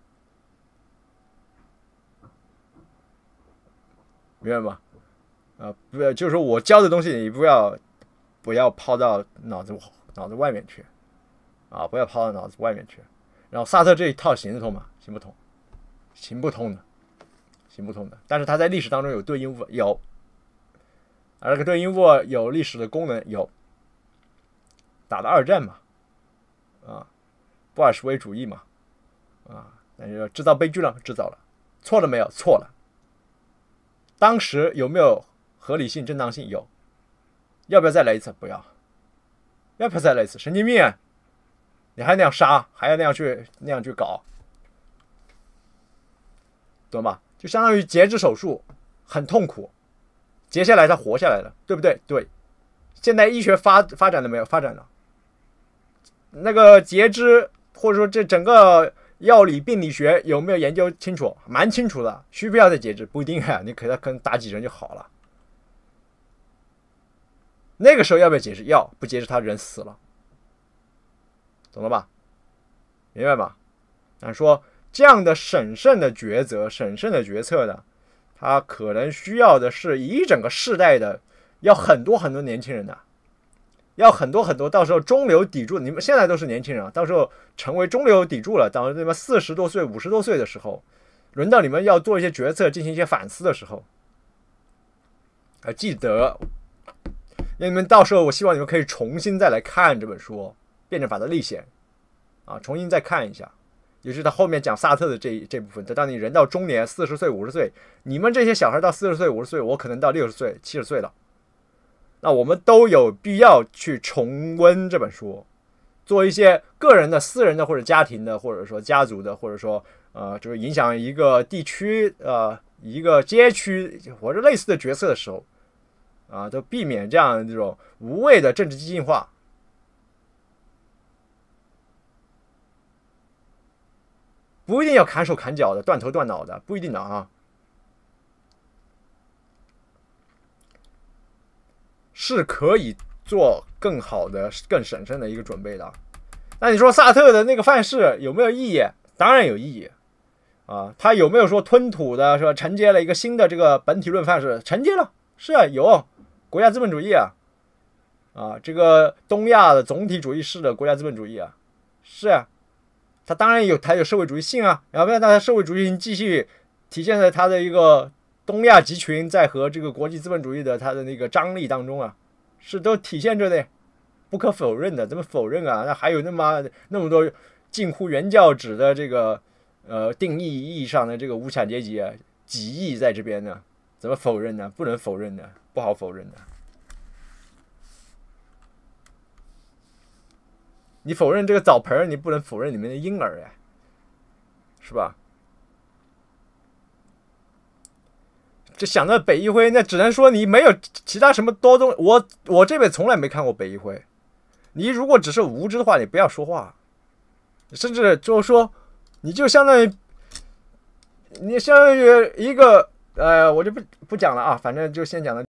明白吗？啊，不要，就是说我教的东西，你不要不要抛到脑子脑子外面去，啊，不要抛到脑子外面去。然后萨特这一套行得通吗？行不通，行不通的，行不通的。但是他在历史当中有对应物，有，而这个对应物有历史的功能，有。打了二战嘛，啊，布尔什维主义嘛，啊，但是制造悲剧了，制造了，错了没有？错了。当时有没有合理性、正当性？有。要不要再来一次？不要。要不要再来一次？神经病啊！你还那样杀，还要那样去那样去搞，懂吗？就相当于截肢手术，很痛苦，截下来他活下来了，对不对？对。现在医学发发展了没有？发展了。那个截肢或者说这整个药理病理学有没有研究清楚？蛮清楚的，需不需要再解释？不一定啊，你给他可能打几针就好了。那个时候要不要解释？要，不解释他人死了，懂了吧？明白吗？但说这样的审慎的抉择、审慎的决策呢，他可能需要的是一整个世代的，要很多很多年轻人的。要很多很多，到时候中流砥柱，你们现在都是年轻人啊，到时候成为中流砥柱了，到你们四十多岁、五十多岁的时候，轮到你们要做一些决策、进行一些反思的时候，啊，记得，你们到时候我希望你们可以重新再来看这本书《辩证法的历险》，啊，重新再看一下，尤其是他后面讲萨特的这这部分，等到你人到中年，四十岁、五十岁，你们这些小孩到四十岁、五十岁，我可能到六十岁、七十岁了。那我们都有必要去重温这本书，做一些个人的、私人的或者家庭的，或者说家族的，或者说呃，就是影响一个地区、呃一个街区或者类似的决策的时候，啊，都避免这样这种无谓的政治激进化。不一定要砍手砍脚的、断头断脑的，不一定的啊。是可以做更好的、更审慎的一个准备的。那你说萨特的那个范式有没有意义？当然有意义啊。他有没有说吞吐的说承接了一个新的这个本体论范式？承接了，是啊，有国家资本主义啊，啊，这个东亚的总体主义式的国家资本主义啊，是啊，他当然有，他有社会主义性啊，然后让他社会主义性继续体现在他的一个。东亚集群在和这个国际资本主义的它的那个张力当中啊，是都体现着的，不可否认的。怎么否认啊？那还有那么那么多近乎原教旨的这个呃定义意义上的这个无产阶级啊，几亿在这边呢？怎么否认呢？不能否认的，不好否认的。你否认这个澡盆，你不能否认里面的婴儿呀，是吧？这想到北一辉，那只能说你没有其他什么多东。我我这辈子从来没看过北一辉。你如果只是无知的话，你不要说话，甚至就是说，你就相当于你相当于一个呃，我就不不讲了啊，反正就先讲到。